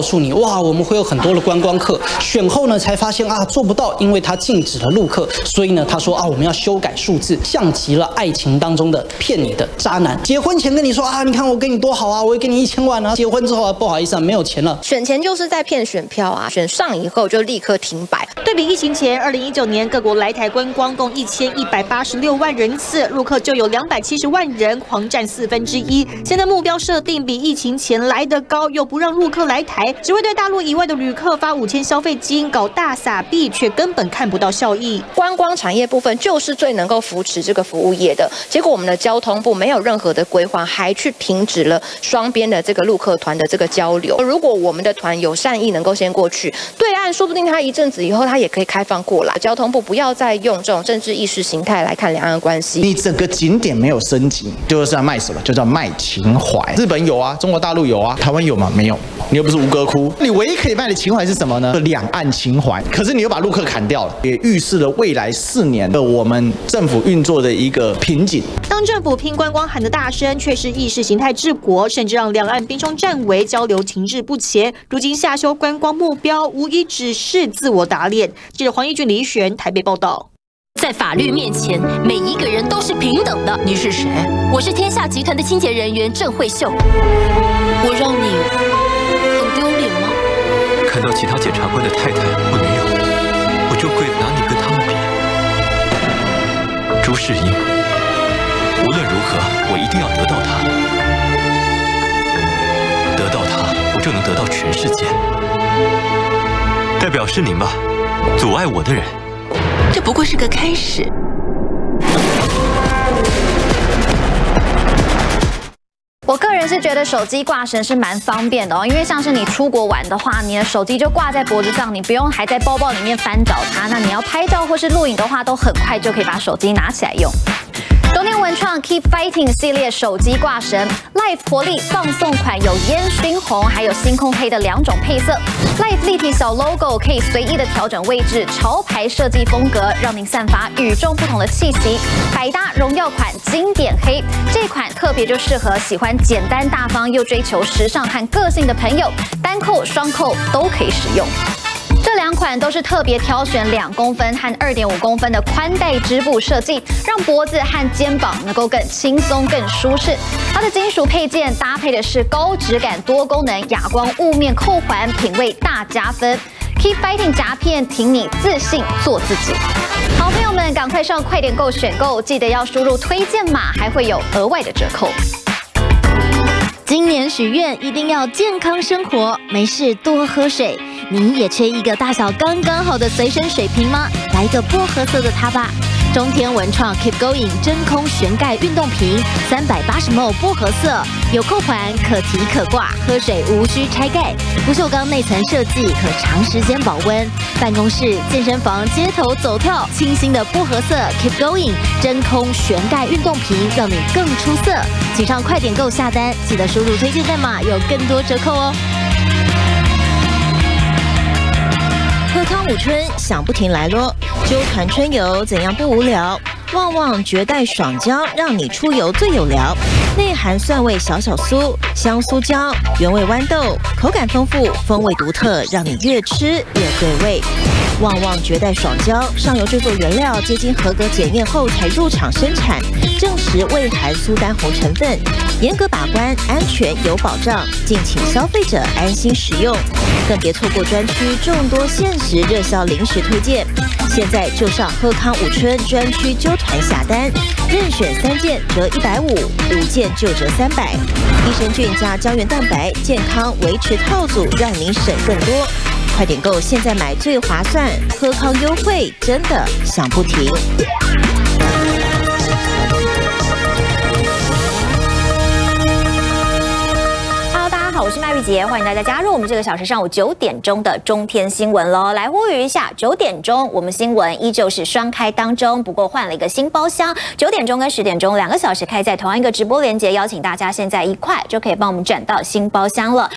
哇，我们会有很多的观光客。选后呢，才发现啊，做不到，因为他禁止了陆客，所以呢，他说啊，我们要修改数字，像极了爱情当中的骗你的渣男。结婚前跟你说啊，你看我跟你多好啊，我会给你1000万啊，结婚之后啊，不好意思啊，没有钱了。 选前就是在骗选票啊，选上以后就立刻停摆。 对比疫情前，2019年各国来台观光共1186万人次，陆客就有270万人，狂占1/4。现在目标设定比疫情前来得高，又不让陆客来台，只会对大陆以外的旅客发5000消费金，搞大撒币，却根本看不到效益。 观光产业部分就是最能够扶持这个服务业的，结果我们的交通部没有任何的规划，还去停止了双边的这个陆客团的这个交流。如果我们的团有善意能够先过去，对岸说不定他一阵子以后他也可以开放过来。交通部不要再用这种政治意识形态来看两岸关系。 你整个景点没有升级，就是要卖什么？就叫卖情怀。日本有啊，中国大陆有啊，台湾有吗？没有。你又不是吴哥窟，你唯一可以卖的情怀是什么呢？两岸情怀。可是你又把陆客砍掉了，也预示了未来4年的我们政府运作的一个瓶颈。 当政府拼观光喊得大声，却是意识形态治国，甚至让两岸兵凶战危，交流停滞不前。如今下修观光目标，无疑只是自我打脸。记者黄义俊、李璇台北报道。 在法律面前，每一个人都是平等的。你是谁？我是天下集团的清洁人员郑慧秀。我让你很丢脸吗？ 看到其他检察官的太太或女友，我就会拿你跟他们比。朱世英，无论如何，我一定要得到她。得到她，我就能得到全世界。代表是您吧，阻碍我的人。 这不过是个开始。 我个人是觉得手机挂绳是蛮方便的哦，因为像是你出国玩的话，你的手机就挂在脖子上，你不用还在包包里面翻找它。那你要拍照或是录影的话，都很快就可以把手机拿起来用。东天文创 Keep Fighting 系列手机挂绳 Life 活力放送款有烟熏红还有星空黑的2种配色。Life 立体小 logo 可以随意的调整位置，潮牌设计风格让您散发与众不同的气息。百搭荣耀款经典黑，这款特别就适合喜欢简单大方又追求时尚和个性的朋友，单扣双扣都可以使用。这2款都是特别挑选2公分和2.5公分的宽带织布设计，让脖子和肩膀能够更轻松、更舒适。它的金属配件搭配的是高质感多功能哑光雾面扣环，品味大加分。Keep Fighting 夹片，挺你自信做自己。好朋友们，赶快上快点购选购，记得要输入推荐码，还会有额外的折扣。 今年许愿一定要健康生活，没事多喝水。你也缺一个大小刚刚好的随身水瓶吗？来一个薄荷色的它吧。中天文创 Keep Going 真空旋盖运动瓶，380ml 薄荷色，有扣环，可提可挂，喝水无需拆盖，不锈钢内层设计，可长时间保温。办公室、健身房、街头走跳，清新的薄荷色 Keep Going 真空旋盖运动瓶，让你更出色。请上快点购下单，记得输入推荐代码，有更多折扣哦。贺康五春想不停来咯，揪团春游怎样不无聊？旺旺绝代爽胶让你出游最有聊，内含蒜味小小酥、香酥胶、原味豌豆，口感丰富，风味独特，让你越吃越对味。旺旺绝代爽胶上游制作原料接经合格检验后才入场生产，证实未含苏丹红成分，严格把关，安全有保障，敬请消费者安心使用。更别错过专区众多限时热销零食推荐，现在就上贺康五春专区揪团下单，任选3件折150，5件就折300。益生菌加胶原蛋白，健康维持套组，让您省更多。快点购，现在买最划算，贺康优惠真的想不停。 我是麦玉洁，欢迎大家加入我们这个小时上午9点钟的中天新闻喽。来呼吁一下，9点钟我们新闻依旧是双开当中，不过换了一个新包厢，9点钟跟10点钟2个小时开在同样一个直播连结，邀请大家现在一块就可以帮我们转到新包厢了。